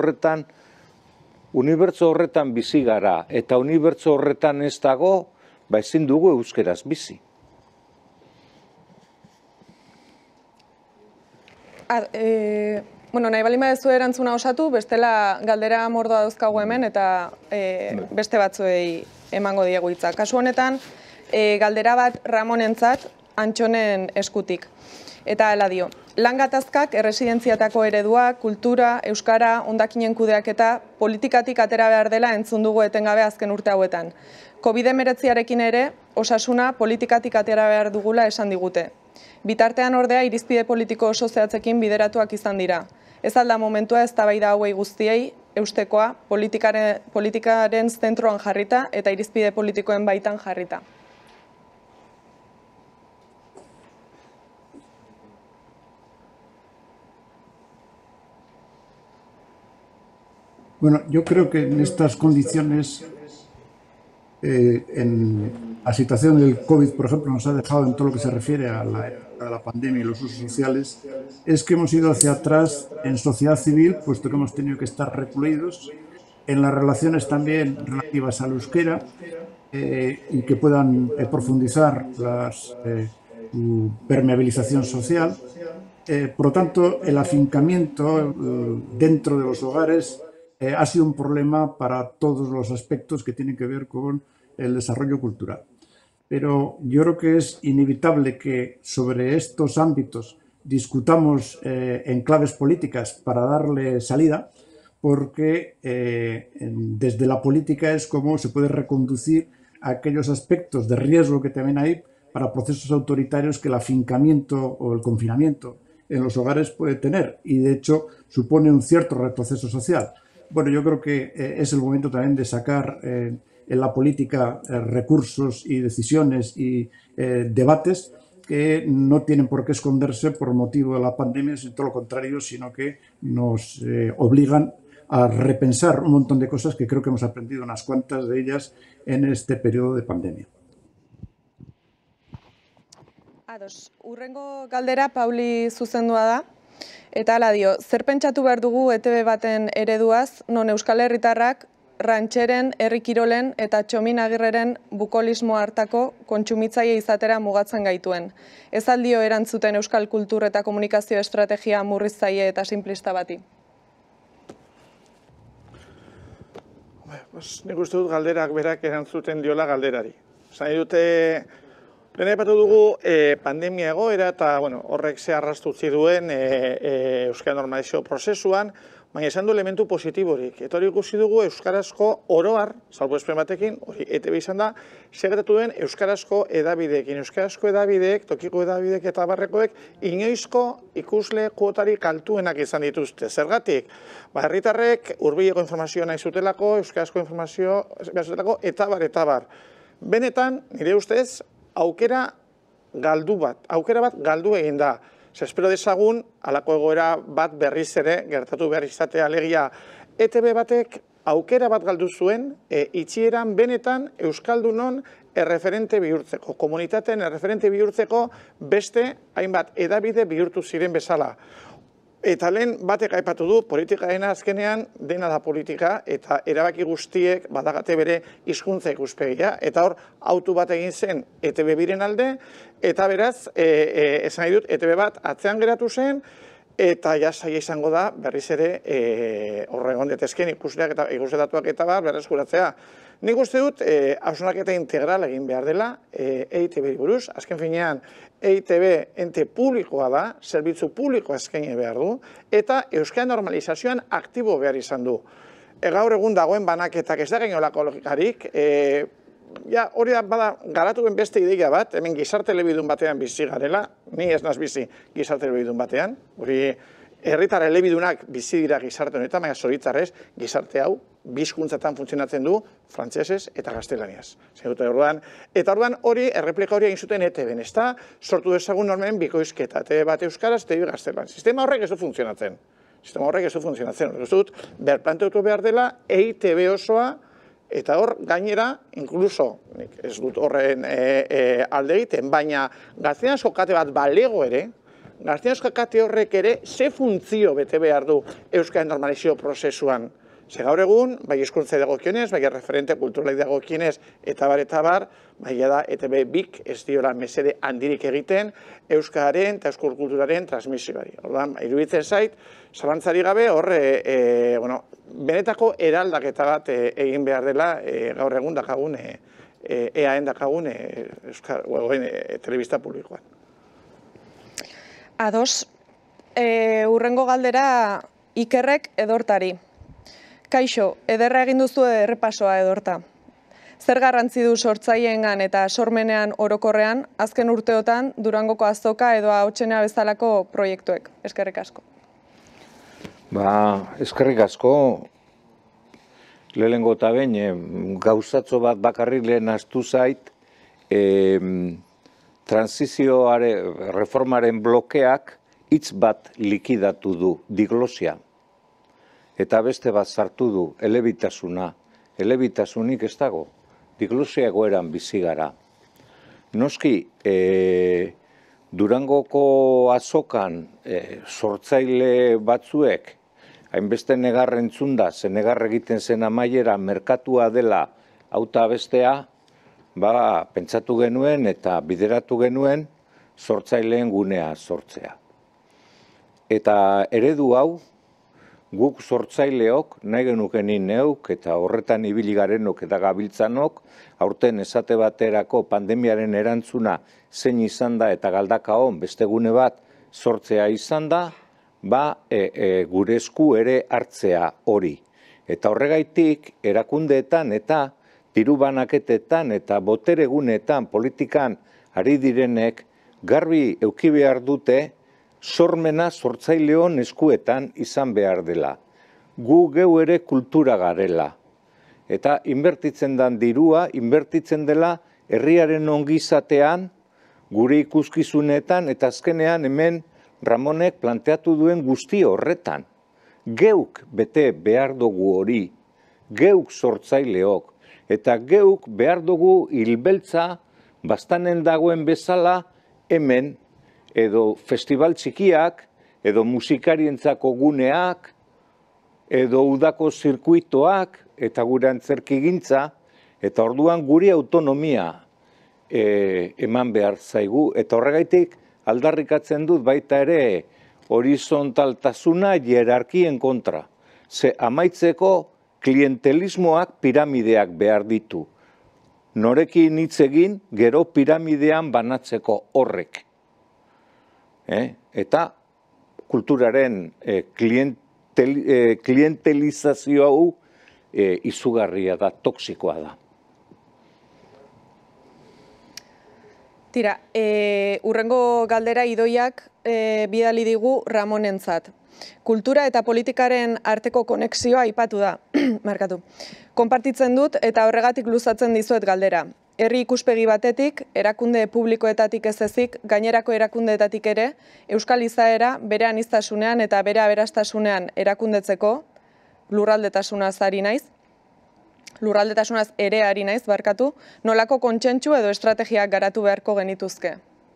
horretan bizi gara, eta unibertso horretan ez dago, ezin dugu euskeraz bizi. Nahi baldin baduzu erantzuna osatu, bestela galdera mordoa dauzkagu hemen, eta beste batzuei emango diegu hitza. Kasu honetan, galdera bat Ramonentzat Antxonen eskutik. Eta hala dio, lan gatazkak erresidentziatako eredua, kultura, euskara, hondakinen kudeaketa, politikatik atera behar dela entzun dugu etengabe azken urte hauetan. COVID-19arekin ere, osasuna politikatik atera behar dugula esan digute. Bitartean ordea irizpide politiko oso zehatzekin bideratuak izan dira. Ez alda momentua eztabaida hauei guztiei, eustekoa politikaren zentroan jarrita eta irizpide politikoen baitan jarrita. Bueno, yo creo que en estas condiciones, en la situación del COVID, por ejemplo, nos ha dejado en todo lo que se refiere a la pandemia y los usos sociales, es que hemos ido hacia atrás en sociedad civil, puesto que hemos tenido que estar recluidos, en las relaciones también relativas al euskera y que puedan profundizar su permeabilización social. Por lo tanto, el afincamiento dentro de los hogares ha sido un problema para todos los aspectos que tienen que ver con el desarrollo cultural. Pero yo creo que es inevitable que sobre estos ámbitos discutamos en claves políticas para darle salida, porque desde la política es como se puede reconducir aquellos aspectos de riesgo que también hay para procesos autoritarios que el afincamiento o el confinamiento en los hogares puede tener, y de hecho supone un cierto retroceso social. Bueno, yo creo que es el momento también de sacar en la política recursos y decisiones y debates que no tienen por qué esconderse por motivo de la pandemia, sino todo lo contrario, sino que nos obligan a repensar un montón de cosas que creo que hemos aprendido unas cuantas de ellas en este periodo de pandemia. Ados, urrengo galdera Pauli zuzendua da, eta hala dio, zer pentsatu behar dugu ETB baten ereduaz, non Euskal Herritarrak rantxeren, herri kirolen eta Txomin Agirreren bukolismo hartako kontsumitzaile izatera mugatzen gaituen. Ez aldio erantzuten Euskal Kultur eta Komunikazio Estrategia murriztaile eta simplista bati? Nik uste dut galderak berak erantzuten diola galderari. Zan dute, lehen aipatu dugu pandemia egoera eta horrek ze arrastu utzi duen euskara normalizazio prozesuan, baina esan du elementu positiborik. Eta hori ikusi dugu euskarazko oroar, salbuespen batekin, hori ETB izan da, segertatu duen euskarazko edabideekin. Euskarazko edabideek, tokiko edabideek eta barrekoek, inoizko ikusle kuotarik altuenak izan dituzte. Zergatik, herritarrek hurbileko informazioa nahi zutelako, euskarazko informazioa nahi zutelako, eta bar. Benetan, nire ustez, aukera bat galdu egin da. Espero dezagun, halako egoera bat berriz ere gertatu behar izatea alegia. ETB batek aukera bat galdu zuen, itxieran benetan Euskaldunon erreferente bihurtzeko, komunitateen erreferente bihurtzeko beste hainbat edabide bihurtu ziren bezala. Eta lehen batek aipatu du, politikaena azkenean dena da politika eta erabaki guztiek badagate bere hizkuntza ikuspegia. Eta hor, autu bat egin zen ETB biren alde, eta beraz, esan nahi dut, ETB bat atzean geratu zen, eta ja zaila izango da berriz ere horregon detezken ikusletatuak eta berreskuratzea. Nik uste dut, hausnarketa integral egin behar dela EITB buruz. Azken finean, EITB ente publikoa da, zerbitzu publikoa eskaini behar du, eta euskara normalizazioan aktibo behar izan du. Gaur egun dagoen banaketak ez da gainolako logikarik, hori da bada garatu ben beste ideia bat, hemen gizarte elebidun batean bizi garela, ni ez naz bizi gizarte elebidun batean, hori herritar elebidunak bizi dira gizarte honetan, baina zoritzarrez gizarte hau bizkuntzatan funtzionatzen du frantsesez eta gaztelaniaz. Eta orduan hori, erreplika hori egin zuten ETB-en, ez da, sortu dezagun normen bikoizketa, ETB bat euskaraz, ETB gaztelan. Sistema horrek ez du funtzionatzen. Ez dut, berplanteutu behar dela EITB osoa, eta hor, gainera, inkluso, ez dut horren alde egiten, baina gaztelanazko kate bat balego ere, gaztelanazko kate horrek ere, ze funtzio bete behar du euskara normalizazio prozesuan. Ze gaur egun, bai hizkuntza dagokionez, bai referente kulturalei dagokionez, eta bar, bai da ETB bik ez diola mesede handirik egiten euskararen eta euskal kulturaren transmisioari. Orduan, iruditzen zait, zalantzari gabe hor, benetako eraldaketa bat egin behar dela gaur egun dakagun, EAen dakagun telebista publikoan. Ados, urrengo galdera Ikerrek Edortari. Kaixo, ederra egin duzu errepasoa Edorta. Zer garrantzi du sortzaileengan eta sormenean orokorrean, azken urteotan Durangoko azoka edo Ahotsenea bezalako proiektuek? Eskerrik asko. Eskerrik asko. Lehenengo eta behin, gauzatxo bat bakarrik lehen astu zait, reformaren blokeak hitz bat likidatu du, diglosia. Eta beste bat sartu du, elebitasuna. Elebitasunik ez dago, diglosia egoeran bizi gara. Noski, Durangoko azokan sortzaile batzuek, hainbeste negar entzunda, ze negar egiten zen amaiera merkatua dela auta bestea, pentsatu genuen eta bideratu genuen sortzaileen gunea sortzea. Eta eredu hau, guk sortzaileok, nahi genukenin neuk eta horretan ibili garenok eta gabiltzanok, aurten esate baterako pandemiaren erantzuna zein izan da eta galdakaon beste gune bat sortzea izan da, gure esku ere hartzea hori. Eta horregaitik erakundeetan eta dirubanaketetan eta boteregunetan politikan ari direnek garbi eduki behar dute sormena sortzaileon eskuetan izan behar dela. Gu geu ere kultura garela. Eta inbertitzen den dirua, inbertitzen dela herriaren ongizatean, gure ikuskizunetan eta azkenean hemen Ramonek planteatu duen guzti horretan. Geuk bete behar dugu hori, geuk sortzaileok, eta geuk behar dugu hilbeltza bastanen dagoen bezala hemen, edo festival txikiak, edo musikarientzako guneak, edo udako zirkuitoak, eta gure antzerkigintza, eta orduan guri autonomia eman behar zaigu, eta horregaitik aldarrikatzen dut baita ere horizontaltasuna hierarkien kontra. Ze amaitzeko klientelismoak piramideak behar ditu. Norekin hitz egin, gero piramidean banatzeko horrek. Eta kulturaren klientelizazio hau izugarria da, toksikoa da. Tira, urrengo galdera Idoiak bidali digu Ramonentzat. Kultura eta politikaren arteko konexioa aipatu da, markatu. Konpartitzen dut eta horregatik luzatzen dizuet galdera. Herri ikuspegi batetik, erakunde publikoetatik ez ezik, gainerako erakundeetatik ere, euskal izaera bere aniztasunean eta bere aberastasunean erakundetzeko, lurraldetasunaz ari naiz, lurraldetasunaz ere ari naiz, barkatu, nolako kontsentsu edo estrategiak garatu beharko genituzke?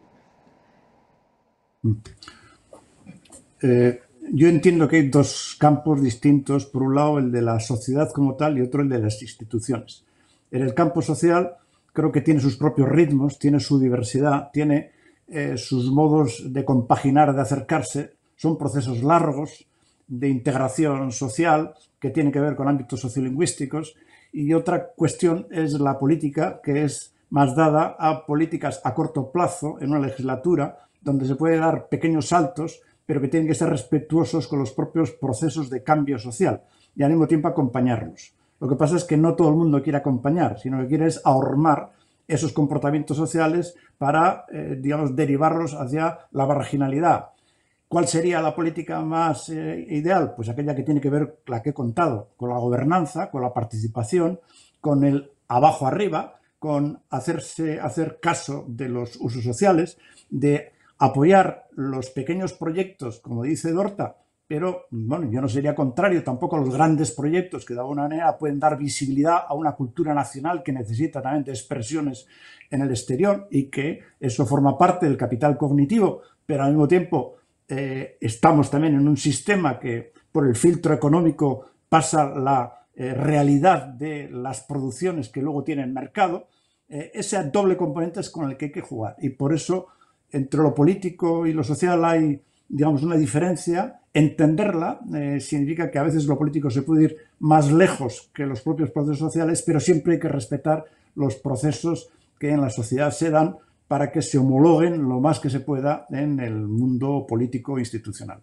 Yo entiendo que hay dos campos distintos, por un lado el de la sociedad como tal y otro el de las instituciones. En el campo social creo que tiene sus propios ritmos, tiene su diversidad, tiene sus modos de compaginar, de acercarse, son procesos largos de integración social que tienen que ver con ámbitos sociolingüísticos, y otra cuestión es la política, que es más dada a políticas a corto plazo en una legislatura, donde se puede dar pequeños saltos, pero que tienen que ser respetuosos con los propios procesos de cambio social y al mismo tiempo acompañarlos. Lo que pasa es que no todo el mundo quiere acompañar, sino que quiere es ahormar esos comportamientos sociales para, digamos, derivarlos hacia la marginalidad. ¿Cuál sería la política más ideal? Pues aquella que tiene que ver, la que he contado, con la gobernanza, con la participación, con el abajo arriba, con hacer caso de los usos sociales, de apoyar los pequeños proyectos, como dice Dorta, pero bueno, yo no sería contrario tampoco a los grandes proyectos que de alguna manera pueden dar visibilidad a una cultura nacional que necesita también de expresiones en el exterior, y que eso forma parte del capital cognitivo, pero al mismo tiempo estamos también en un sistema que por el filtro económico pasa la realidad de las producciones que luego tienen mercado. Ese doble componente es con el que hay que jugar, y por eso entre lo político y lo social hay, digamos, una diferencia. Entenderla significa que a veces lo político se puede ir más lejos que los propios procesos sociales, pero siempre hay que respetar los procesos que en la sociedad se dan para que se homologuen lo más que se pueda en el mundo político e institucional.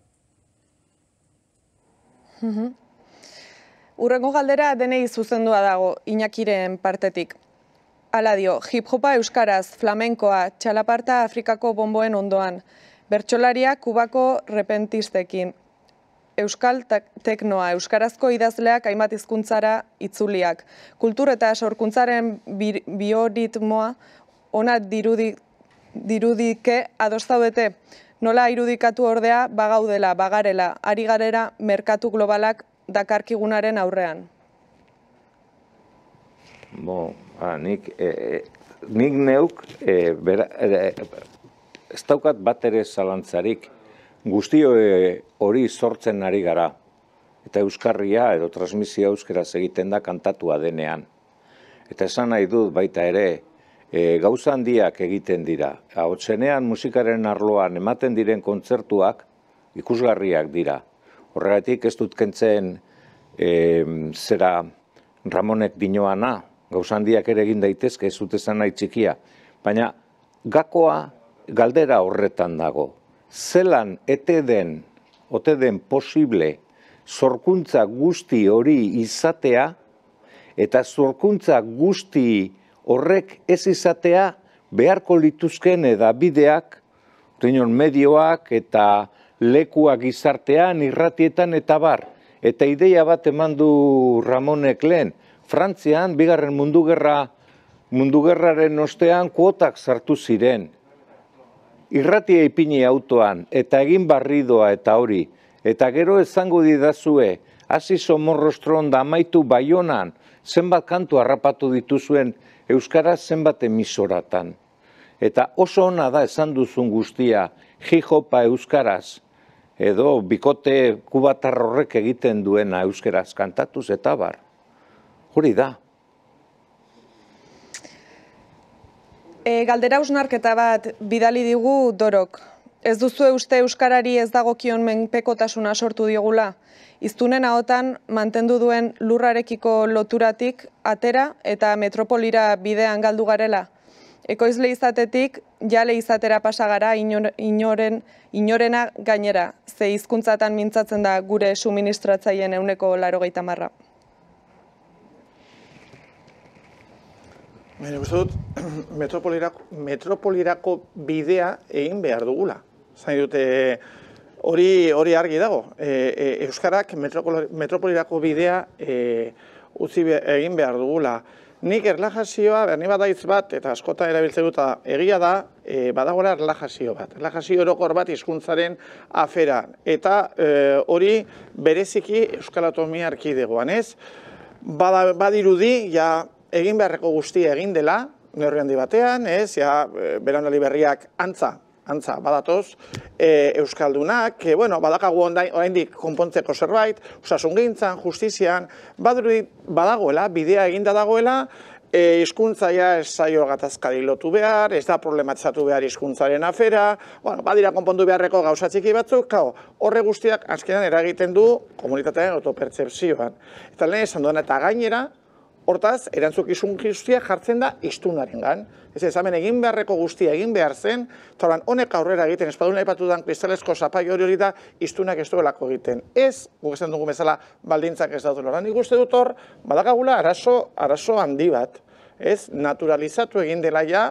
Urrengo galdera denei zuzendua dago Iñakiren partetik. Hala dio, hip-hopa euskaraz, flamenkoa, txalaparta Afrikako bonboen ondoan, bertsolariak Kubako repentistekin, euskal teknoa, euskarazko idazleak hainbat hizkuntzara itzuliak, kultur eta sorkuntzaren bioritmoa ona dirudike ados zaudete, nola irudikatu ordea bagaudela, bagarela, ari garera merkatu globalak dakarkigunaren aurrean. Nik neuk ez daukat bat ere zalantzarik, guztio hori sortzen ari gara, eta euskarria edo transmisioa euskaraz egiten da kantatua denean. Eta esan nahi dut baita ere, gauza handiak egiten dira. Ahotsenean musikaren arloan ematen diren kontzertuak ikusgarriak dira. Horregatik ez dut kentzen zera Ramonek dinoana, gauza handiak ere egin daitezke, ez dut esan nahi txikia. Baina gakoa galdera horretan dago. Zelan ete den ote den posible sorkuntza guzti hori izatea, eta sorkuntza guzti horrek ez izatea beharko lituzken edabideak, medioak eta lekuak gizartean, irratietan eta bar. Eta ideia bat eman du Ramonek lehen, Frantzian, bigarren mundugerraren ostean kuotak sartu ziren. Irratia ipini autoan, eta egin barridoa eta hori. Eta gero esango didazue, hasi Somorrostron da amaitu Baionan, zenbat kantu harrapatu dituzuen euskaraz zenbat emisoratan. Eta oso ona da esan duzun guztia, hip-hopa euskaraz, edo bikote kubatar horrek egiten duena euskaraz kantatuz eta bar. Hori da. Galdera hausnarketa bat bidali digu Dorok. Ez duzu uste euskarari ez dagokion menpekotasuna sortu diogula? Hiztunen ahotan mantendu duen lurrarekiko loturatik atera eta metropolira bidean galdu garela. Ekoizle izatetik jale izatera pasagara inorena gainera, ze hizkuntzatan mintzatzen da gure suministratzaileen 80%. Baina, uste dut, metropolirako bidea egin behar dugula. Zain dute, hori argi dago. Euskarak metropolirako bidea utzi egin behar dugula. Nik erlajazioa, berni bat daitz bat, eta askota erabiltzen dut, egia da, badagoela erlajazio bat. Erlajazio orokor bat hizkuntzaren aferan. Eta hori bereziki Euskal Autonomia Erkidegoan, ez? Badirudi, ja, egin beharreko guztia egin dela, neurri handi batean, ez, ja, belaunaldi berriak antza badatoz, Euskaldunak, badakagu oraindik konpontzeko zerbait, osasungintzan, justizian, badagoela, bidea eginda dagoela, hizkuntzaia ez zaio gatazkari lotu behar, ez da problematizatu behar hizkuntzaren afera, badira konpondu beharreko gauza txiki batzuk, horre guztiak azkenan eragiten du komunitatearen autopertzepzioan. Eta lehen esan duena eta gainera, hortaz, erantzukizun guztia jartzen da hiztunarengan. Ez hemen egin beharreko guztia egin behar zen, eta honek aurrera egiten, espaduna aipatudan kristalezko zapai hori da hiztunak ez duelako egiten. Ez, guk esan dugu bezala baldintzak ez dut loran. Nik uste dut hor, badakagula arazo handi bat. Ez, naturalizatu egin dela ja,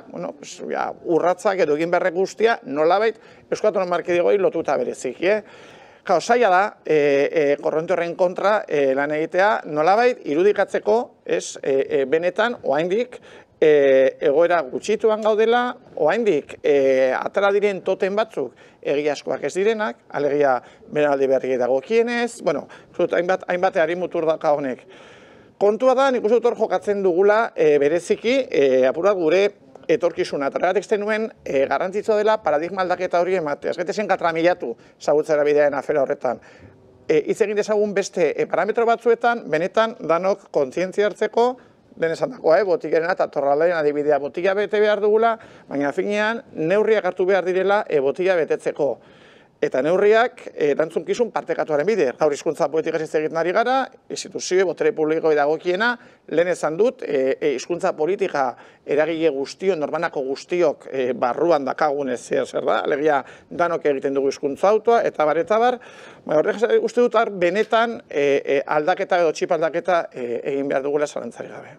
urratzak edo egin beharreko guztia, nolabait, Euskal Autonomia Erkidegoei lotuta berezik. Zaila da, korronte horren kontra lan egitea, nolabait, irudikatzeko, benetan, oraindik, egoera gutxituan gaudela, oraindik, atera diren toten batzuk, egiazkoak ez direnak, alegia belaunaldi berriei dagokienez, hainbat mutur daka honek. Kontua da, nik uste dut hor jokatzen dugula bereziki, apurat gure etorkizuna. Eta horregatik zen nuen garrantzitsua dela paradigma aldaketa hori ematea. Ez gaitezen katramilatu zagutzera bidearen afera horretan. Hitz egin dezagun beste parametro batzuetan, benetan danok kontzientzia hartzeko, den esan dagoa, botikaren eta torraldaren adibidea botika bete behar dugula, baina finean neurriak hartu behar direla botika betetzeko. Eta neurriak erantzunkizun partekatuaren bide. Gaur hizkuntza politikaz hitz egiten ari gara, instituzio, botere publikoi dagokiena, lehen esan dut, hizkuntza politika eragile guztion, norbanako guztiok barruan dakagun ez zer da, alegia danok egiten dugu hizkuntza autoa, eta bar. Horrek uste dut benetan aldaketa edo txip aldaketa egin behar dugula zalantzari gabe.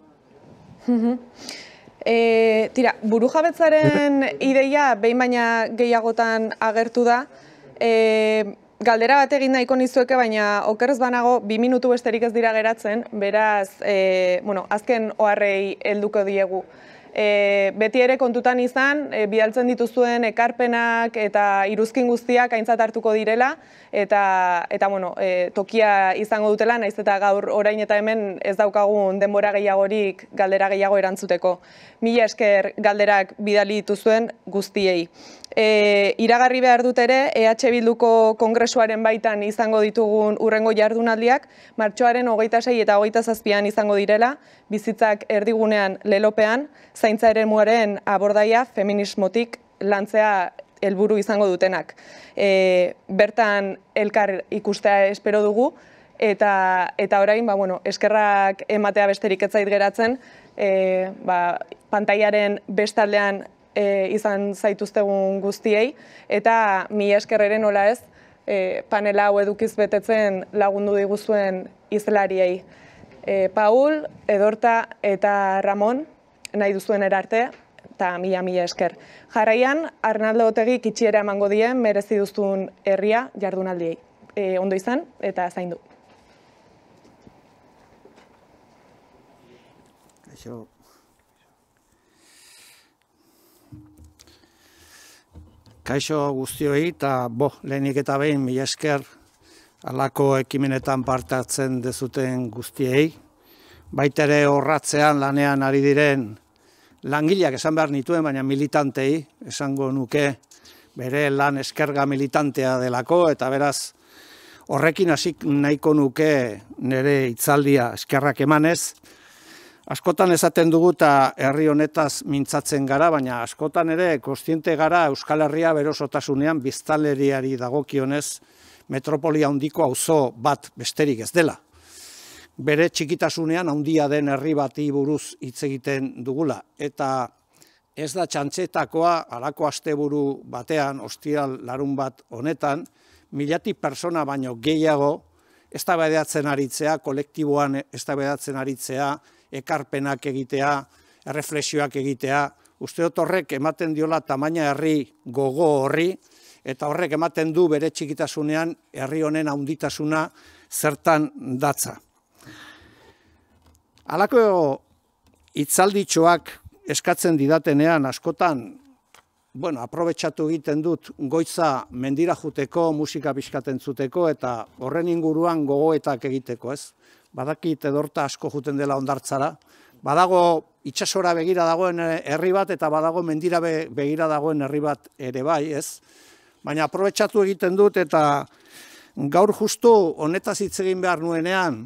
Tira, burujabetzaren ideia behin baina gehiagotan agertu da. Galdera bat egin nahiko nizueke, baina okerrez banago 2 minutu besterik ez dira geratzen, beraz, azken oharrei helduko diegu. Beti ere kontutan izan, bidaltzen dituzuen ekarpenak eta iruzkin guztiak aintzat hartuko direla, eta tokia izango dutela, naiz eta gaur orain eta hemen ez daukagun denbora gehiagorik galdera gehiago erantzuteko. Mila esker galderak bidali dituzuen guztiei. Iragarri behar dut ere, EH Bilduko kongresuaren baitan izango ditugun hurrengo jardunaldiak, martxoaren 26 eta 27an izango direla, bizitzak erdigunean lelopean, zaintza eremuaren abordaia feminismotik lantzea helburu izango dutenak. Bertan elkar ikustea espero dugu, eta orain, eskerrak ematea besterik ez zait geratzen, pantailaren bestaldean izan zaituztegun guztiei, eta mila eskerreren nola ez, panela hau edukiz betetzen lagundu diguzuen hizlariei. Paul, Edorta eta Ramon, nahi duzuen erarte, eta mila esker. Jarraian, Arnaldo Otegik itxiera emango die merezi duzun herria jardunaldiei. Ondo izan eta zaindu. Kaixo guztioi eta lehenik eta behin mila esker halako ekimenetan parte hartzen dezuten guztiei. Baita ere horratzean lanean ari diren langileak esan behar nituen, baina militantei esango nuke bere lan eskerga militantea delako, eta beraz horrekin hasik nahiko nuke nire hitzaldia eskerrak emanez. Askotan esaten dugu eta herri honetaz mintzatzen gara, baina askotan ere kontziente gara Euskal Herria berosotasunean biztanleriari dagokionez metropolia handiko auzo bat besterik ez dela. Bere txikitasunean handia den herri bati buruz hitz egiten dugula. Eta ez da txantxetakoa halako asteburu batean, ostiral larun bat honetan, 1000 pertsona baino gehiago eztabaidatzen aritzea, kolektiboan eztabaidatzen aritzea, ekarpenak egitea, erreflexioak egitea. Uste dut horrek ematen diola tamaina herri gogo horri, eta horrek ematen du bere txikitasunean herri honen handitasuna zertan datza. Halako hitzalditxoak eskatzen didatenean askotan, aprobetxatu egiten dut goiza mendira juteko, musika pixkaten zuteko, eta horren inguruan gogoetak egiteko, ez? Badakit Edorta asko juten dela hondartzara, badago itsasora begira dagoen herri bat, eta badago mendira begira dagoen herri bat ere bai, ez? Baina aprobetxatu egiten dut, eta gaur justu honetaz hitz egin behar nuenean,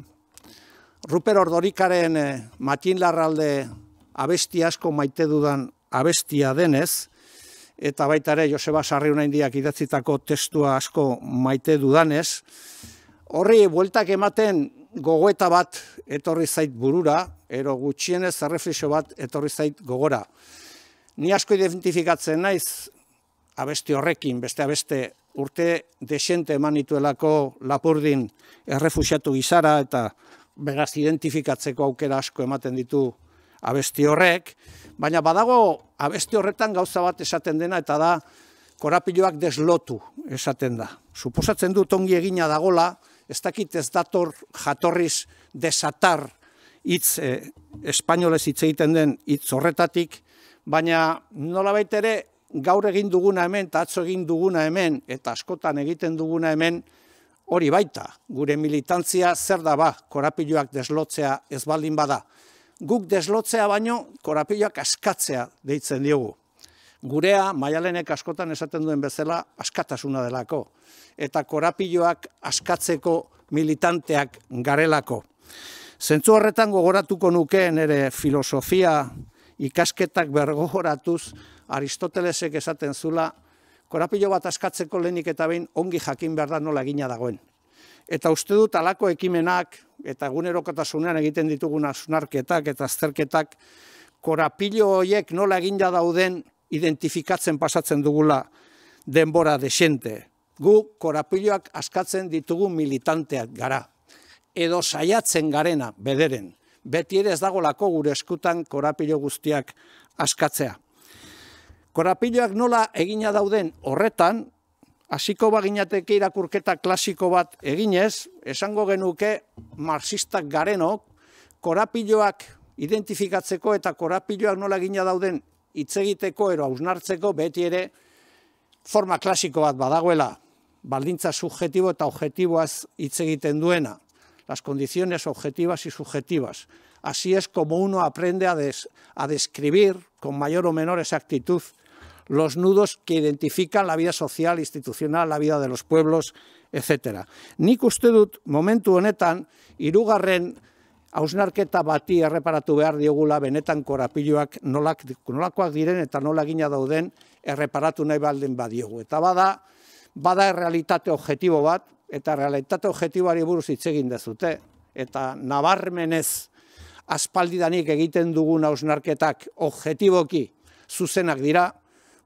Ruper Ordorikaren Matin Larralde abesti asko maite dudan abestia denez, eta baita ere Joseba Sarriunaindiak idatzitako testua asko maite dudanez, horri bueltak ematen gogoeta bat etorri zait burura, ero gutxienez erreflexio bat etorri zait gogora. Ni asko identifikatzen naiz abesti horrekin, beste abeste urte desente eman nituelako Lapurdin errefuxiatu gizara, eta beraz identifikatzeko aukera asko ematen ditu abesti horrek, baina badago abesti horretan gauza bat esaten dena, eta da korapiloak deslotu esaten da. Suposatzen dut ongi egina dagola, ez dakit ez dator jatorriz desatar hitz espainolez hitz egiten den hitz horretatik, baina nolabait ere gaur egin duguna hemen, eta atzo egin duguna hemen, eta askotan egiten duguna hemen, hori baita, gure militantzia zer da korapiloak deslotzea ez baldin bada. Guk deslotzea baino, korapiloak askatzea deitzen diogu. Gurea, Maialenek askotan esaten duen bezala, askatasuna delako. Eta korapiloak askatzeko militanteak garelako. Zentzu horretan gogoratuko nuke nire filosofia ikasketak bergogoratuz Aristotelesek esaten zula, korapilo bat askatzeko lehenik eta behin ongi jakin behar da nola egina dagoen. Eta uste dut halako ekimenak eta egunerokotasunean egiten ditugun hausnarketak eta azterketak korapilo horiek nola egina dauden identifikatzen pasatzen dugula denbora desente. Gu korapiloak askatzen ditugu militanteak gara. Edo saiatzen garena bederen. Beti ere ez dagolako gure eskutan korapilo guztiak askatzea. Korapiloak nola egina dauden horretan, hasiko baginateke irakurketa klasiko bat eginez, esango genuke marxistak garenok, korapiloak identifikatzeko eta korapiloak nola egina dauden hitz egiteko ero hausnartzeko beti ere forma klasiko bat badagoela, baldintza subjetibo eta objetiboaz hitz egiten duena, las condiciones objetivas y subjetivas. Así es como uno aprende a describir con mayor o menor exactitud los nudos que identifican la vida social, institucional, la vida de los pueblos, etc. Nik uste dut momentu honetan, hirugarren hausnarketa bati erreparatu behar diogula benetan korapiloak nolakoak diren eta nola egina dauden erreparatu nahi baldin badiogu. Eta bada errealitate objektibo bat, eta realitate objektiboari buruz hitz egin dezute. Eta nabarmenez aspaldidanik egiten dugun hausnarketak objektiboki zuzenak dira,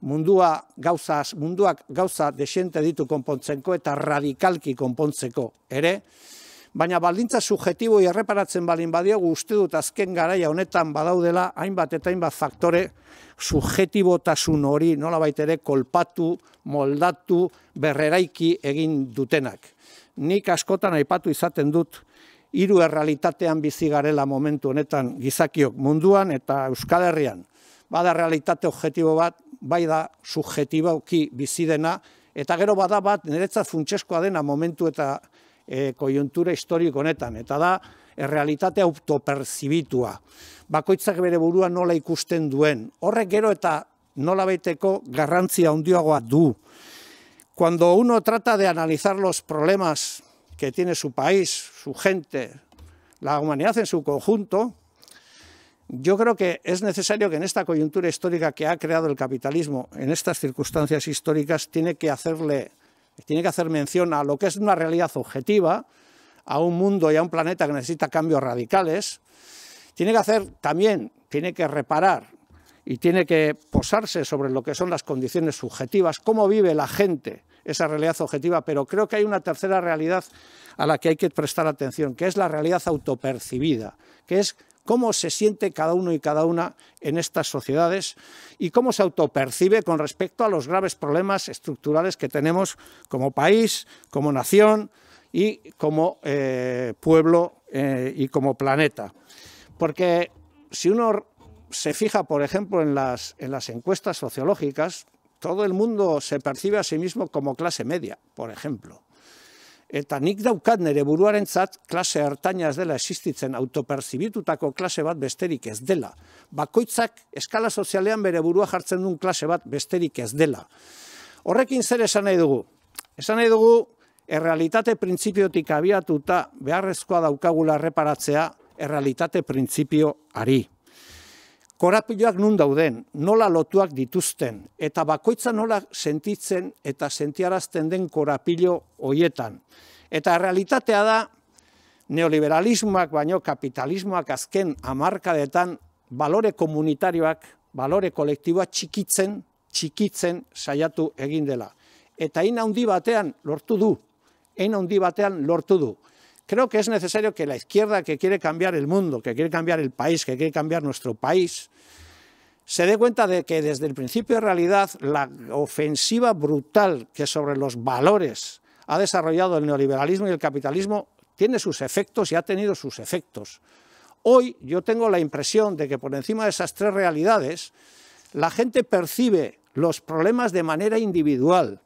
munduak gauza desente ditu konpontzeko eta radikalki konpontzeko ere, baina baldintza subjektibo erreparatzen balin badiogu uste dut azken garaia honetan badaudela hainbat eta hainbat faktore subjektibotasun hori nolabait ere kolpatu, moldatu, berreraiki egin dutenak. Nik askotan aipatu izaten dut hiru errealitatean bizi garela momentu honetan gizakiok munduan eta Euskal Herrian. Bada realitate objektibo bat, bai da subjektiboki bizi dena, eta gero bada bat niretzat funtsezkoa dena momentu eta koiuntura historiko honetan, eta da errealitate autoperzibitua. Bakoitzak bere burua nola ikusten duen. Horrek gero eta nolabaiteko garrantzia handiagoa du. Cuando uno trata de analizar los problemas que tiene su país, su gente, la humanidad en su conjunto, yo creo que es necesario que en esta coyuntura histórica que ha creado el capitalismo, en estas circunstancias históricas, tiene que hacer mención a lo que es una realidad objetiva, a un mundo y a un planeta que necesita cambios radicales. Tiene que reparar y tiene que posarse sobre lo que son las condiciones subjetivas, cómo vive la gente esa realidad objetiva, pero creo que hay una tercera realidad a la que hay que prestar atención, que es la realidad autopercibida, que es cómo se siente cada uno y cada una en estas sociedades y cómo se autopercibe con respecto a los graves problemas estructurales que tenemos como país, como nación y como pueblo y como planeta. Porque si uno se fija, por ejemplo, en las encuestas sociológicas, todo el mundo se percibe a sí mismo como clase media, por ejemplo. Eta nik daukat nire buruarentzat klase ertaina ez dela existitzen, autopertzibitutako klase bat besterik ez dela. Bakoitzak eskala sozialean bere burua jartzen duen klase bat besterik ez dela. Horrekin zer esan nahi dugu? Esan nahi dugu, errealitate printzipiotik abiatuta beharrezkoa daukagula erreparatzea errealitate printzipioari. Korapiloak nun dauden, nola lotuak dituzten, eta bakoitza nola sentitzen eta sentiarazten den korapilo hoietan. Eta realitatea da, neoliberalismoak baino kapitalismoak azken hamarkadetan balore komunitarioak, balore kolektiboak txikitzen saiatu egin dela. Eta hein handi batean lortu du. Creo que es necesario que la izquierda que quiere cambiar el mundo, que quiere cambiar el país, que quiere cambiar nuestro país, se dé cuenta de que desde el principio de realidad la ofensiva brutal que sobre los valores ha desarrollado el neoliberalismo y el capitalismo tiene sus efectos y ha tenido sus efectos. Hoy yo tengo la impresión de que por encima de esas tres realidades la gente percibe los problemas de manera individual.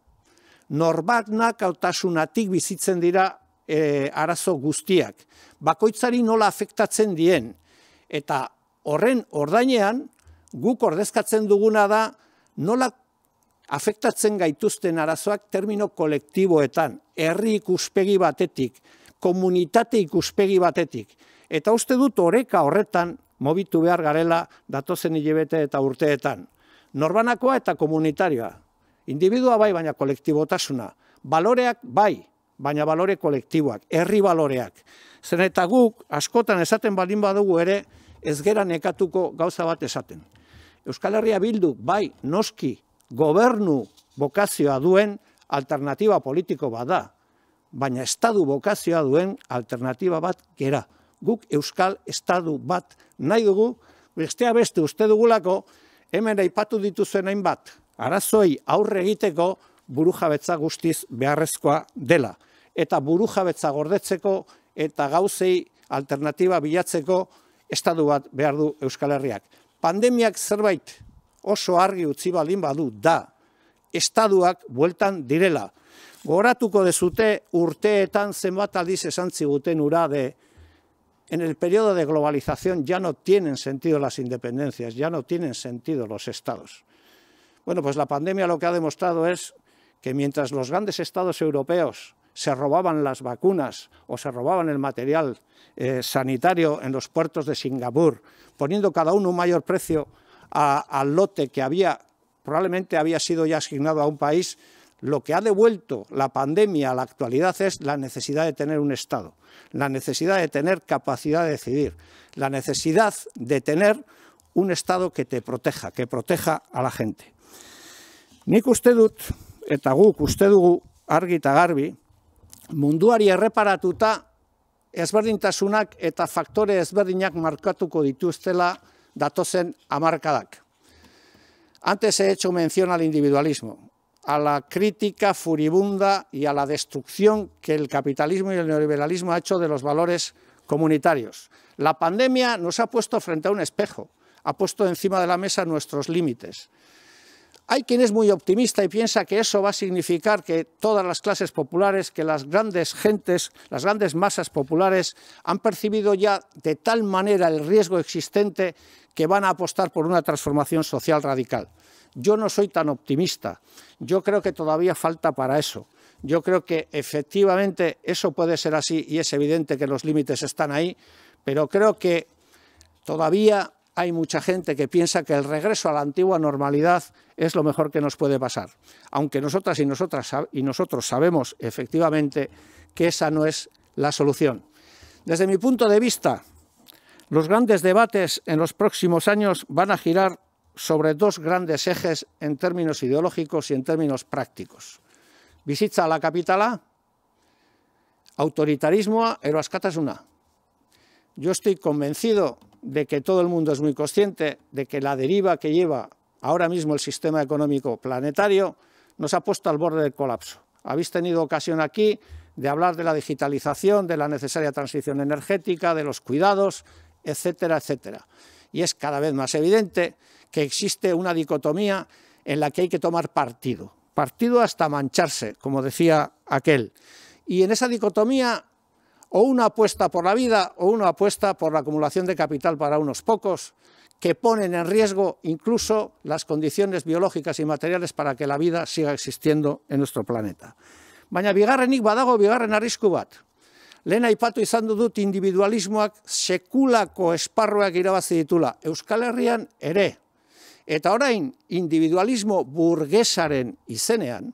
Norbanakotasunatik bizitzen dira arazo guztiak, bakoitzari nola afektatzen dien, eta horren ordainean guk ordezkatzen duguna da nola afektatzen gaituzten arazoak termino kolektiboetan, herri ikuspegi batetik, komunitate ikuspegi batetik, eta uste dut oreka horretan mobitu behar garela datozen hilabete eta urteetan. Norbanakoa eta komunitarioa, individua bai baina kolektibotasuna, baloreak bai, baina balore kolektiboak, herri baloreak. Zen eta guk askotan esaten baldin badugu ere ez gera nekatuko gauza bat esaten. Euskal Herria Bildu bai noski gobernu bokazioa duen alternatiba politiko bada, baina estadu bokazioa duen alternatiba bat gera. Guk Euskal Estadu bat nahi dugu, bestea beste uste dugulako, hemen aipatu dituzuen hainbat arazoi aurre egiteko burujabetza guztiz beharrezkoa dela. Eta burujabetza gordetzeko eta gauzei alternatiba bilatzeko estadu bat behar du Euskal Herriak. Pandemiak zerbait oso argi utzi baldin badu da, estaduak bueltan direla. Gogoratuko dezute urteetan zenbat aldiz esan ziguten ura en el periodo de globalización ya no tienen sentido las independencias, ya no tienen sentido los estados. Bueno, pues la pandemia lo que ha demostrado es que mientras los grandes estados europeos se robaban las vacunas o se robaban el material sanitario en los puertos de Singapur, poniendo cada uno un mayor precio al lote que probablemente había sido ya asignado a un país, lo que ha devuelto la pandemia a la actualidad es la necesidad de tener un Estado, la necesidad de tener capacidad de decidir, la necesidad de tener un Estado que te proteja, que proteja a la gente. Nik uste dut, eta guk uste dugu argi eta garbi, munduari erreparatuta ezberdintasunak eta faktore ezberdinak markatuko dituztela datozen hamarkadak. Antes he hecho mención al individualismo, a la crítica furibunda y a la destrucción que el capitalismo y el neoliberalismo ha hecho de los valores comunitarios. La pandemia nos ha puesto frente a un espejo, ha puesto encima de la mesa nuestros límites. Hay quien es muy optimista y piensa que eso va a significar que todas las clases populares, que las grandes gentes, las grandes masas populares han percibido ya de tal manera el riesgo existente que van a apostar por una transformación social radical. Yo no soy tan optimista, yo creo que todavía falta para eso. Yo creo que efectivamente eso puede ser así y es evidente que los límites están ahí, pero creo que todavía hay mucha gente que piensa que el regreso a la antigua normalidad es lo mejor que nos puede pasar, aunque nosotras y nosotros sabemos efectivamente que esa no es la solución. Desde mi punto de vista, los grandes debates en los próximos años van a girar sobre dos grandes ejes en términos ideológicos y en términos prácticos. Bizitza ala kapitala, autoritarismoa, edo askatasuna. Yo estoy convencido de que todo el mundo es muy consciente de que la deriva que lleva ahora mismo el sistema económico planetario nos ha puesto al borde del colapso. Habéis tenido ocasión aquí de hablar de la digitalización, de la necesaria transición energética, de los cuidados, etcétera, etcétera. Y es cada vez más evidente que existe una dicotomía en la que hay que tomar partido hasta mancharse, como decía aquel. Y en esa dicotomía, o una apuesta por la vida o una apuesta por la acumulación de capital para unos pocos, que ponen en riesgo incluso las condiciones biológicas y materiales para que la vida siga existiendo en nuestro planeta. Baina bigarrenik badago bigarren arrisku bat. Lehen aipatu izan dut individualismoak sekulako esparruak irabazi ditula. Euskal Herrian ere. Eta orain individualismo burgesaren izenean,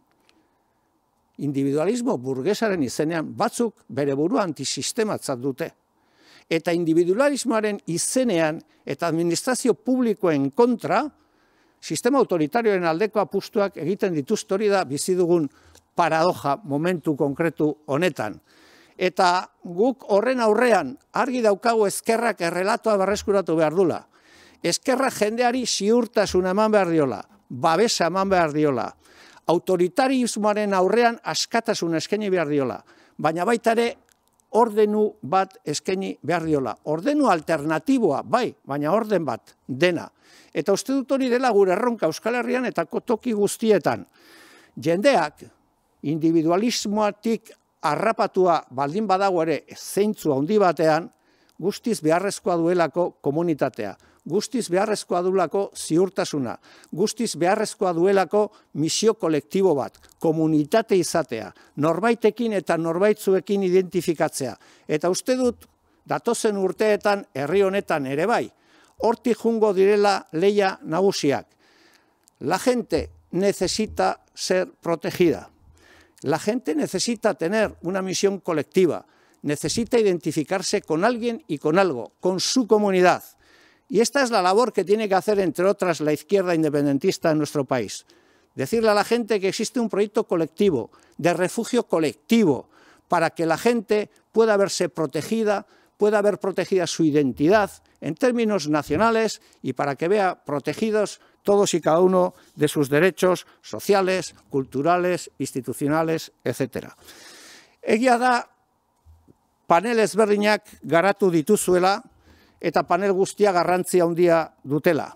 batzuk bere burua antisistematzat dute. Eta individualismoaren izenean eta administrazio publikoen kontra, sistema autoritarioen aldeko apustuak egiten dituzte, hori da bizi dugun paradoja momentu konkretu honetan. Eta guk horren aurrean argi daukagu ezkerrak errelatoa berreskuratu behar dula. Ezkerra jendeari ziurtasuna eman behar diola, babesa eman behar diola, autoritarismoaren aurrean askatasun eskaini behar diola, baina baita ere ordenu bat eskaini behar diola. Ordenu alternatiboa, bai, baina orden bat, dena. Eta uste dut hori dela gure erronka Euskal Herrian eta toki guztietan. Jendeak individualismoatik harrapatua baldin badago ere zeintzu handi batean, guztiz beharrezkoa duelako komunitatea, guztiz beharrezkoa duelako ziurtasuna, guztiz beharrezkoa duelako misio kolektibo bat, komunitate izatea, norbaitekin eta norbaitzuekin identifikatzea. Eta uste dut, datozen urteetan, herri honetan ere bai, hortik jungo direla lehia nagusiak. La gente necesita ser protegida. La gente necesita tener una misión colectiva, necesita identificarse con alguien y con algo, con su comunidad. Y esta es la labor que tiene que hacer, entre otras, la izquierda independentista en nuestro país. Decirle a la gente que existe un proyecto colectivo, de refugio colectivo, para que la gente pueda verse protegida, pueda ver protegida su identidad en términos nacionales y para que vea protegidos todos y cada uno de sus derechos sociales, culturales, institucionales, etc. Egia da, panel ezberdinak garatu dituzuela, eta panel guztia garrantzia handia dutela.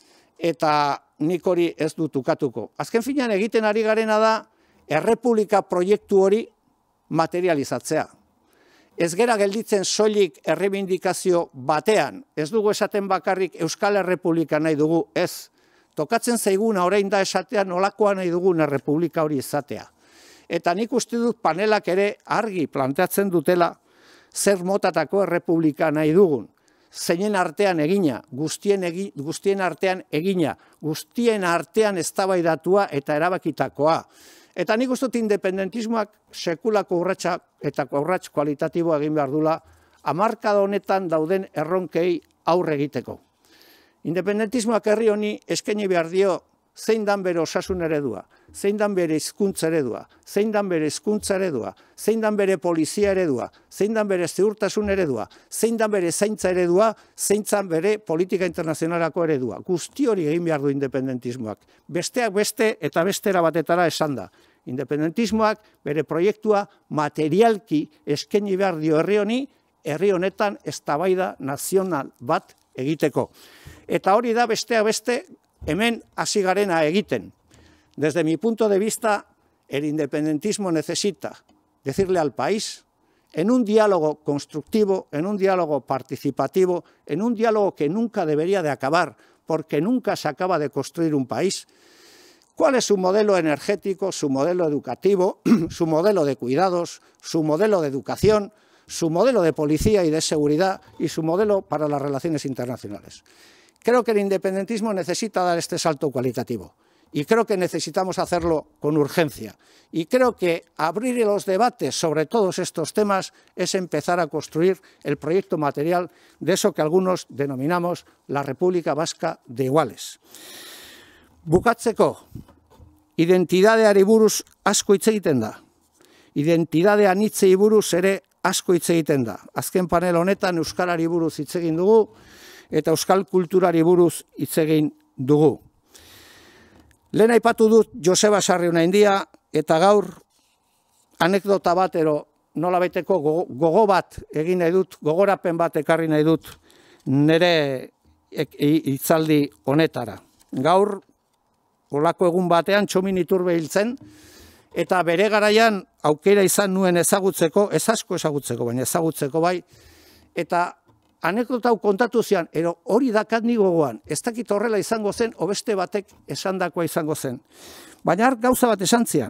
Eta nik hori ez dut ukatuko. Azken finean egiten ari garena da, errepublika proiektu hori materializatzea. Ez gera gelditzen soilik errebindikazio batean. Ez dugu esaten bakarrik Euskal Errepublika nahi dugu, ez. Tokatzen zaiguna orain da esatea nolakoa nahi dugun errepublika hori izatea. Eta nik uste dut panelak ere argi planteatzen dutela zer motatako errepublika nahi dugun. Zeinen artean egina, guztien artean egina, guztien artean eztabaidatua eta erabakitakoa. Eta nik uste dut independentismoak sekulako urratsak eta urrats kualitatiboa egin behar dula hamarkada honetan dauden erronkei aurre egiteko. Independentismoak herri honi eskaini behar dio zein dan bere osasun eredua, zein dan bere hizkuntza eredua, zein dan bere hezkuntza eredua, zein dan bere polizia eredua, zein dan bere ziurtasun eredua, zein dan bere zaintza eredua, zein dan bere politika internazionalako eredua. Guzti hori egin behar du independentismoak. Besteak beste eta bestera batetara esan da. Independentismoak bere proiektua materialki eskaini behar dio herri honi, herri honetan eztabaida nazional bat egiteko. Eta hori da besteak beste hemen hasi garena egiten. Desde mi punto de vista, el independentismo necesita decirle al país, en un diálogo constructivo, en un diálogo participativo, en un diálogo que nunca debería de acabar, porque nunca se acaba de construir un país, cuál es su modelo energético, su modelo educativo, su modelo de cuidados, su modelo de educación, su modelo de policía y de seguridad y su modelo para las relaciones internacionales. Creo que el independentismo necesita dar este salto cualitativo y creo que necesitamos hacerlo con urgencia. Y creo que abrir los debates sobre todos estos temas es empezar a construir el proyecto material de eso que algunos denominamos la República Vasca de Iguales. Bukatzeko, identitateari buruz asko hitz egiten da. Identitate anitzei buruz ere asko hitz egiten da. Azken panel honetan euskarari buruz hitz egin dugu eta euskal kulturari buruz hitz egin dugu. Lehen aipatu dut Joseba Sarrionaindia eta gaur anekdota bat nola baiteko gogo bat egin nahi dut, gogorapen bat ekarri nahi dut nire hitzaldi honetara. Gaur olako egun batean Txomin Iturbe hil zen, eta bere garaian aukera izan nuen ezagutzeko, ez asko ezagutzeko, baina ezagutzeko bai, eta anekdota hau kontatu zian, hori dakat ni gogoan, ez dakit horrela izango zen, obeste batek esandakoa izango zen. Baina gauza bat esan zian,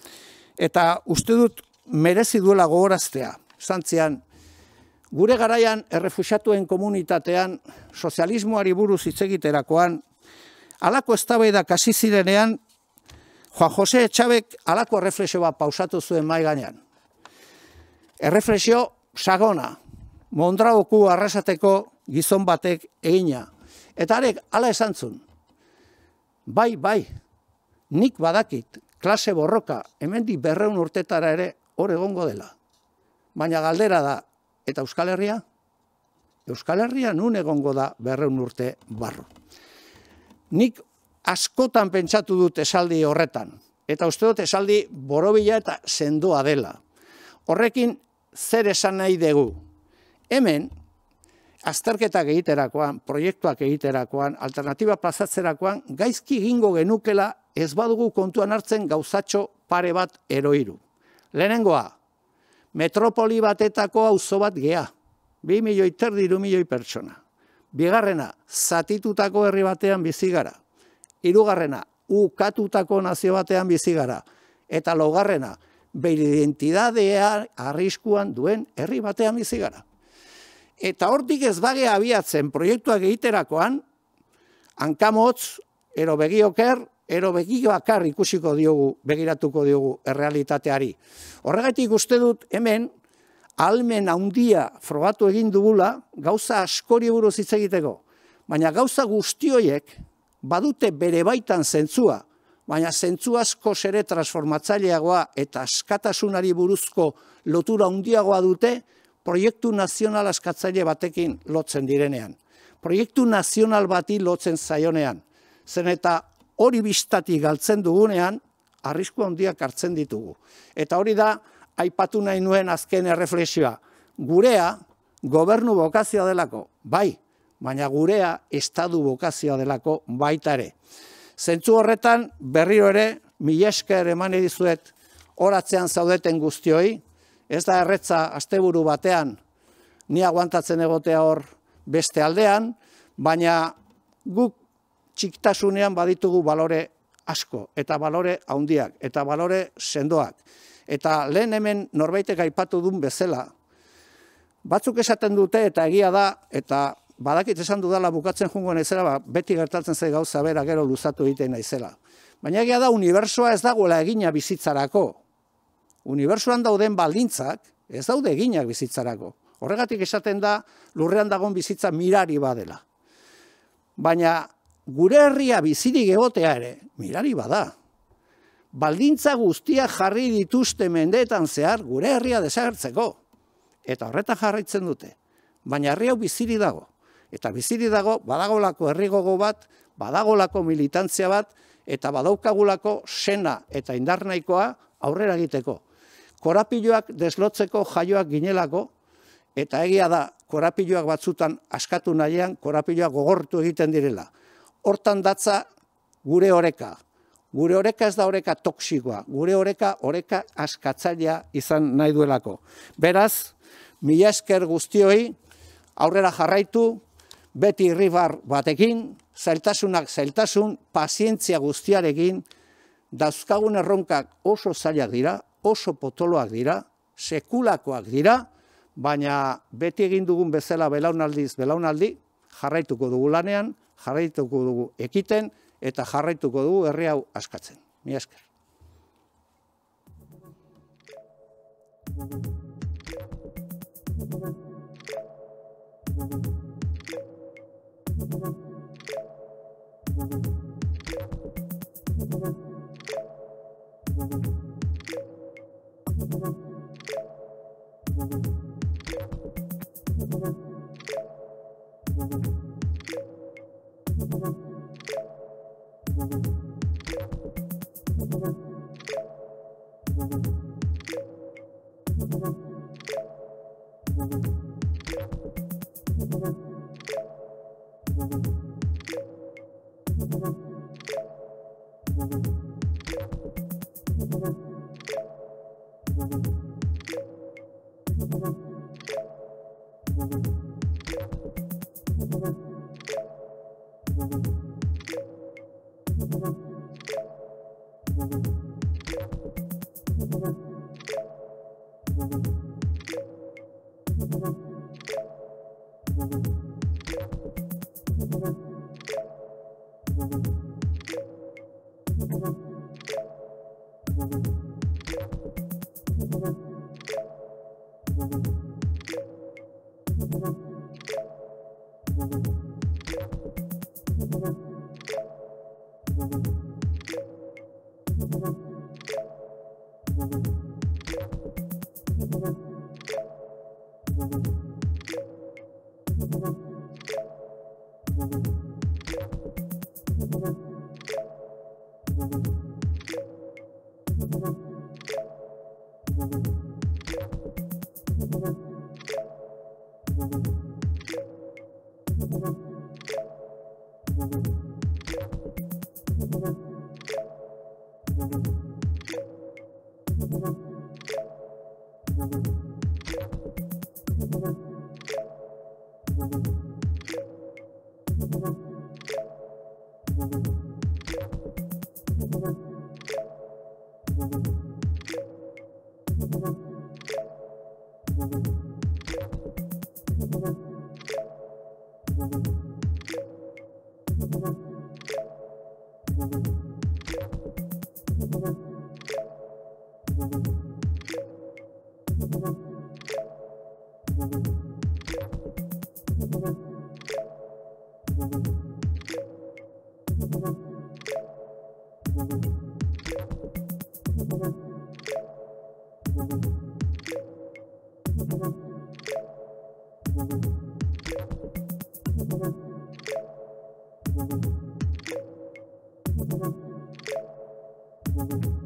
eta uste dut merezi duela gogoraztea, esan zian, gure garaian errefuxiatuen komunitatean, sozialismoari buruz hitz egiterakoan, halako eztabaidak hasi zirenean, Juan Jose Etxabek halako erreflexio bat pausatu zuen mahai gainean. Erreflexio sagona, Mondragoku arrasateko gizon batek egina. Eta arek hala esan zuen. Bai, nik badakit, klase borroka, hemendik 200 urtetara ere hor egongo dela. Baina galdera da, eta Euskal Herria? Euskal Herria nun egongo da 200 urte barru. Nik askotan pentsatu dut esaldi horretan, eta uste dut esaldi borobila eta sendoa dela. Horrekin zer esan nahi dugu. Hemen, azterketak egiterakoan, proiektuak egiterakoan, alternatiba plazatzerakoan, gaizki egingo genukela ez badugu kontuan hartzen gauzatxo pare bat eroiru. Lehenengoa, metropoli batetako auzo bat gea, 2 milioi terdi 3 milioi pertsona. Bigarrena, zatitutako herri batean bizi gara. Hirugarrena, ukatutako nazio batean bizi gara. Eta laugarrena, bere identitatea arriskuan duen herri batean bizi gara. Eta hortik ez bagea abiatzen proiektuak egiterakoan, hankamotz, ero begioker, ero begibakar ikusiko diogu, begiratuko diogu errealitateari. Horregatik uste dut hemen, ahalmen handia frogatu egin dugula, gauza askori buruz hitz egiteko. Baina gauza guzti horiek badute bere baitan zentzua, baina zentzu asko ere transformatzaileagoa eta askatasunari buruzko lotura handiagoa dute proiektu nazional askatzaile batekin lotzen direnean. Proiektu nazional bati lotzen zaionean. Zen eta hori bistatik galtzen dugunean, arrisku handiak hartzen ditugu. Eta hori da, aipatu nahi nuen azken erreflexioa. Gurea, gobernu bokazioa delako, bai, baina gurea estadu bokazioa delako baita ere. Zentzu horretan, berriro ere, mila esker eman dizuet horatzean zaudeten guztioi, ez da erretza asteburu batean ni aguantatzen egotea hor beste aldean, baina guk txiktasunean baditugu balore asko, eta balore handiak, eta balore sendoak. Eta lehen hemen norbaitek aipatu duen bezala, batzuk esaten dute eta egia da, eta badakit esan dudala bukatzen jungo naizela, beti gertatzen zait gauza bera gero luzatu egiten naizela. Baina egia da, unibertsoa ez dagoela egina bizitzarako. Unibertsoan dauden baldintzak ez daude eginak bizitzarako. Horregatik esaten da, lurrean dagoen bizitza mirari badela. Baina gure herria bizirik egotea ere, mirari bada. Baldintza guztiak jarri dituzte mendeetan zehar gure herria desagertzeko. Eta horretan jarraitzen dute. Baina herri hau biziri dago. Eta biziri dago, badagolako herri gogo bat, badagolako militantzia bat, eta badaukagulako sena eta indar nahikoa aurrera egiteko. Korapiloak deslotzeko jaioak ginelako, eta egia da, korapiloak batzutan askatu nahian, korapiloak gogortu egiten direla. Hortan datza gure oreka. Gure oreka ez da oreka toksikoa, gure oreka askatzailea izan nahi duelako. Beraz, mila esker guztioi, aurrera jarraitu, beti irribar batekin, zailtasunak zailtasun, pazientzia guztiarekin, dauzkagun erronkak oso zailak dira, oso potoloak dira, sekulakoak dira, baina beti egin dugun bezala belaunaldiz belaunaldi, jarraituko dugu lanean, jarraituko dugu ekiten, eta jarraituko dugu herri hau askatzen. Mila esker. Thank you.